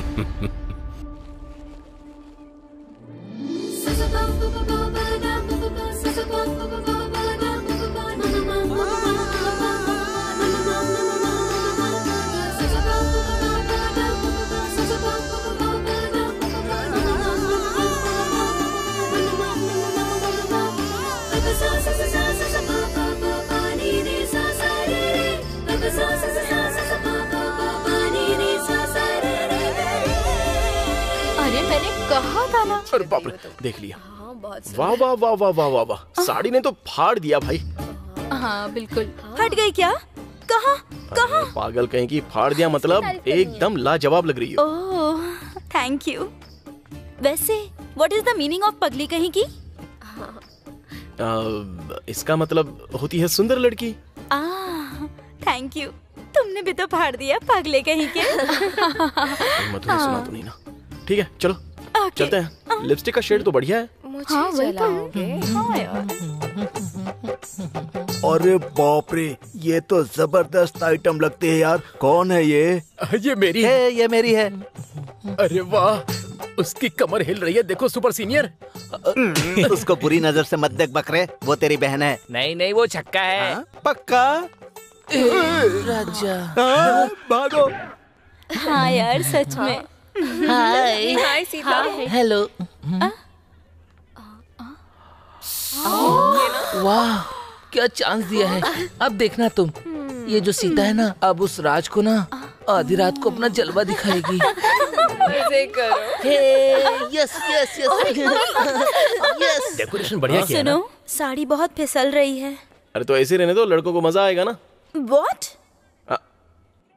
[SPEAKER 1] अरे मैंने कहा था ना।
[SPEAKER 2] अरे बाप रे, देख लिया। वाह वाह वाह वाह वाह वाह वाह, साड़ी ने तो फाड़ दिया भाई।
[SPEAKER 1] हाँ बिल्कुल। हट गई क्या? कहाँ?
[SPEAKER 2] पागल कहीं की, फाड़ दिया मतलब एकदम लाजवाब लग रही हो।
[SPEAKER 1] Oh thank you. वैसे what is the meaning of पगली कहीं की?
[SPEAKER 2] इसका मतलब होती है सुंदर लड़की।
[SPEAKER 1] थैंक यू, तुमने भी तो फाड़ दिया पगले कहीं के।
[SPEAKER 2] मधु ने सुना तो नहीं ना? ठीक है चलो चलते हैं। लिपस्टिक का शेड तो बढ़िया है।
[SPEAKER 17] मुझे जलाओगे?
[SPEAKER 21] अरे बाप रे, ये तो जबरदस्त आइटम लगते हैं यार। कौन है ये?
[SPEAKER 6] ये मेरी
[SPEAKER 14] है। ये मेरी है।
[SPEAKER 6] अरे वाह, उसकी कमर हिल रही है, देखो सुपर सीनियर।
[SPEAKER 14] उसको बुरी नजर से मत देख बकरे, वो तेरी बहन है।
[SPEAKER 4] नहीं वो छक्का है।
[SPEAKER 14] पक्का?
[SPEAKER 4] राजा
[SPEAKER 21] भागो।
[SPEAKER 1] हाँ यार सच में।
[SPEAKER 17] हाय सीता।
[SPEAKER 4] हेलो। वाह क्या चांस दिया है। अब देखना तुम, ये जो सीता है ना, अब उस राज को ना आधी रात को अपना जलवा दिखाएगी।
[SPEAKER 17] ऐसे करो।
[SPEAKER 4] Yes yes yes yes.
[SPEAKER 6] Decoration बढ़िया किया है ना?
[SPEAKER 1] सुनो, साड़ी बहुत फिसल रही है।
[SPEAKER 2] अरे तो ऐसे रहने दो, लड़कों को मजा आएगा ना।
[SPEAKER 1] What?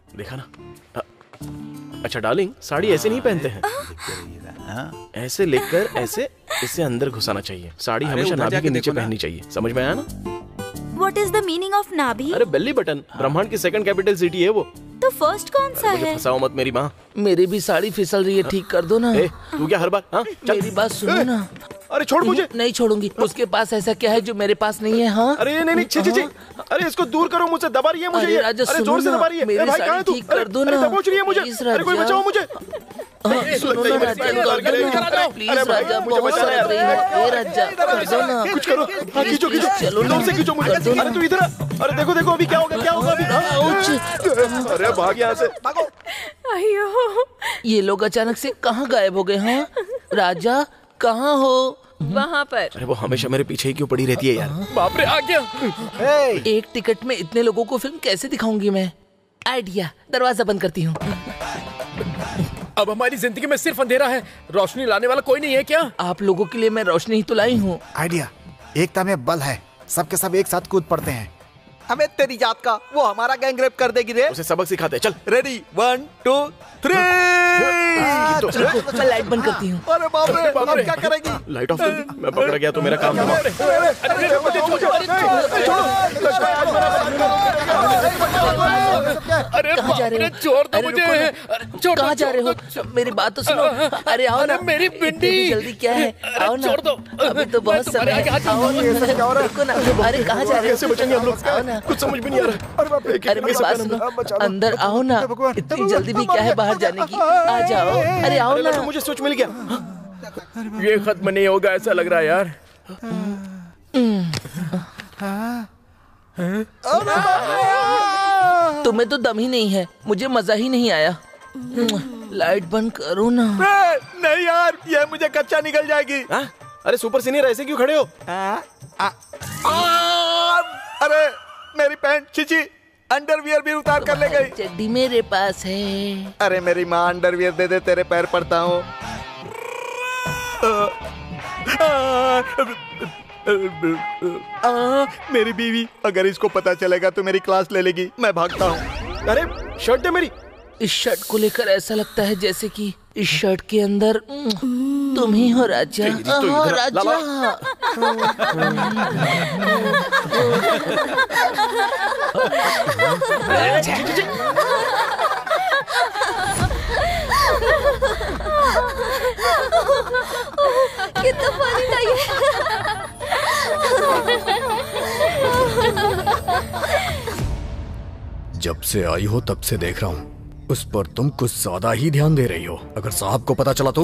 [SPEAKER 2] देखा ना? अच्छा डार्लिंग, साड़ी ऐसे नहीं पहनते हैं। ऐसे लेकर ऐसे इसे अंदर घुसाना चाहिए। साड़ी हमेशा नाभि के नीचे पहननी चाहिए। समझ में आया ना?
[SPEAKER 1] What is the meaning of नाभि?
[SPEAKER 2] अरे बेली बटन, ब्रह्मांड की सेकंड कैपिटल सिटी है वो।
[SPEAKER 1] तो फर्स्ट कौन सा है?
[SPEAKER 2] फंसाओ मत मेरी माँ।
[SPEAKER 4] मेरी भी साड़ी फिसल रही है, ठीक कर दो ना।
[SPEAKER 2] तू क्या हर बार? हाँ
[SPEAKER 4] मेरी बात सुनो ना।
[SPEAKER 2] अरे छोड़ मुझे।
[SPEAKER 4] नहीं छोड़ूंगी। उसके पास ऐसा क्या है जो मेरे पास नहीं है? हाँ
[SPEAKER 2] अरे नहीं छी छी छी। अरे इसको दूर करो मुझसे, दबा रही है मुझे।
[SPEAKER 4] अरे राजा
[SPEAKER 2] अरे जोर से दबा रही है।
[SPEAKER 4] मेरी
[SPEAKER 2] भाई कहाँ है तू?
[SPEAKER 4] ठीक कर दो ना।
[SPEAKER 2] दबोच रही है मुझे। अरे कोई बचाओ मुझे।
[SPEAKER 4] सुनो ना राजा, प्लीज राजा, बहुत सर रही है। ए राजा कर दो ना,
[SPEAKER 2] कुछ करो। हाँ खींचो खींचो,
[SPEAKER 4] चलो
[SPEAKER 2] जोर से खींचो मुझे। अरे तू इधर। अरे देखो देखो अभी क्या होगा, क्या होगा अभी। अरे भाग यहाँ से, भागो।
[SPEAKER 4] अयो, ये लोग अचानक से कहाँ गायब हो गए? हाँ राजा कहाँ हो?
[SPEAKER 17] वहाँ पर।
[SPEAKER 2] अरे वो हमेशा मेरे पीछे ही क्यों पड़ी रहती है यार?
[SPEAKER 4] बाप रे, आ गया। एक टिकट में इतने लोगों को फिल्म कैसे दिखाऊंगी मैं? आइडिया, दरवाजा बंद करती हूँ।
[SPEAKER 6] अब हमारी जिंदगी में सिर्फ अंधेरा है, रोशनी लाने वाला कोई नहीं है क्या?
[SPEAKER 4] आप लोगों के लिए मैं रोशनी ही तो लाई हूँ।
[SPEAKER 10] आइडिया, एकता में बल है। सबके सब एक साथ कूद पड़ते हैं।
[SPEAKER 14] हमें तेरी जात का, वो हमारा गैंग रेप कर देगी रे।
[SPEAKER 2] उसे सबक सिखाते हैं। चल
[SPEAKER 14] रेडी, 1 2 3।
[SPEAKER 4] मैं लाइट बंद करती हूँ।
[SPEAKER 14] अरे बाप रे, अब क्या करेगी?
[SPEAKER 2] लाइट ऑफ कर दी। मैं पकड़ गया तो मेरा काम हुआ।
[SPEAKER 6] अरे
[SPEAKER 4] कहाँ जा रहे हो?
[SPEAKER 6] छोड़ दो मुझे।
[SPEAKER 4] कहाँ जा रहे हो? मेरी बात तो सुनो। अरे आओ ना,
[SPEAKER 6] मेरी पिंडी।
[SPEAKER 4] जल्दी क्या है? आओ ना,
[SPEAKER 6] छोड़ दो।
[SPEAKER 4] अभी तो बहुत समय है। आओ ना, रुको ना। अरे कहाँ जा रहे हो?
[SPEAKER 2] कैसे बचेंगे हम लोग?
[SPEAKER 4] आओ ना,
[SPEAKER 2] कुछ समझ भी नहीं आ रहा।
[SPEAKER 4] अरे मेरी बात सुनो, अंदर आओ ना। इतनी जल्दी भी क्या है बाहर जाने की? आ जाओ। अरे आओ ना।
[SPEAKER 2] मुझे स्विच मिल गया। ये खत्म नहीं होगा ऐसा लग रहा है यार।
[SPEAKER 4] तुम्हें तो दम ही नहीं है, मुझे मजा ही नहीं आया। लाइट बंद करो ना।
[SPEAKER 14] नहीं यार, ये मुझे कच्चा निकल जाएगी।
[SPEAKER 2] अरे सुपर सीनियर ऐसे क्यों खड़े हो?
[SPEAKER 14] अरे मेरी पैंट छिची, अंडरवियर भी उतार कर ले गई।
[SPEAKER 4] चड्डी मेरे पास है।
[SPEAKER 14] अरे मेरी माँ अंडरवियर दे दे, तेरे पैर पड़ता हूँ। मेरी बीवी, अगर इसको पता चलेगा तो मेरी क्लास ले लेगी। मैं भागता हूँ।
[SPEAKER 2] अरे शर्ट है मेरी।
[SPEAKER 4] इस शर्ट को लेकर ऐसा लगता है जैसे कि इस शर्ट के अंदर तुम ही हो राजा। राजा।
[SPEAKER 1] कितना पानी था ये।
[SPEAKER 22] जब से आई हो तब से देख रहा हूँ, उस पर तुम कुछ ज्यादा ही ध्यान दे रही हो। अगर साहब को पता चला तो?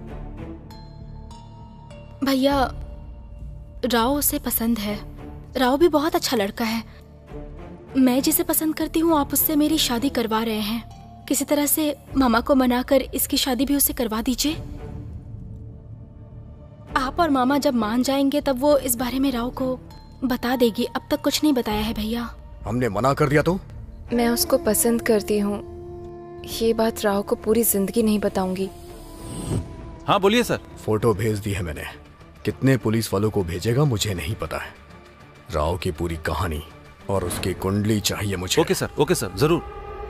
[SPEAKER 16] भैया, राव उसे पसंद है। राव भी बहुत अच्छा लड़का है। मैं जिसे पसंद करती हूँ, आप उससे मेरी शादी करवा रहे हैं। किसी तरह से मामा को मनाकर इसकी शादी भी उससे करवा दीजिए। आप और मामा जब मान जाएंगे तब वो इस बारे में राव को बता देगी। अब तक कुछ नहीं बताया है भैया।
[SPEAKER 22] हमने मना कर दिया तो?
[SPEAKER 17] मैं उसको पसंद करती हूँ, ये बात राव को पूरी जिंदगी नहीं बताऊंगी।
[SPEAKER 18] हाँ बोलिए सर।
[SPEAKER 22] फोटो भेज दी है मैंने। कितने पुलिस वालों को भेजेगा मुझे नहीं पता है। राव की पूरी कहानी और उसकी कुंडली चाहिए मुझे।
[SPEAKER 18] ओके सर, जरूर।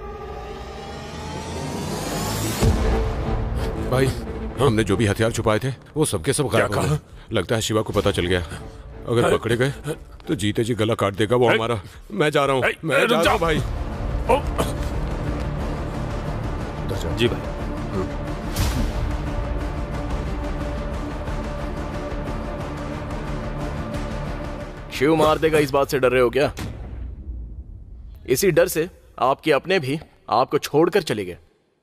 [SPEAKER 20] भाई, हमने जो भी हथियार छुपाए थे वो सबके सब गायब हो गए। लगता है शिवा को पता चल गया। अगर पकड़े गए तो जीते जी गला काट देगा वो हमारा। मैं जा रहा हूँ, मैं जा रहा हूँ भाई।
[SPEAKER 23] जी भाई।
[SPEAKER 2] शिव मार देगा इस बात से डर रहे हो क्या? इसी डर से आपके अपने भी आपको छोड़कर चले गए।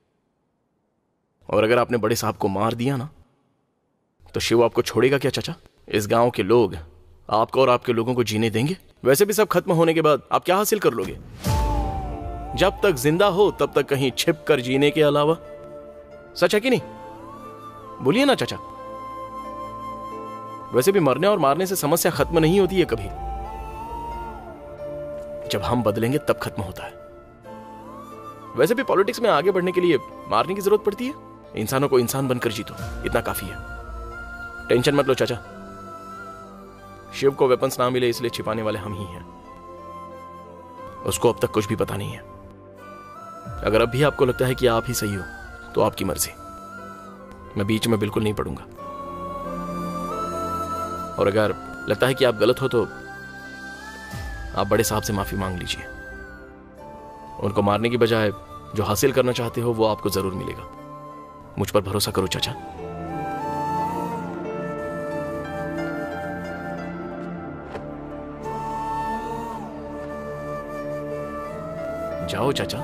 [SPEAKER 2] और अगर आपने बड़े साहब को मार दिया ना तो शिव आपको छोड़ेगा क्या चाचा? इस गांव के लोग आपको और आपके लोगों को जीने देंगे? वैसे भी सब खत्म होने के बाद आप क्या हासिल कर लोगे? जब तक जिंदा हो तब तक कहीं छिप कर जीने के अलावा। सच है कि नहीं? बोलिए ना चाचा। वैसे भी मरने और मारने से समस्या खत्म नहीं होती है कभी। जब हम बदलेंगे तब खत्म होता है। वैसे भी पॉलिटिक्स में आगे बढ़ने के लिए मारने की जरूरत पड़ती है। इंसानों को इंसान बनकर जीतो, इतना काफी है। टेंशन मत लो चाचा। शिव को वेपन्स ना मिले इसलिए छिपाने वाले हम ही हैं। उसको अब तक कुछ भी पता नहीं है। अगर अब भी आपको लगता है कि आप ही सही हो तो आपकी मर्जी, मैं बीच में बिल्कुल नहीं पड़ूंगा। और अगर लगता है कि आप गलत हो तो आप बड़े साहब से माफी मांग लीजिए। उनको मारने की बजाय जो हासिल करना चाहते हो वो आपको जरूर मिलेगा। मुझ पर भरोसा करो चाचा। जाओ चाचा।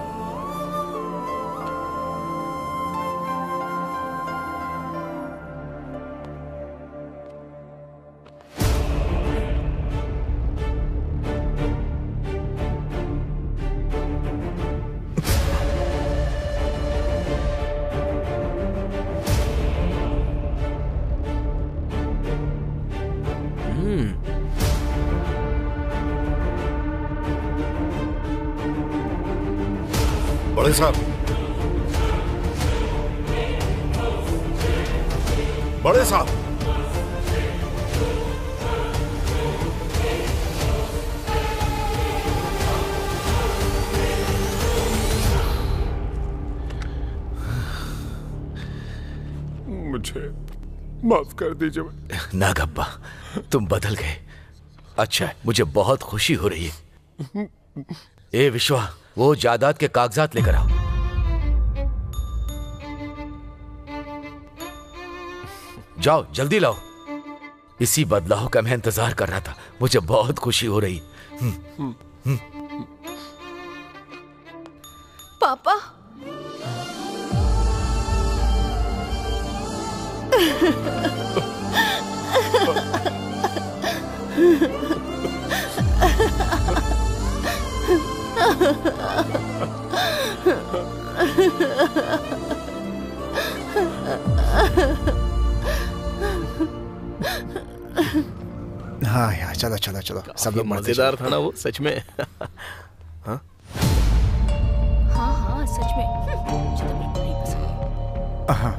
[SPEAKER 5] बड़े साहब, बड़े साहब,
[SPEAKER 20] मुझे माफ कर दीजिए।
[SPEAKER 9] ना गब्बा, तुम बदल गए। अच्छा है, मुझे बहुत खुशी हो रही है। ए विश्वा, वो जायदाद के कागजात लेकर आओ। जाओ जल्दी लाओ। इसी बदलाव का मैं इंतजार कर रहा था। मुझे बहुत खुशी हो रही।
[SPEAKER 1] पापा।
[SPEAKER 10] हाँ यार, चलो चलो चलो, सब लोग
[SPEAKER 2] मजेदार था ना वो, सच में। हाँ
[SPEAKER 16] हाँ सच में, मुझे तो बिल्कुल नहीं पसंद।
[SPEAKER 10] हाँ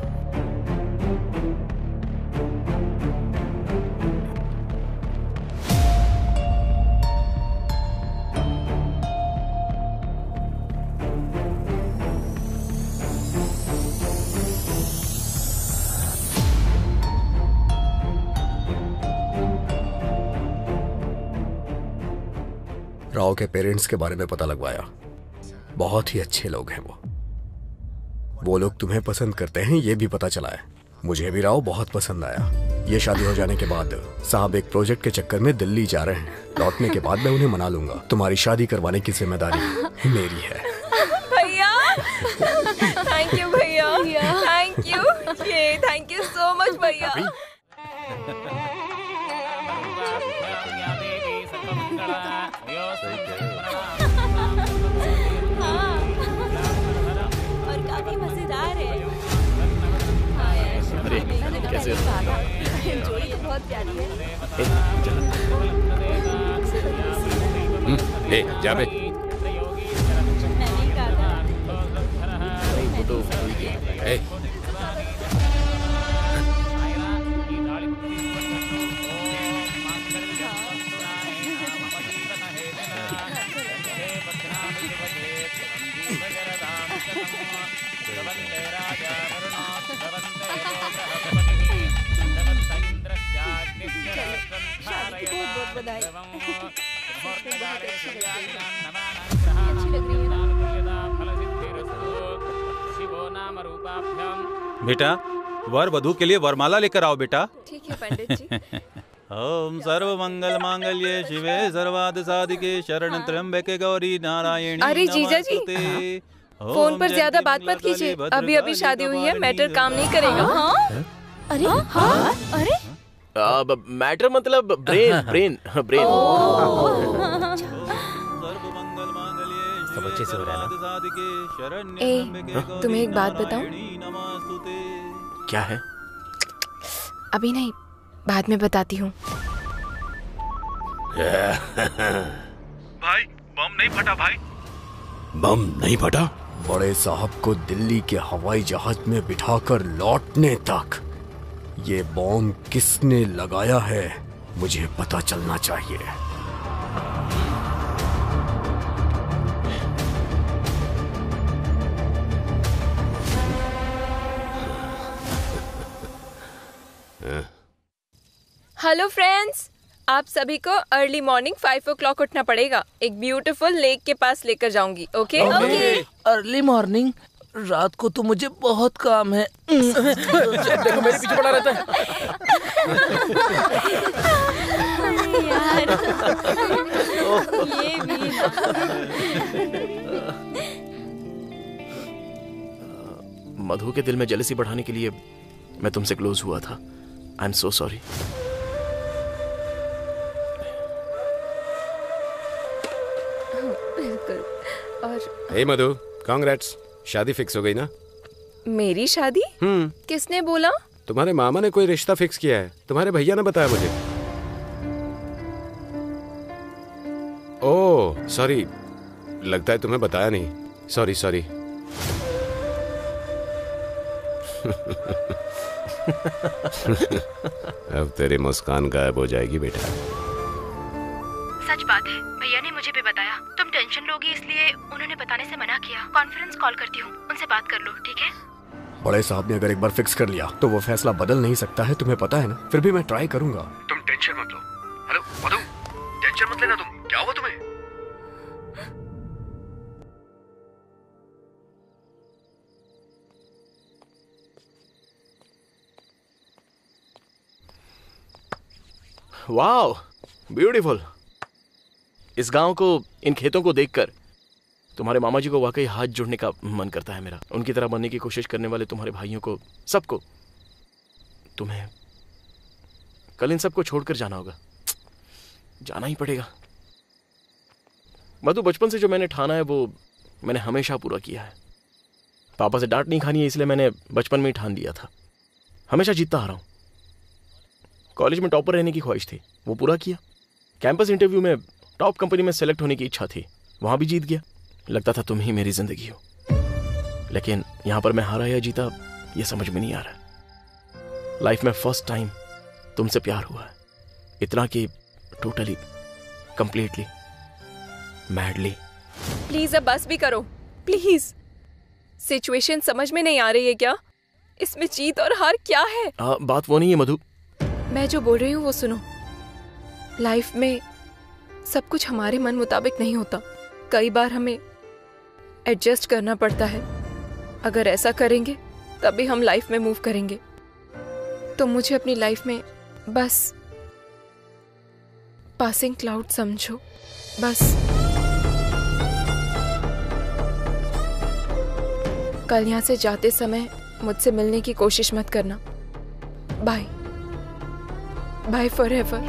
[SPEAKER 22] राव के पेरेंट्स के बारे में पता लगवाया। बहुत ही अच्छे लोग हैं वो लोग तुम्हें पसंद करते हैं ये भी पता चला है। मुझे भी राव बहुत पसंद आया। ये शादी हो जाने के बाद साहब एक प्रोजेक्ट के चक्कर में दिल्ली जा रहे हैं। लौटने के बाद मैं उन्हें मना लूंगा। तुम्हारी शादी करवाने की जिम्मेदारी मेरी है।
[SPEAKER 17] भैया, थैंक यू भैया, थैंक यू, ये थैंक यू सो मच भैया।
[SPEAKER 1] और काफी मजेदार है।
[SPEAKER 2] अरे कैसे
[SPEAKER 1] जोड़ी तो बहुत प्यारी है।
[SPEAKER 20] जा बे।
[SPEAKER 2] वो तो
[SPEAKER 18] बेटा, वर वधू के लिए वरमाला लेकर आओ बेटा।
[SPEAKER 17] ठीक है पंडित जी।
[SPEAKER 18] ओम सर्व मंगल मांगल्ये शिवे सर्वार्थ साधिके शरण त्र्यंबके गौरी नारायणी।
[SPEAKER 17] अरे जीजा जी, फोन पर ज्यादा बात मत कीजिए। अभी अभी शादी हुई है, मैटर काम नहीं करेगा। हाँ?
[SPEAKER 1] अरे हाँ? अरे
[SPEAKER 2] मैटर मतलब ब्रेन।
[SPEAKER 6] सब अच्छे से हो रहा है ना?
[SPEAKER 17] ए, तुम्हें एक बात बताऊं?
[SPEAKER 2] क्या है?
[SPEAKER 17] अभी नहीं, बाद में बताती हूँ।
[SPEAKER 18] भाई, बम नहीं फटा भाई।
[SPEAKER 20] बम नहीं फटा?
[SPEAKER 22] बड़े साहब को दिल्ली के हवाई जहाज में बिठाकर लौटने तक ये बॉम्ब किसने लगाया है मुझे पता चलना चाहिए।
[SPEAKER 17] हेलो फ्रेंड्स, आप सभी को अर्ली मॉर्निंग 5 o'clock उठना पड़ेगा। एक ब्यूटीफुल लेक के पास लेकर जाऊंगी। ओके?
[SPEAKER 4] Early morning? रात को तो मुझे बहुत काम है। देखो मेरे पीछे पड़ा रहता है।
[SPEAKER 1] यार, ये भी
[SPEAKER 2] मधु के दिल में जेलसी बढ़ाने के लिए मैं तुमसे क्लोज हुआ था। I am so sorry.
[SPEAKER 17] बिल्कुल। और
[SPEAKER 20] हे मधु, कांग्रेट्स, शादी फिक्स हो गई ना?
[SPEAKER 17] मेरी शादी? किसने बोला?
[SPEAKER 20] तुम्हारे मामा ने कोई रिश्ता फिक्स किया है, तुम्हारे भैया ने बताया मुझे। ओह सॉरी, लगता है तुम्हें बताया नहीं। Sorry sorry. अब तेरी मुस्कान गायब हो जाएगी बेटा।
[SPEAKER 16] सच बात है, भैया ने मुझे भी बताया। तुम टेंशन लोगी इसलिए उन्होंने बताने से मना किया। कॉन्फ्रेंस कॉल करती हूँ, उनसे बात कर लो, ठीक है?
[SPEAKER 22] बड़े साहब ने अगर एक बार फिक्स कर लिया तो वो फैसला बदल नहीं सकता है, तुम्हें पता है ना। फिर भी मैं ट्राई करूंगा।
[SPEAKER 8] तुम टेंशन मत लो। हेलो मधु, टेंशन मत लेना तुम। क्या हुआ तुम्हें?
[SPEAKER 2] Wow, beautiful. इस गांव को, इन खेतों को देखकर तुम्हारे मामा जी को वाकई हाथ जोड़ने का मन करता है मेरा। उनकी तरह बनने की कोशिश करने वाले तुम्हारे भाइयों को, सबको, तुम्हें कल इन सबको छोड़कर जाना होगा। जाना ही पड़ेगा। मधु, बचपन से जो मैंने ठाना है वो मैंने हमेशा पूरा किया है। पापा से डांट नहीं खानी है इसलिए मैंने बचपन में ही ठान लिया था। हमेशा जीतता आ रहा हूं। कॉलेज में टॉपर रहने की ख्वाहिश थी, वो पूरा किया। कैंपस इंटरव्यू में टॉप कंपनी में सेलेक्ट होने की इच्छा थी, वहां भी जीत गया। लगता था तुम ही मेरी जिंदगी हो, लेकिन यहां पर मैं हारा या जीता ये समझ में नहीं आ रहा। लाइफ में फर्स्ट टाइम तुमसे प्यार हुआ है, इतना कि टोटली, कंप्लीटली, मैडली।
[SPEAKER 17] प्लीज अब बस भी करो, प्लीज। सिचुएशन समझ में नहीं आ रही है क्या? इसमें जीत और हार क्या है?
[SPEAKER 2] बात वो नहीं है मधु।
[SPEAKER 17] मैं जो बोल रही हूँ वो सुनो। लाइफ में सब कुछ हमारे मन मुताबिक नहीं होता। कई बार हमें एडजस्ट करना पड़ता है। अगर ऐसा करेंगे तभी हम लाइफ में मूव करेंगे। तो मुझे अपनी लाइफ में बस पासिंग क्लाउड समझो, बस। कल यहाँ से जाते समय मुझसे मिलने की कोशिश मत करना। Bye bye forever.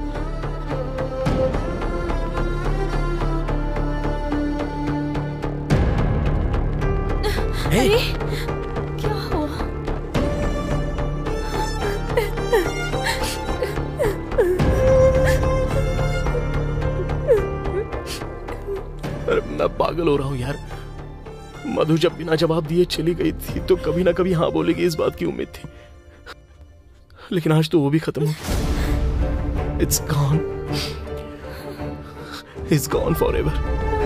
[SPEAKER 1] अरे क्या हुआ?
[SPEAKER 2] अरे मैं पागल हो रहा हूँ यार। मधु जब बिना जवाब दिए चली गई थी तो कभी ना कभी हाँ बोलेगी, इस बात की उम्मीद थी। लेकिन आज तो वो भी खत्म हो गया। It's gone. It's gone forever.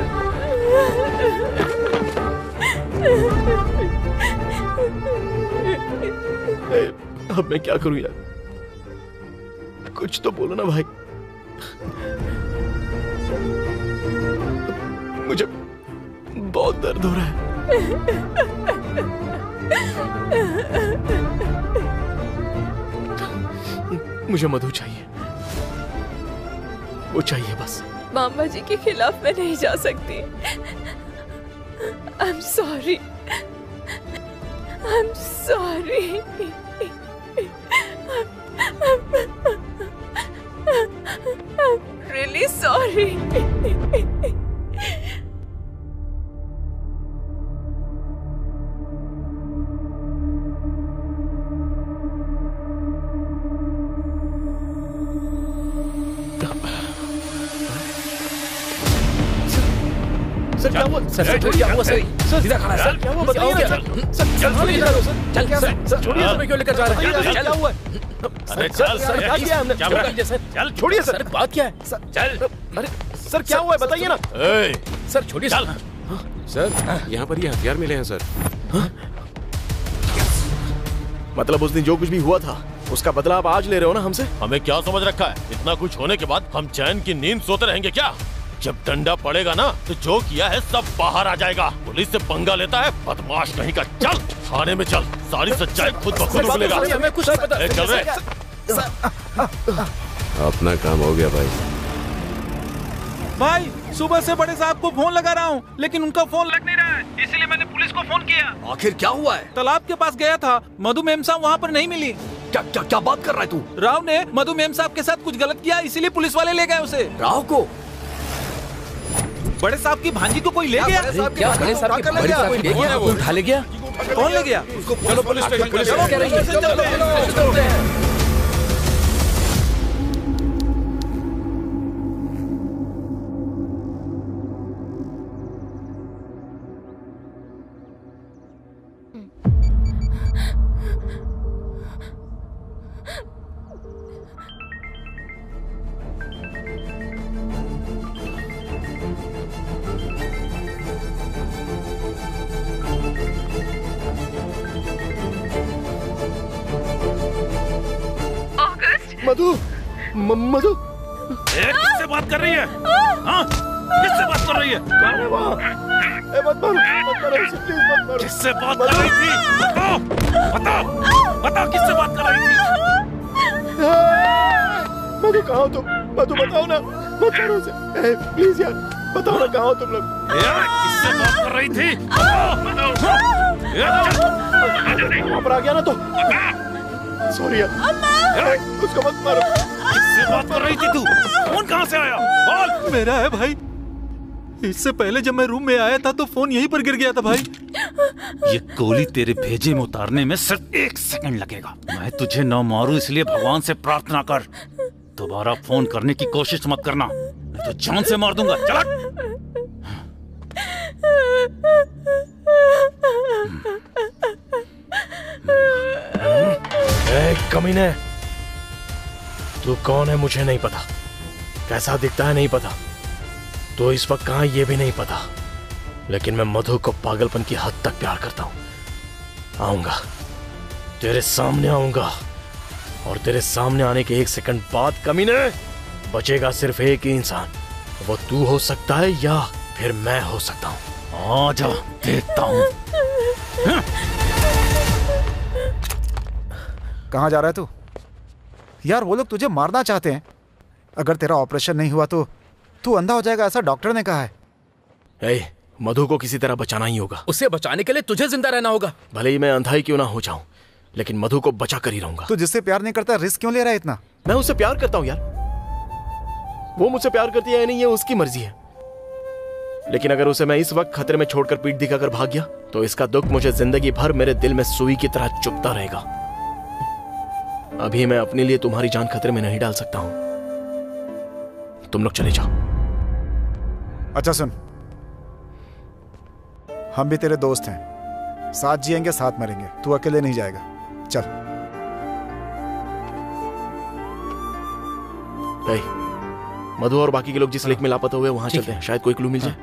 [SPEAKER 2] अब मैं क्या करूं यार? कुछ तो बोलो ना भाई। मुझे बहुत दर्द हो रहा है। मुझे मधु चाहिए, वो चाहिए बस।
[SPEAKER 17] मामा जी के खिलाफ मैं नहीं जा सकती। I'm sorry. I'm sorry. I'm really sorry.
[SPEAKER 2] Sir क्या हुआ? सर क्या हुआ? सर सीधा खड़ा है। सर क्या हुआ? बताइए ना सर। सर छोड़िए इधर। चल क्या? सर छोड़िए, हमें क्यों लेकर जा रहे हैं? क्या हुआ? अरे सर क्या किया हमने? चल छोड़िए सर। बात क्या है? चल। अरे सर क्या हुआ है बताइए ना। सर छोड़िए सर।
[SPEAKER 20] सर यहाँ पर ये हथियार मिले हैं सर।
[SPEAKER 2] मतलब उस दिन जो कुछ भी हुआ था उसका बदला आप आज ले रहे हो ना हमसे?
[SPEAKER 15] हमें क्या समझ रखा है? इतना कुछ होने के बाद हम चैन की नींद सोते रहेंगे क्या? जब डंडा पड़ेगा ना तो जो किया है सब बाहर आ जाएगा। पुलिस से पंगा लेता है बदमाश कहीं का। चल थाने में चल, सारी सच्चाई खुद ब खुद उगलेगा।
[SPEAKER 2] हमें कुछ नहीं पता।
[SPEAKER 15] चल रहे।
[SPEAKER 20] अपना काम हो गया भाई।
[SPEAKER 18] भाई सुबह से बड़े साहब को फोन लगा रहा हूँ लेकिन उनका फोन लग नहीं रहा है, इसीलिए मैंने पुलिस को फोन किया।
[SPEAKER 22] आखिर क्या हुआ है?
[SPEAKER 18] तालाब के पास गया था, मधु मेम साहब वहाँ पर नहीं मिली।
[SPEAKER 22] क्या क्या क्या बात कर रहा है तू?
[SPEAKER 18] राव ने मधु मेम साहब के साथ कुछ गलत किया, इसीलिए पुलिस वाले ले गए उसे।
[SPEAKER 22] राव को?
[SPEAKER 18] बड़े साहब की भांजी को कोई ले गया?
[SPEAKER 4] क्या बड़े साहब की भांजी को कोई ले गया? उठा ले गया?
[SPEAKER 18] कौन ले गया?
[SPEAKER 20] चलो पुलिस स्टेशन।
[SPEAKER 2] मधु मधु
[SPEAKER 18] किससे बात कर रही है? हाँ? किससे बात कर रही है?
[SPEAKER 2] मत मारो उसे, प्लीज मत मारो।
[SPEAKER 18] किससे बात कर रही थी? बताओ किससे बात कर रही थी?
[SPEAKER 2] मधु कहाँ हो तुम? मधु बताओ ना, मत मारो उसे प्लीज यार, बताओ ना कहाँ हो तुम लोग?
[SPEAKER 18] किससे बात कर रही थी?
[SPEAKER 2] वहाँ पर आ गया ना तो सॉरी यार, उसको मत मारो।
[SPEAKER 18] किससे बात कर रही थी तू? फोन कहाँ से आया? बोल। मेरा है भाई। इससे पहले जब मैं रूम में आया था तो फोन यहीं पर गिर गया था भाई।
[SPEAKER 7] ये गोली तेरे भेजे में उतारने में सिर्फ 1 सेकंड लगेगा। मैं तुझे न मारूं इसलिए भगवान से प्रार्थना कर। दोबारा फोन करने की कोशिश मत करना, नहीं तो जान से मार दूंगा। चला।
[SPEAKER 2] कमीने, तू कौन है मुझे नहीं पता, कैसा दिखता है नहीं पता, तो इस वक्त कहाँ ये भी नहीं पता, लेकिन मैं मधु को पागलपन की हद तक प्यार करता हूं। आऊंगा, तेरे सामने आऊंगा, और तेरे सामने आने के 1 सेकंड बाद कमीने बचेगा सिर्फ एक ही इंसान। वो तू हो सकता है या फिर मैं हो सकता हूं।
[SPEAKER 7] आजा देखता हूं।
[SPEAKER 10] कहाँ जा रहा है तू? यार वो लोग तुझे मारना चाहते हैं। अगर तेरा ऑपरेशन नहीं हुआ तो तू अंधा हो जाएगा, ऐसा डॉक्टर ने कहा है।
[SPEAKER 2] मधु को किसी तरह बचाना ही होगा।
[SPEAKER 4] उसे बचाने के लिए तुझे जिंदा रहना होगा।
[SPEAKER 2] भले ही मैं अंधा ही क्यों ना हो जाऊं, लेकिन मधु को बचा कर ही रहूंगा।
[SPEAKER 10] तू जिससे प्यार नहीं करता रिस्क क्यों ले रहा है इतना?
[SPEAKER 2] मैं उससे प्यार करता हूं यार, वो मुझसे प्यार करती है या नहीं ये उसकी मर्जी है, लेकिन अगर उसे मैं इस वक्त खतरे में छोड़कर पीठ दिखाकर भाग गया तो इसका दुख मुझे जिंदगी भर मेरे दिल में सुई की तरह चुभता रहेगा। अभी मैं अपने लिए तुम्हारी जान खतरे में नहीं डाल सकता हूं। तुम लोग चले जाओ।
[SPEAKER 10] अच्छा सुन, हम भी तेरे दोस्त हैं, साथ जिएंगे साथ मरेंगे, तू अकेले नहीं जाएगा। चल।
[SPEAKER 2] मधु और बाकी के लोग जिस लेक में लापता हुए वहां चलते हैं, शायद कोई क्लू मिल जाए।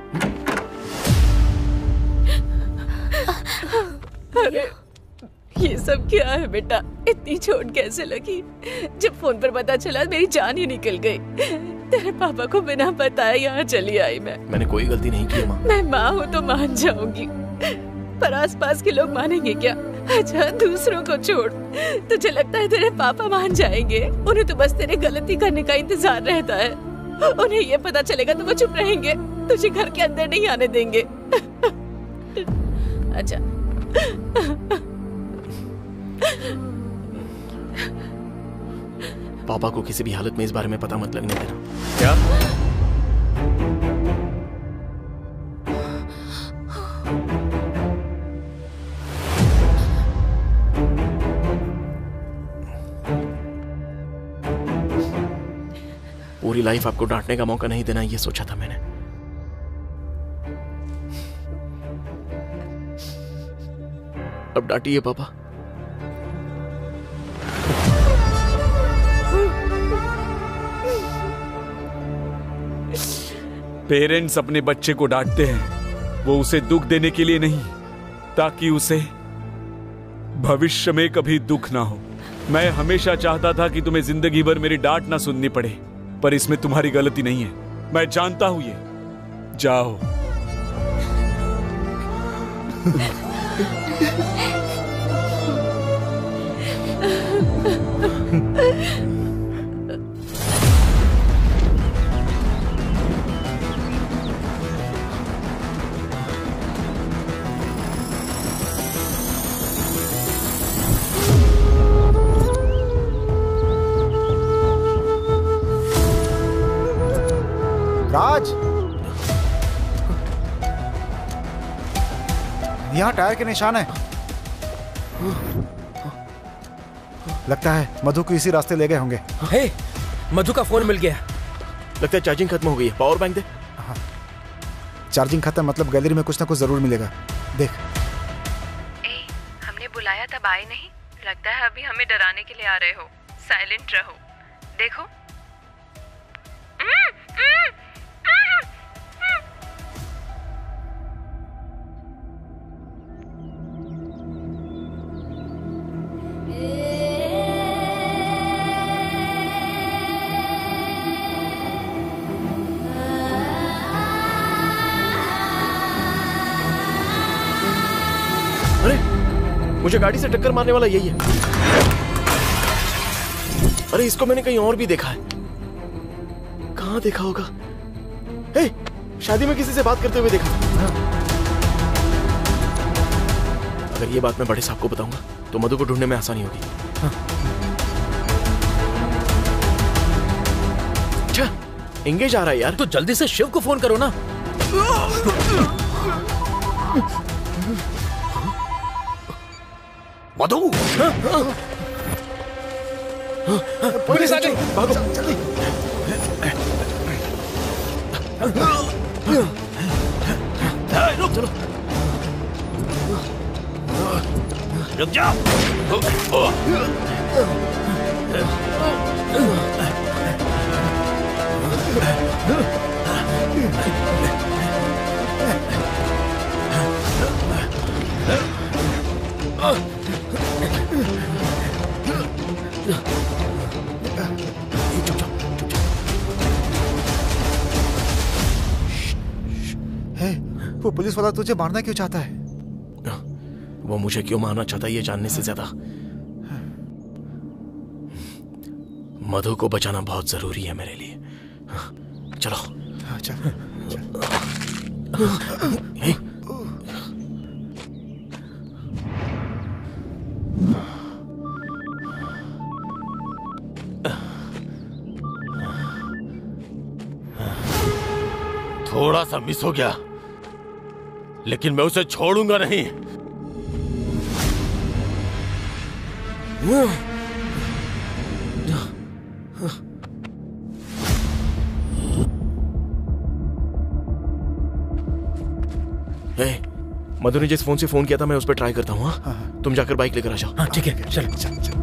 [SPEAKER 17] अरे ये सब क्या है बेटा? इतनी चोट कैसे लगी? जब फोन पर पता चला मेरी जान ही निकल गई। तेरे पापा को बिना बताए यहाँ चली आई मैं।
[SPEAKER 2] मैंने कोई गलती नहीं की माँ।
[SPEAKER 17] मैं माँ हूँ तो मान जाऊंगी, पर आसपास के लोग मानेंगे क्या? अच्छा दूसरों को छोड़, तुझे लगता है तेरे पापा मान जाएंगे? उन्हें तो बस तेरे गलती करने का इंतजार रहता है। उन्हें ये पता चलेगा तो वो चुप रहेंगे, तुझे घर के अंदर नहीं आने देंगे। अच्छा
[SPEAKER 2] पापा को किसी भी हालत में इस बारे में पता मत लगने देना।
[SPEAKER 7] क्या?
[SPEAKER 2] पूरी लाइफ आपको डांटने का मौका नहीं देना, ये सोचा था मैंने। अब डांटिए पापा।
[SPEAKER 19] पेरेंट्स अपने बच्चे को डांटते हैं, वो उसे दुख देने के लिए नहीं, ताकि उसे भविष्य में कभी दुख ना हो।
[SPEAKER 21] मैं हमेशा चाहता था कि तुम्हें जिंदगी भर मेरी डांट ना सुननी पड़े, पर इसमें तुम्हारी गलती नहीं है, मैं जानता हूं ये। जाओ।
[SPEAKER 10] राज, यहाँ टायर के निशान है। लगता है मधु को इसी रास्ते ले गए होंगे।
[SPEAKER 19] हे, मधु का फोन मिल गया।
[SPEAKER 2] लगता है चार्जिंग खत्म हो गई है। पावर बैंक दे।
[SPEAKER 10] चार्जिंग खत्म मतलब गैलरी में कुछ ना कुछ जरूर मिलेगा। देख।
[SPEAKER 17] हमने बुलाया तब आए नहीं। लगता है अभी हमें डराने के लिए आ रहे हो। साइलेंट रहो। देखो।
[SPEAKER 2] मुझे गाड़ी से टक्कर मारने वाला यही है। अरे इसको मैंने कहीं और भी देखा है। कहाँ देखा होगा? हे, शादी में किसी से बात करते हुए देखा। अगर ये बात मैं बड़े साहब को बताऊंगा तो मधु को ढूंढने में आसानी होगी। अच्छा, एंगेज आ रहा है यार।
[SPEAKER 6] तो जल्दी से शिव को फोन करो ना।
[SPEAKER 19] मधु, पुलिस आ गई। भागो जल्दी।
[SPEAKER 15] चलो, रुक जाओ।
[SPEAKER 10] वो पुलिस वाला तुझे मारना क्यों चाहता है?
[SPEAKER 2] वो मुझे क्यों मारना चाहता है ये जानने से ज्यादा मधु को बचाना बहुत जरूरी है मेरे लिए। चलो
[SPEAKER 10] चल।
[SPEAKER 15] थोड़ा सा मिस हो गया, लेकिन मैं उसे छोड़ूंगा नहीं।
[SPEAKER 2] मधु ने जिस फोन से फोन किया था मैं उस पर ट्राई करता हूँ। हाँ? तुम जाकर बाइक लेकर आ जाओ।
[SPEAKER 6] हाँ ठीक है, चल चल चल।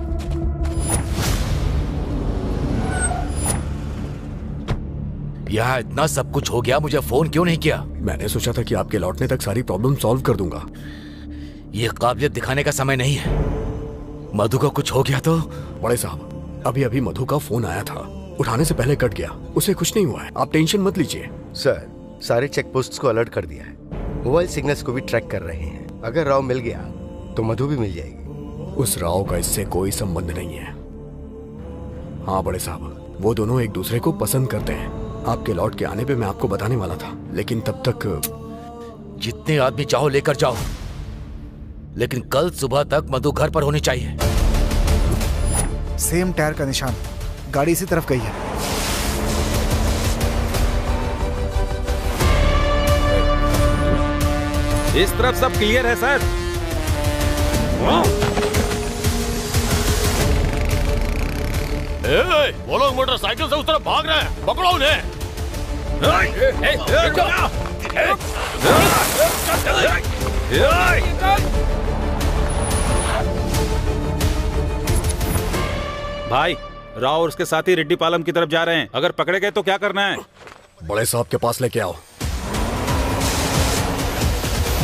[SPEAKER 9] यहाँ इतना सब कुछ हो गया, मुझे फोन क्यों नहीं किया?
[SPEAKER 22] मैंने सोचा था कि आपके लौटने तक सारी प्रॉब्लम सॉल्व कर दूंगा।
[SPEAKER 9] ये काबिलियत दिखाने का समय नहीं है। मधु को कुछ हो गया तो?
[SPEAKER 22] बड़े साहब, अभी अभी मधु का फोन आया था, उठाने से पहले कट गया। उसे कुछ नहीं हुआ है, आप टेंशन मत लीजिए।
[SPEAKER 3] सर, सारे चेक पोस्ट को अलर्ट कर दिया है, मोबाइल सिग्नल्स को भी ट्रैक कर रहे हैं। अगर राव मिल गया तो मधु भी मिल जाएगी।
[SPEAKER 22] उस राव का इससे कोई संबंध नहीं है। हाँ बड़े साहब, वो दोनों एक दूसरे को पसंद करते हैं। आपके लौट के आने पे मैं आपको बताने वाला था, लेकिन तब तक
[SPEAKER 9] जितने आदमी चाहो लेकर जाओ, लेकिन कल सुबह तक मधु घर पर होनी चाहिए।
[SPEAKER 10] सेम टायर का निशान, गाड़ी इसी तरफ गई है।
[SPEAKER 18] इस तरफ सब क्लियर है सर।
[SPEAKER 15] वो लोग मोटरसाइकिल से उस तरफ भाग रहे हैं, पकड़ो उन्हें।
[SPEAKER 18] भाई, राव और उसके साथी रेड्डी पालम की तरफ जा रहे हैं। अगर पकड़े गए तो क्या करना है?
[SPEAKER 22] बड़े साहब के पास लेके आओ।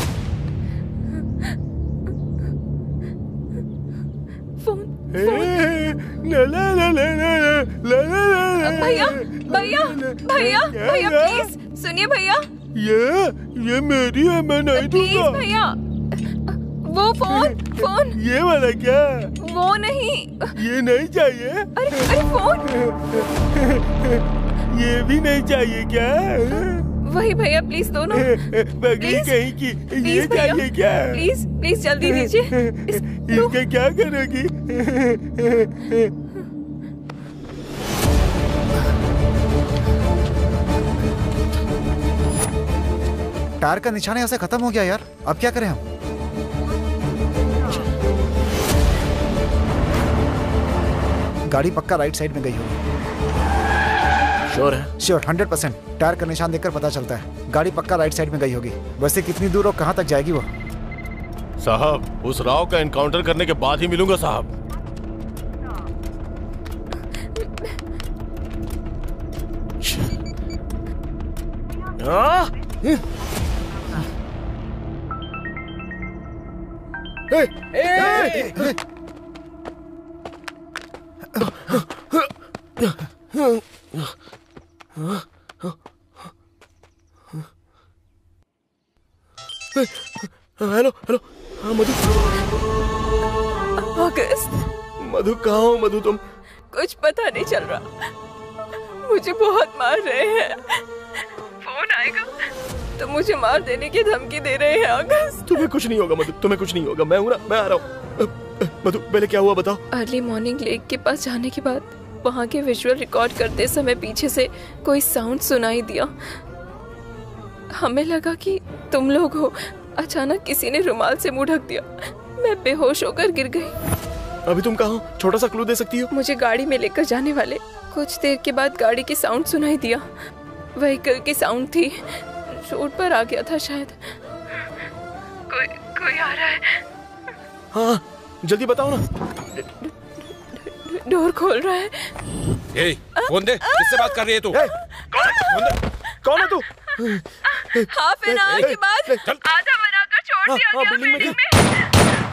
[SPEAKER 10] हे,
[SPEAKER 17] भैया भैया भैया भैया प्लीज सुनिए भैया।
[SPEAKER 21] ये मेरी है, मैं नहीं
[SPEAKER 17] प्लीज
[SPEAKER 21] दूंगा।
[SPEAKER 17] भैया वो फोन
[SPEAKER 21] ये वाला क्या?
[SPEAKER 17] वो नहीं।
[SPEAKER 21] ये नहीं चाहिए?
[SPEAKER 17] अरे फोन
[SPEAKER 21] ये भी नहीं चाहिए क्या?
[SPEAKER 17] वही भैया प्लीज दो ना।
[SPEAKER 21] बगली कहीं की। ये चाहिए क्या?
[SPEAKER 17] प्लीज प्लीज जल्दी दीजिए।
[SPEAKER 21] इसका क्या करोगी?
[SPEAKER 10] टायर का निशान यहाँ से खत्म हो गया यार, अब क्या करें हम? गाड़ी पक्का राइट साइड में गई होगी।
[SPEAKER 2] श्योर है?
[SPEAKER 10] श्योर 100%। टायर का निशान देखकर पता चलता है गाड़ी पक्का राइट साइड में गई होगी। वैसे कितनी दूर और कहाँ तक जाएगी वो?
[SPEAKER 15] साहब उस राव का एनकाउंटर करने के बाद ही मिलूंगा साहब।
[SPEAKER 2] Hello hello. हाँ मधु।
[SPEAKER 17] अगस्त।
[SPEAKER 2] मधु कहाँ हो मधु तुम?
[SPEAKER 17] कुछ पता नहीं चल रहा, मुझे बहुत मार रहे हैं। फोन आएगा तो मुझे मार देने की धमकी दे रहे हैं अगस्त।
[SPEAKER 2] तुम्हें कुछ नहीं होगा मधु, तुम्हें कुछ नहीं होगा। मैं हूँ ना, मैं आ रहा हूँ। मधु पहले क्या हुआ बताओ।
[SPEAKER 17] अर्ली मॉर्निंग लेक के पास जाने के बाद वहाँ के विजुअल रिकॉर्ड करते समय पीछे से कोई साउंड सुनाई दिया। हमें लगा कि तुम लोग हो। अचानक किसी ने रुमाल से मुंह ढक दिया, मैं बेहोश होकर गिर गई।
[SPEAKER 2] अभी तुम कहाँ हो? छोटा सा क्लू दे सकती हो?
[SPEAKER 17] मुझे गाड़ी में लेकर जाने वाले कुछ देर के बाद गाड़ी की साउंड सुनाई दिया। व्हीकल की साउंड थी, रोड पर आ गया था शायद। कोई आ रहा है।
[SPEAKER 2] हाँ जल्दी बताओ ना।
[SPEAKER 17] डोर खोल रहा है।
[SPEAKER 19] ए, फोन दे, किससे बात कर रही है तू?
[SPEAKER 2] कौन है तू?
[SPEAKER 17] हाफ एन आवर के बाद आधा बनाकर छोड़ दिया गया बिल्डिंग में।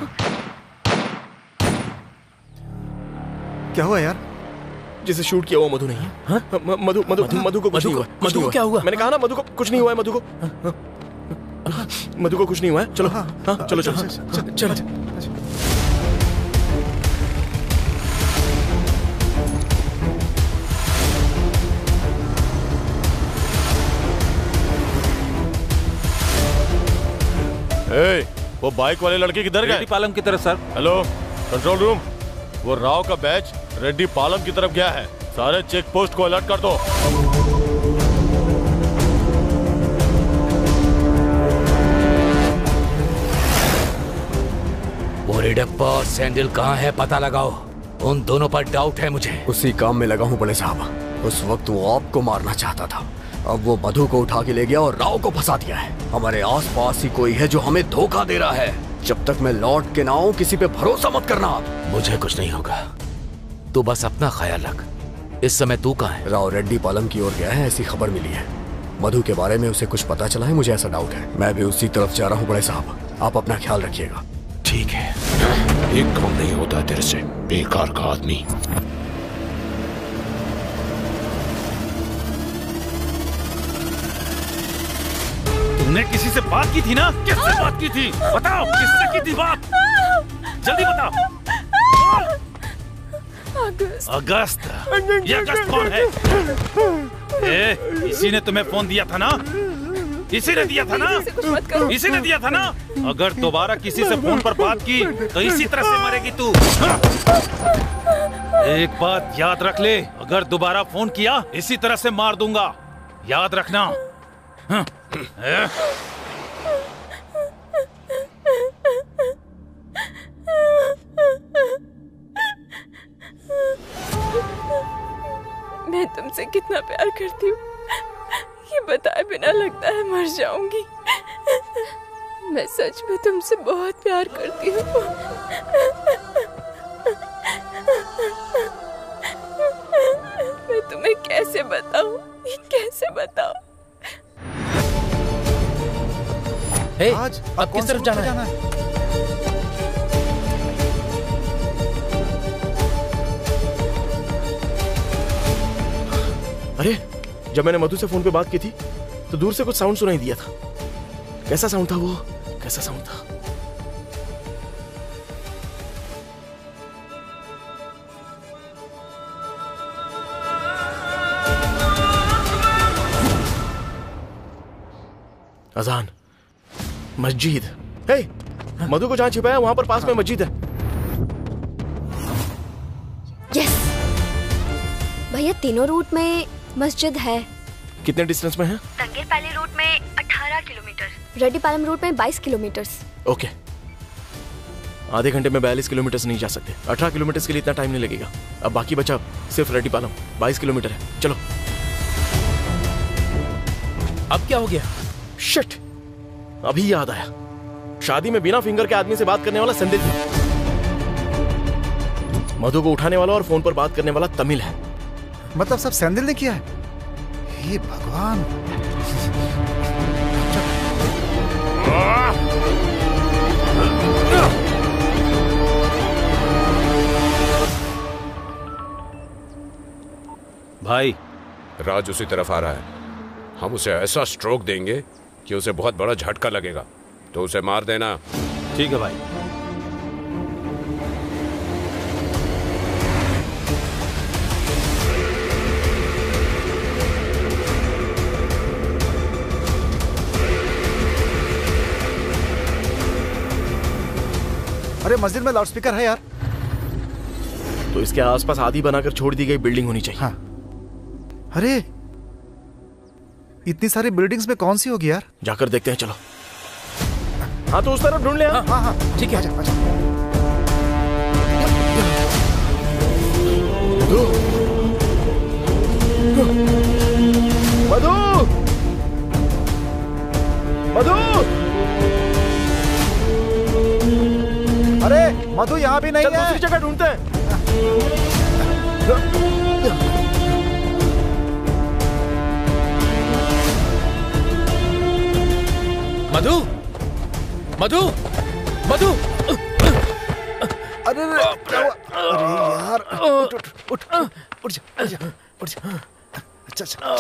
[SPEAKER 10] क्या हुआ यार?
[SPEAKER 2] जिसे शूट किया हुआ मधु नहीं है। हाँ? मधु मधु मधु को कुछ नहीं हुआ।
[SPEAKER 6] मधु को क्या हुआ?
[SPEAKER 2] मैंने कहा ना मधु को कुछ नहीं हुआ है। मधु को मधु को कुछ नहीं हुआ है। चलो हाँ चलो चलो चलो।
[SPEAKER 15] वो बाइक वाले लड़के किधर गए?
[SPEAKER 18] रेड्डी पालम की तरफ सर।
[SPEAKER 15] हेलो कंट्रोल रूम, वो राव का बैच रेड्डी पालम की तरफ गया है। सारे चेक पोस्ट को अलर्ट कर दो।
[SPEAKER 22] वो रेडप्पा और सैंडल कहाँ है पता लगाओ। उन दोनों पर डाउट है मुझे। उसी काम में लगा हूँ बड़े साहब। उस वक्त वो आपको मारना चाहता था, अब वो मधु को उठा के ले गया और राव को फंसा दिया है। हमारे आसपास ही कोई है जो हमें धोखा दे रहा है। जब तक मैं लौट के ना आऊं किसी पे भरोसा मत करना आप।
[SPEAKER 9] मुझे कुछ नहीं होगा, तू बस अपना ख्याल रख। इस समय तू कहाँ है?
[SPEAKER 22] राव रेड्डी पालम की ओर गया है, ऐसी खबर मिली है। मधु के बारे में उसे कुछ पता चला है, मुझे ऐसा डाउट है। मैं भी उसी तरफ जा रहा हूँ बड़े साहब, आप अपना ख्याल रखिएगा।
[SPEAKER 9] ठीक है।
[SPEAKER 20] एक काम नहीं होता तेरे से, बेकार का आदमी।
[SPEAKER 7] तुमने किसी से बात की थी ना? किससे बात की थी? बताओ किससे की थी बात? जल्दी बताओ। अगस्त। ये अगस्त कौन है? इसी ने तुम्हें फोन दिया था ना? इसी ने दिया था ना? इसी ने दिया था ना? अगर दोबारा किसी से फोन पर बात की तो इसी तरह से मरेगी तू। एक बात याद रख ले, अगर दोबारा फोन किया इसी तरह से मार दूंगा, याद रखना।
[SPEAKER 17] मैं तुमसे कितना प्यार करती हूँ ये बताए बिना लगता है मर जाऊंगी। मैं सच में तुमसे बहुत प्यार करती हूँ। मैं तुम्हें कैसे बताऊँ, कैसे बताऊँ?
[SPEAKER 6] आज अब किस तरफ जाना है?
[SPEAKER 2] जब मैंने मधु से फोन पे बात की थी तो दूर से कुछ साउंड सुनाई दिया था। कैसा साउंड था वो? कैसा साउंड था? अजान, मस्जिद। हे, मधु को जहां छिपाया वहां पर पास में मस्जिद है।
[SPEAKER 11] यस भैया, तीनों रूट में मस्जिद है।
[SPEAKER 2] कितने डिस्टेंस में है?
[SPEAKER 11] तंगेरपैली रूट में 18 किलोमीटर, रेड्डीपालम रूट में 22 किलोमीटर।
[SPEAKER 2] ओके, आधे घंटे में 42 किलोमीटर नहीं जा सकते। 18 किलोमीटर के लिए इतना टाइम नहीं लगेगा। अब बाकी बचा सिर्फ रेड्डीपालम, 22 किलोमीटर है। चलो।
[SPEAKER 6] अब क्या हो गया?
[SPEAKER 2] शिट, अभी याद आया। शादी में बिना फिंगर के आदमी से बात करने वाला संदिल था। मधु को उठाने वाला और फोन पर बात करने वाला तमिल है।
[SPEAKER 10] मतलब सब सैंडल ने किया है? हे भगवान।
[SPEAKER 7] भाई,
[SPEAKER 20] राज उसी तरफ आ रहा है। हम उसे ऐसा स्ट्रोक देंगे कि उसे बहुत बड़ा झटका लगेगा, तो उसे मार देना।
[SPEAKER 7] ठीक है भाई।
[SPEAKER 10] अरे मस्जिद में लाउडस्पीकर है यार।
[SPEAKER 2] तो इसके आसपास आधी बनाकर छोड़ दी गई बिल्डिंग होनी चाहिए।
[SPEAKER 10] हाँ। अरे इतनी सारी बिल्डिंग्स में कौन सी होगी यार?
[SPEAKER 2] जाकर देखते हैं, चलो। हाँ तो उस तरफ ढूंढ ले।
[SPEAKER 10] हाँ हाँ
[SPEAKER 6] ठीक है।
[SPEAKER 10] आजा, आजा।
[SPEAKER 2] मधु, मधु,
[SPEAKER 10] अरे मधु यहाँ भी नहीं है।
[SPEAKER 2] दूसरी जगह ढूंढते हैं।
[SPEAKER 6] मधु, मधु, मधु।
[SPEAKER 10] अरे अरे यार, उठ उठ उठ जा, उठ जा, उठ जा। अच्छा अच्छा।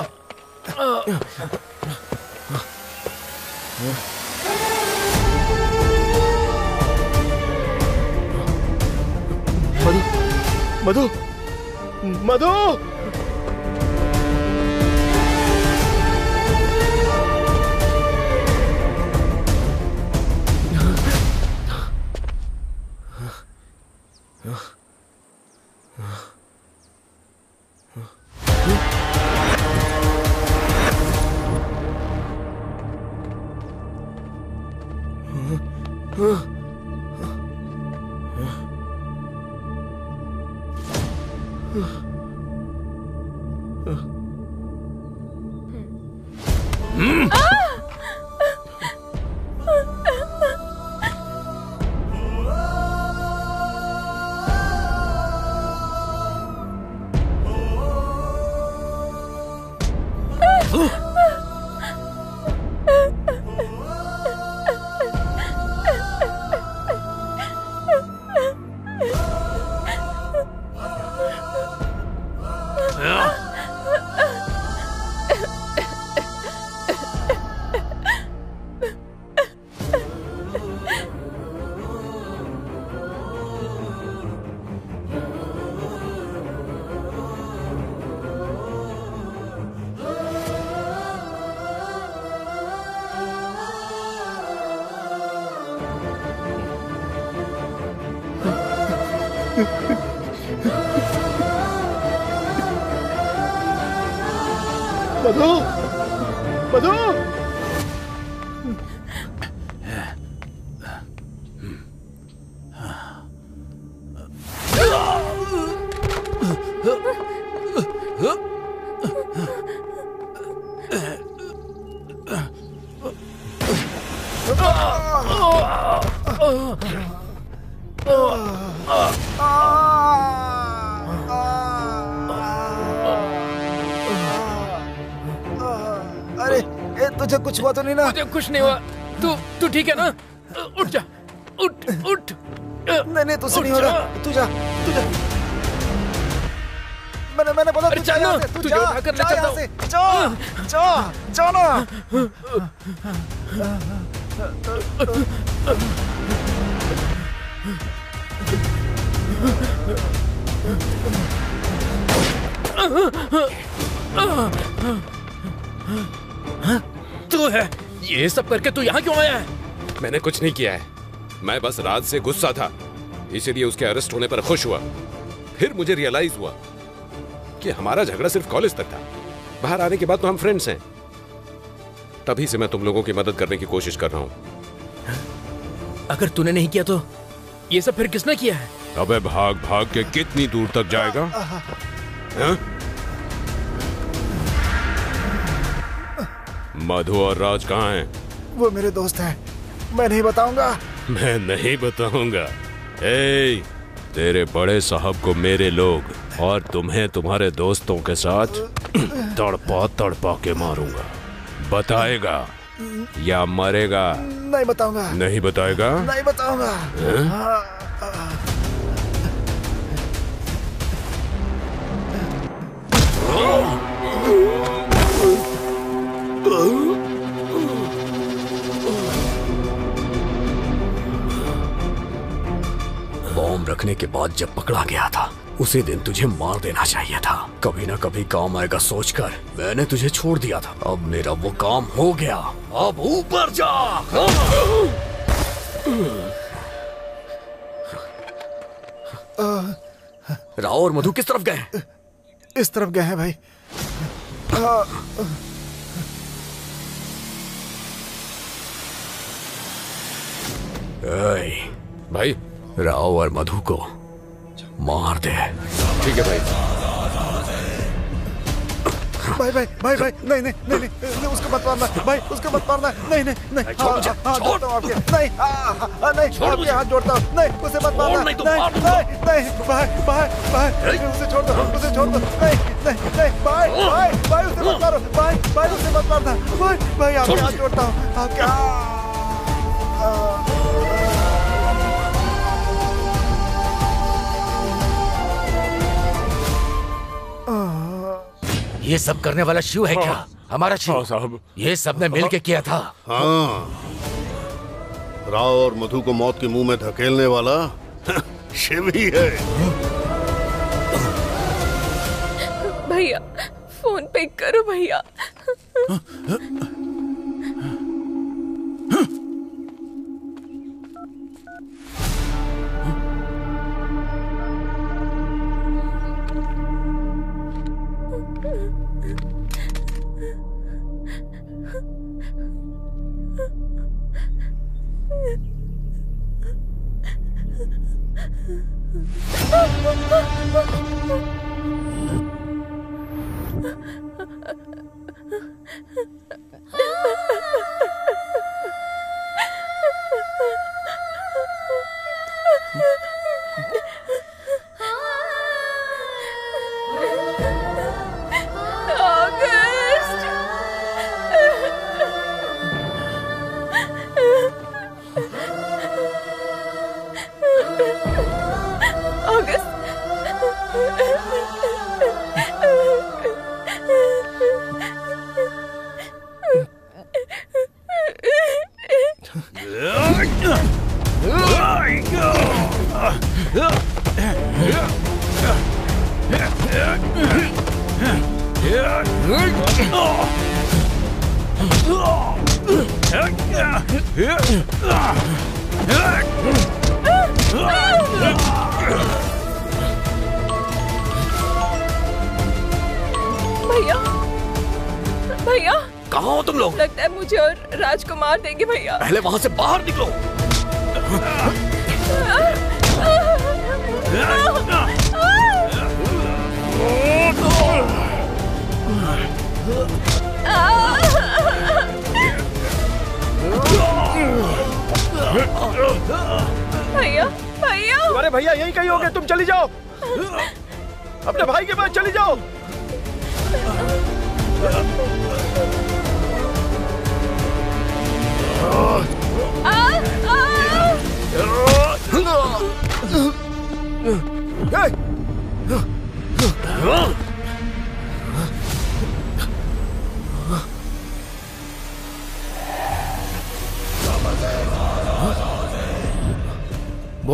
[SPEAKER 2] मधु, मधु, मधु, मधु।
[SPEAKER 10] अरे तुझे कुछ हुआ तो नहीं ना?
[SPEAKER 6] मुझे कुछ नहीं हुआ। तू ठीक है ना? उठ जा, उठ उठ।
[SPEAKER 10] नहीं तुझसे नहीं हो रहा। तू जा, तू जा। मैंने बोला
[SPEAKER 19] अरे चल ना, तुझे उठाकर ले चलता हूँ।
[SPEAKER 10] जा ना।
[SPEAKER 19] तू है, ये सब करके तू यहाँ क्यों आया है?
[SPEAKER 20] मैंने कुछ नहीं किया है, मैं बस राज से गुस्सा था, इसीलिए उसके अरेस्ट होने पर खुश हुआ। फिर मुझे रियलाइज हुआ कि हमारा झगड़ा सिर्फ कॉलेज तक था, बाहर आने के बाद तो हम फ्रेंड्स हैं। तभी से मैं तुम लोगों की मदद करने की कोशिश कर रहा हूँ।
[SPEAKER 19] अगर तूने नहीं किया तो ये सब फिर किसने किया है?
[SPEAKER 20] अबे भाग भाग के कितनी दूर तक जाएगा? हाँ? मधु और राज कहाँ हैं?
[SPEAKER 10] वो मेरे दोस्त हैं, मैं नहीं बताऊंगा।
[SPEAKER 20] मैं नहीं बताऊंगा। ए, तेरे बड़े साहब को मेरे लोग और तुम्हें तुम्हारे दोस्तों के साथ तड़पा तड़पा के मारूंगा। बताएगा या मरेगा?
[SPEAKER 10] नहीं बताऊंगा।
[SPEAKER 20] नहीं बताएगा?
[SPEAKER 10] नहीं बताऊंगा।
[SPEAKER 22] बॉम्ब रखने के बाद जब पकड़ा गया था उसी दिन तुझे मार देना चाहिए था। कभी ना कभी काम आएगा सोचकर मैंने तुझे छोड़ दिया था। अब मेरा वो काम हो गया, अब ऊपर जा। राव और मधु किस तरफ गए?
[SPEAKER 10] इस तरफ गए हैं भाई।
[SPEAKER 20] भाई
[SPEAKER 22] राव और मधु को मार दे।
[SPEAKER 20] ठीक है भाई।
[SPEAKER 10] भाई भाई भाई भाई नहीं नहीं नहीं नहीं उसको मत मारना भाई, उसको मत मारना। नहीं नहीं नहीं हाथ जोड़ता हूँ आपके, नहीं नहीं आपके हाथ जोड़ता हूँ, नहीं उसे मत मारना। नहीं नहीं भाई भाई भाई उसे छोड़ दो, उसे छोड़ दो। नहीं नहीं नहीं भाई भाई भाई उसे मत मारो, भाई भाई उसे मत मारना। भाई भाई आपके हाथ जोड़ता हूँ, आपके।
[SPEAKER 9] ये सब करने वाला शिव है क्या? हमारा शिव
[SPEAKER 5] साहब,
[SPEAKER 9] ये सब ने मिल के किया था।
[SPEAKER 5] हाँ, राव और मधु को मौत के मुंह में धकेलने वाला शिव ही है।
[SPEAKER 17] भैया फोन पिक करो भैया। भैया भैया
[SPEAKER 22] कहाँ हो तुम लोग?
[SPEAKER 17] लगता है मुझे और राज को मार देंगे भैया।
[SPEAKER 22] पहले वहां से बाहर निकलो।
[SPEAKER 17] भैया भैया
[SPEAKER 2] तुम्हारे भैया यहीं कहीं होंगे, तुम चली जाओ, अपने भाई के पास चली जाओ।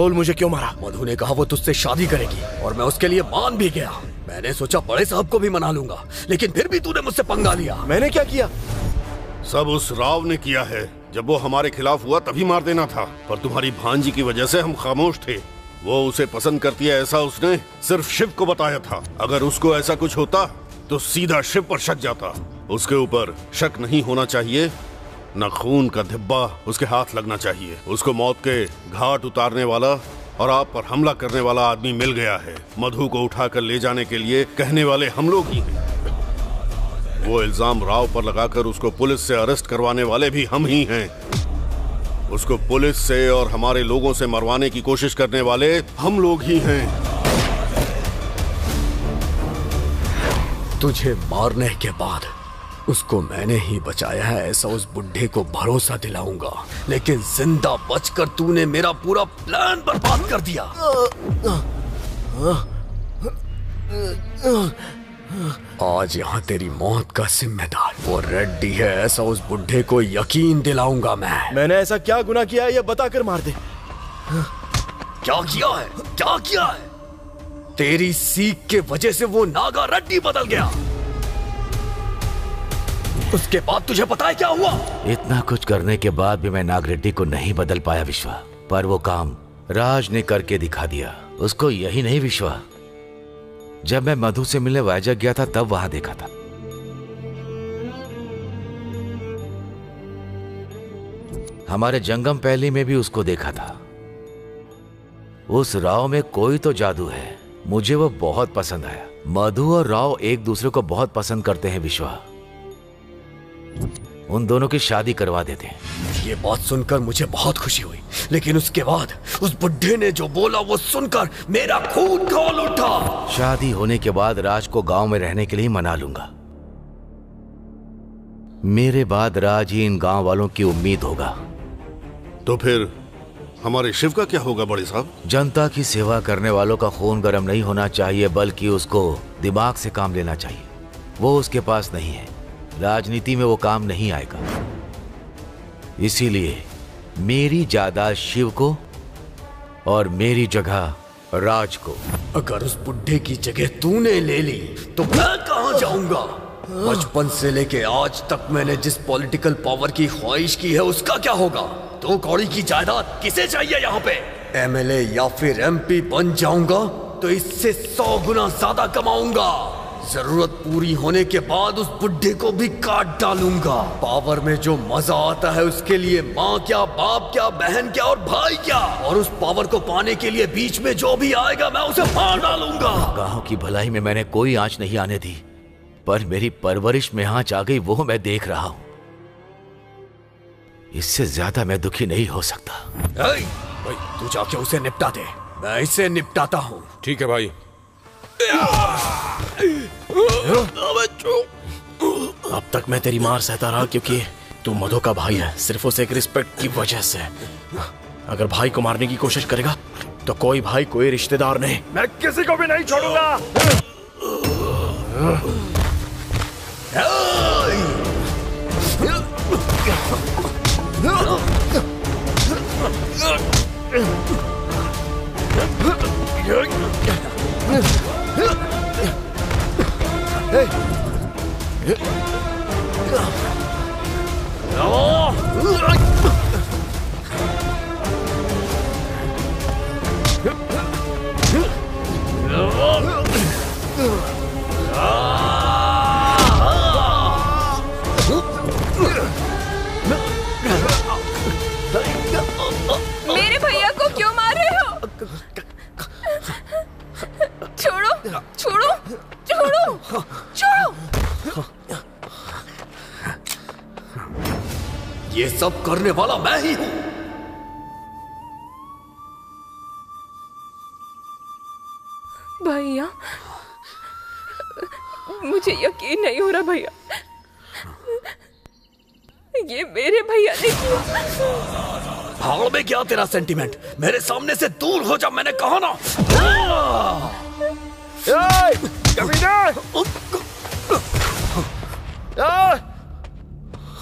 [SPEAKER 2] बोल मुझे क्यों मारा?
[SPEAKER 22] मधु ने कहा वो तुझसे शादी करेगी और मैं उसके लिए मान भी गया। मैंने सोचा बड़े साहब को भी मना लूंगा, लेकिन फिर भी तूने मुझसे पंगा लिया।
[SPEAKER 2] मैंने क्या किया?
[SPEAKER 5] सब उस राव ने किया है। जब वो हमारे खिलाफ हुआ तभी मार देना था, पर तुम्हारी भांजी की वजह से हम खामोश थे। वो उसे पसंद करती है ऐसा उसने सिर्फ शिव को बताया था। अगर उसको ऐसा कुछ होता तो सीधा शिव पर शक जाता। उसके ऊपर शक नहीं होना चाहिए, न खून का धिब्बा उसके हाथ लगना चाहिए। उसको मौत के घाट उतारने वाला और आप पर हमला करने वाला आदमी मिल गया है। मधु को उठाकर ले जाने के लिए कहने वाले हम लोग ही हैं। वो इल्जाम राव पर लगाकर उसको पुलिस से अरेस्ट करवाने वाले भी हम ही हैं। उसको पुलिस से और हमारे लोगों से मरवाने की कोशिश करने वाले हम लोग ही हैं।
[SPEAKER 22] तुझे मारने के बाद उसको मैंने ही बचाया है ऐसा उस बुढ़े को भरोसा दिलाऊंगा, लेकिन जिंदा बचकर तूने मेरा पूरा प्लान बर्बाद कर दिया। आज यहाँ तेरी मौत का जिम्मेदार वो रेड्डी है ऐसा उस बुढ़े को यकीन दिलाऊंगा मैं।
[SPEAKER 2] मैंने ऐसा क्या गुनाह किया है ये बताकर मार दे।
[SPEAKER 22] क्या किया है? क्या किया है? तेरी सीख के वजह से वो नागा रेड्डी बदल गया। उसके बाद तुझे पता है क्या हुआ?
[SPEAKER 9] इतना कुछ करने के बाद भी मैं नागरेड्डी को नहीं बदल पाया विश्वा, पर वो काम राज ने करके दिखा दिया। उसको यही नहीं विश्वा, जब मैं मधु से मिलने वाइजैक गया था तब वहां देखा था। हमारे जंगम पहली में भी उसको देखा था। उस राव में कोई तो जादू है। मुझे वो बहुत पसंद आया। मधु और राव एक दूसरे को बहुत पसंद करते हैं विश्वा। उन दोनों की शादी करवा देते हैं।
[SPEAKER 22] ये बात सुनकर मुझे बहुत खुशी हुई, लेकिन उसके बाद उस बुढ़े ने जो बोला वो सुनकर मेरा खून खौल उठा।
[SPEAKER 9] शादी होने के बाद राज को गांव में रहने के लिए मना लूंगा। मेरे बाद राज ही इन गांव वालों की उम्मीद होगा।
[SPEAKER 5] तो फिर हमारे शिव का क्या होगा बड़े साहब?
[SPEAKER 9] जनता की सेवा करने वालों का खून गर्म नहीं होना चाहिए, बल्कि उसको दिमाग से काम लेना चाहिए। वो उसके पास नहीं है। राजनीति में वो काम नहीं आएगा। इसीलिए मेरी जायदाद शिव को और मेरी जगह राज को।
[SPEAKER 22] अगर उस बुढ़े की जगह तूने ले ली तो मैं कहां जाऊंगा? बचपन से लेके आज तक मैंने जिस पॉलिटिकल पावर की ख्वाहिश की है उसका क्या होगा? 2 कौड़ी की जायदाद किसे चाहिए यहाँ पे? एमएलए या फिर एमपी बन जाऊंगा तो इससे 100 गुना ज्यादा कमाऊंगा। जरूरत पूरी होने के बाद उस बुढ़े को भी काट डालूंगा। पावर में जो मजा आता है उसके लिए माँ क्या, बाप क्या, बहन क्या और भाई क्या, और उस पावर को पाने के लिए बीच में जो भी आएगा मैं उसे मार डालूंगा।
[SPEAKER 9] गांव की भलाई में मैंने कोई आंच नहीं आने दी, पर मेरी परवरिश में आंच आ गई वो मैं देख रहा हूँ। इससे ज्यादा मैं दुखी नहीं हो सकता।
[SPEAKER 22] भाई तू जाके उसे निपटा दे, मैं इसे निपटाता हूँ।
[SPEAKER 20] ठीक है भाई।
[SPEAKER 2] अब तक मैं तेरी मार सहता रहा क्योंकि तू मधु का भाई है, सिर्फ उसे एक रिस्पेक्ट की वजह से। अगर भाई को मारने की कोशिश करेगा तो कोई भाई कोई रिश्तेदार नहीं, मैं किसी को भी नहीं छोड़ूंगा।
[SPEAKER 17] मेरे भैया को क्यों मार रहे हो? छोड़ो छोड़ो छोड़ो छोड़ो।
[SPEAKER 22] ये सब करने वाला मैं ही हूं।
[SPEAKER 17] भैया मुझे यकीन नहीं हो रहा भैया, ये मेरे भैया ने किया।
[SPEAKER 22] भाव में क्या तेरा सेंटीमेंट? मेरे सामने से दूर हो जा, मैंने कहा ना।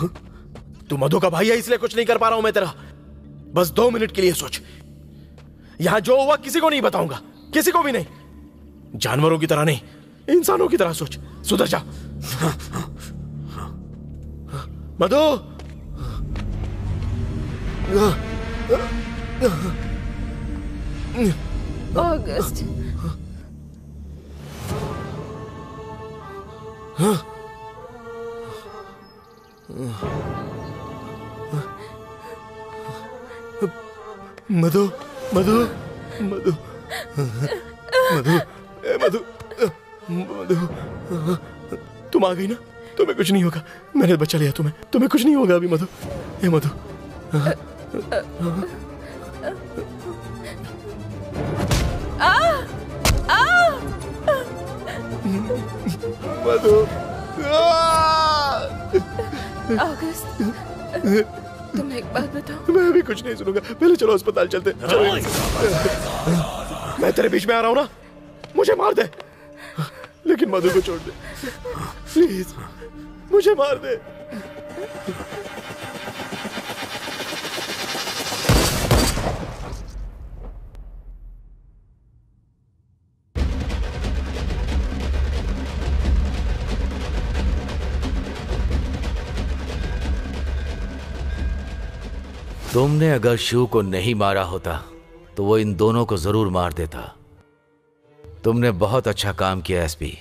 [SPEAKER 2] तू मधु का भाई है इसलिए कुछ नहीं कर पा रहा हूं मैं तेरा। बस 2 मिनट के लिए सोच। यहाँ जो हुआ किसी को नहीं बताऊंगा, किसी को भी नहीं। जानवरों की तरह नहीं, इंसानों की तरह सोच। सुधर जा। मधु,
[SPEAKER 17] ऑगस्ट,
[SPEAKER 2] मधु, मधु, मधु, मधु, मधु, मधु, तुम आ गई ना? तुम्हें कुछ नहीं होगा, मैंने बचा लिया तुम्हें। तुम्हें कुछ नहीं होगा अभी मधु। ए मधु, मधु,
[SPEAKER 17] ऑगस्ट, तुम एक बात बताओ।
[SPEAKER 2] मैं अभी कुछ नहीं सुनूंगा, पहले चलो अस्पताल चलते। चलो। मैं तेरे बीच में आ रहा हूँ ना, मुझे मार दे, लेकिन मधु को छोड़ दे प्लीज, मुझे मार दे।
[SPEAKER 9] तुमने अगर शिव को नहीं मारा होता तो वो इन दोनों को जरूर मार देता। तुमने बहुत अच्छा काम किया एसपी।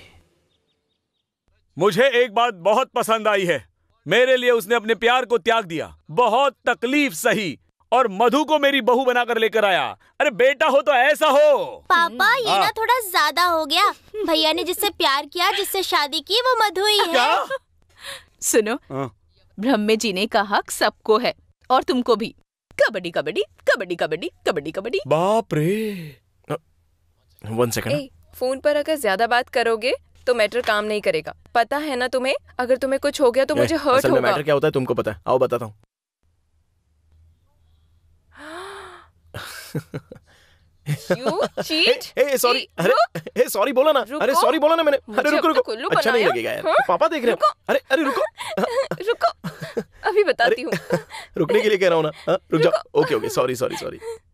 [SPEAKER 12] मुझे एक बात बहुत पसंद आई है, मेरे लिए उसने अपने प्यार को त्याग दिया, बहुत तकलीफ सही, और मधु को मेरी बहू बनाकर लेकर आया। अरे बेटा हो तो ऐसा हो।
[SPEAKER 13] पापा ये ना थोड़ा ज्यादा हो गया। भैया ने जिससे प्यार किया, जिससे शादी की, वो मधु ही है।
[SPEAKER 14] सुनो, ब्रह्मे जी ने का हक सबको है, और तुमको भी। कबड्डी कबड्डी कबड्डी कबड्डी कबड्डी कबड्डी।
[SPEAKER 12] बाप रे।
[SPEAKER 2] 1 सेकंड।
[SPEAKER 17] फोन पर अगर ज्यादा बात करोगे तो मैटर काम नहीं करेगा, पता है ना तुम्हें? अगर तुम्हें कुछ हो गया तो मुझे हर्ट होगा।
[SPEAKER 2] मैटर क्या होता है तुमको पता है? आओ बताता हूँ।
[SPEAKER 17] You cheat?
[SPEAKER 2] सॉरी, अरे सॉरी बोला ना, अरे सॉरी बोला ना मैंने। अरे रुको रुको, अच्छा नहीं लगेगा यार, पापा देख रहे हैं। अरे अरे रुको
[SPEAKER 17] रुको, अभी बताती हूँ।
[SPEAKER 2] रुकने के लिए कह रहा हूँ ना। रुक जाओ। Okay okay, sorry sorry sorry.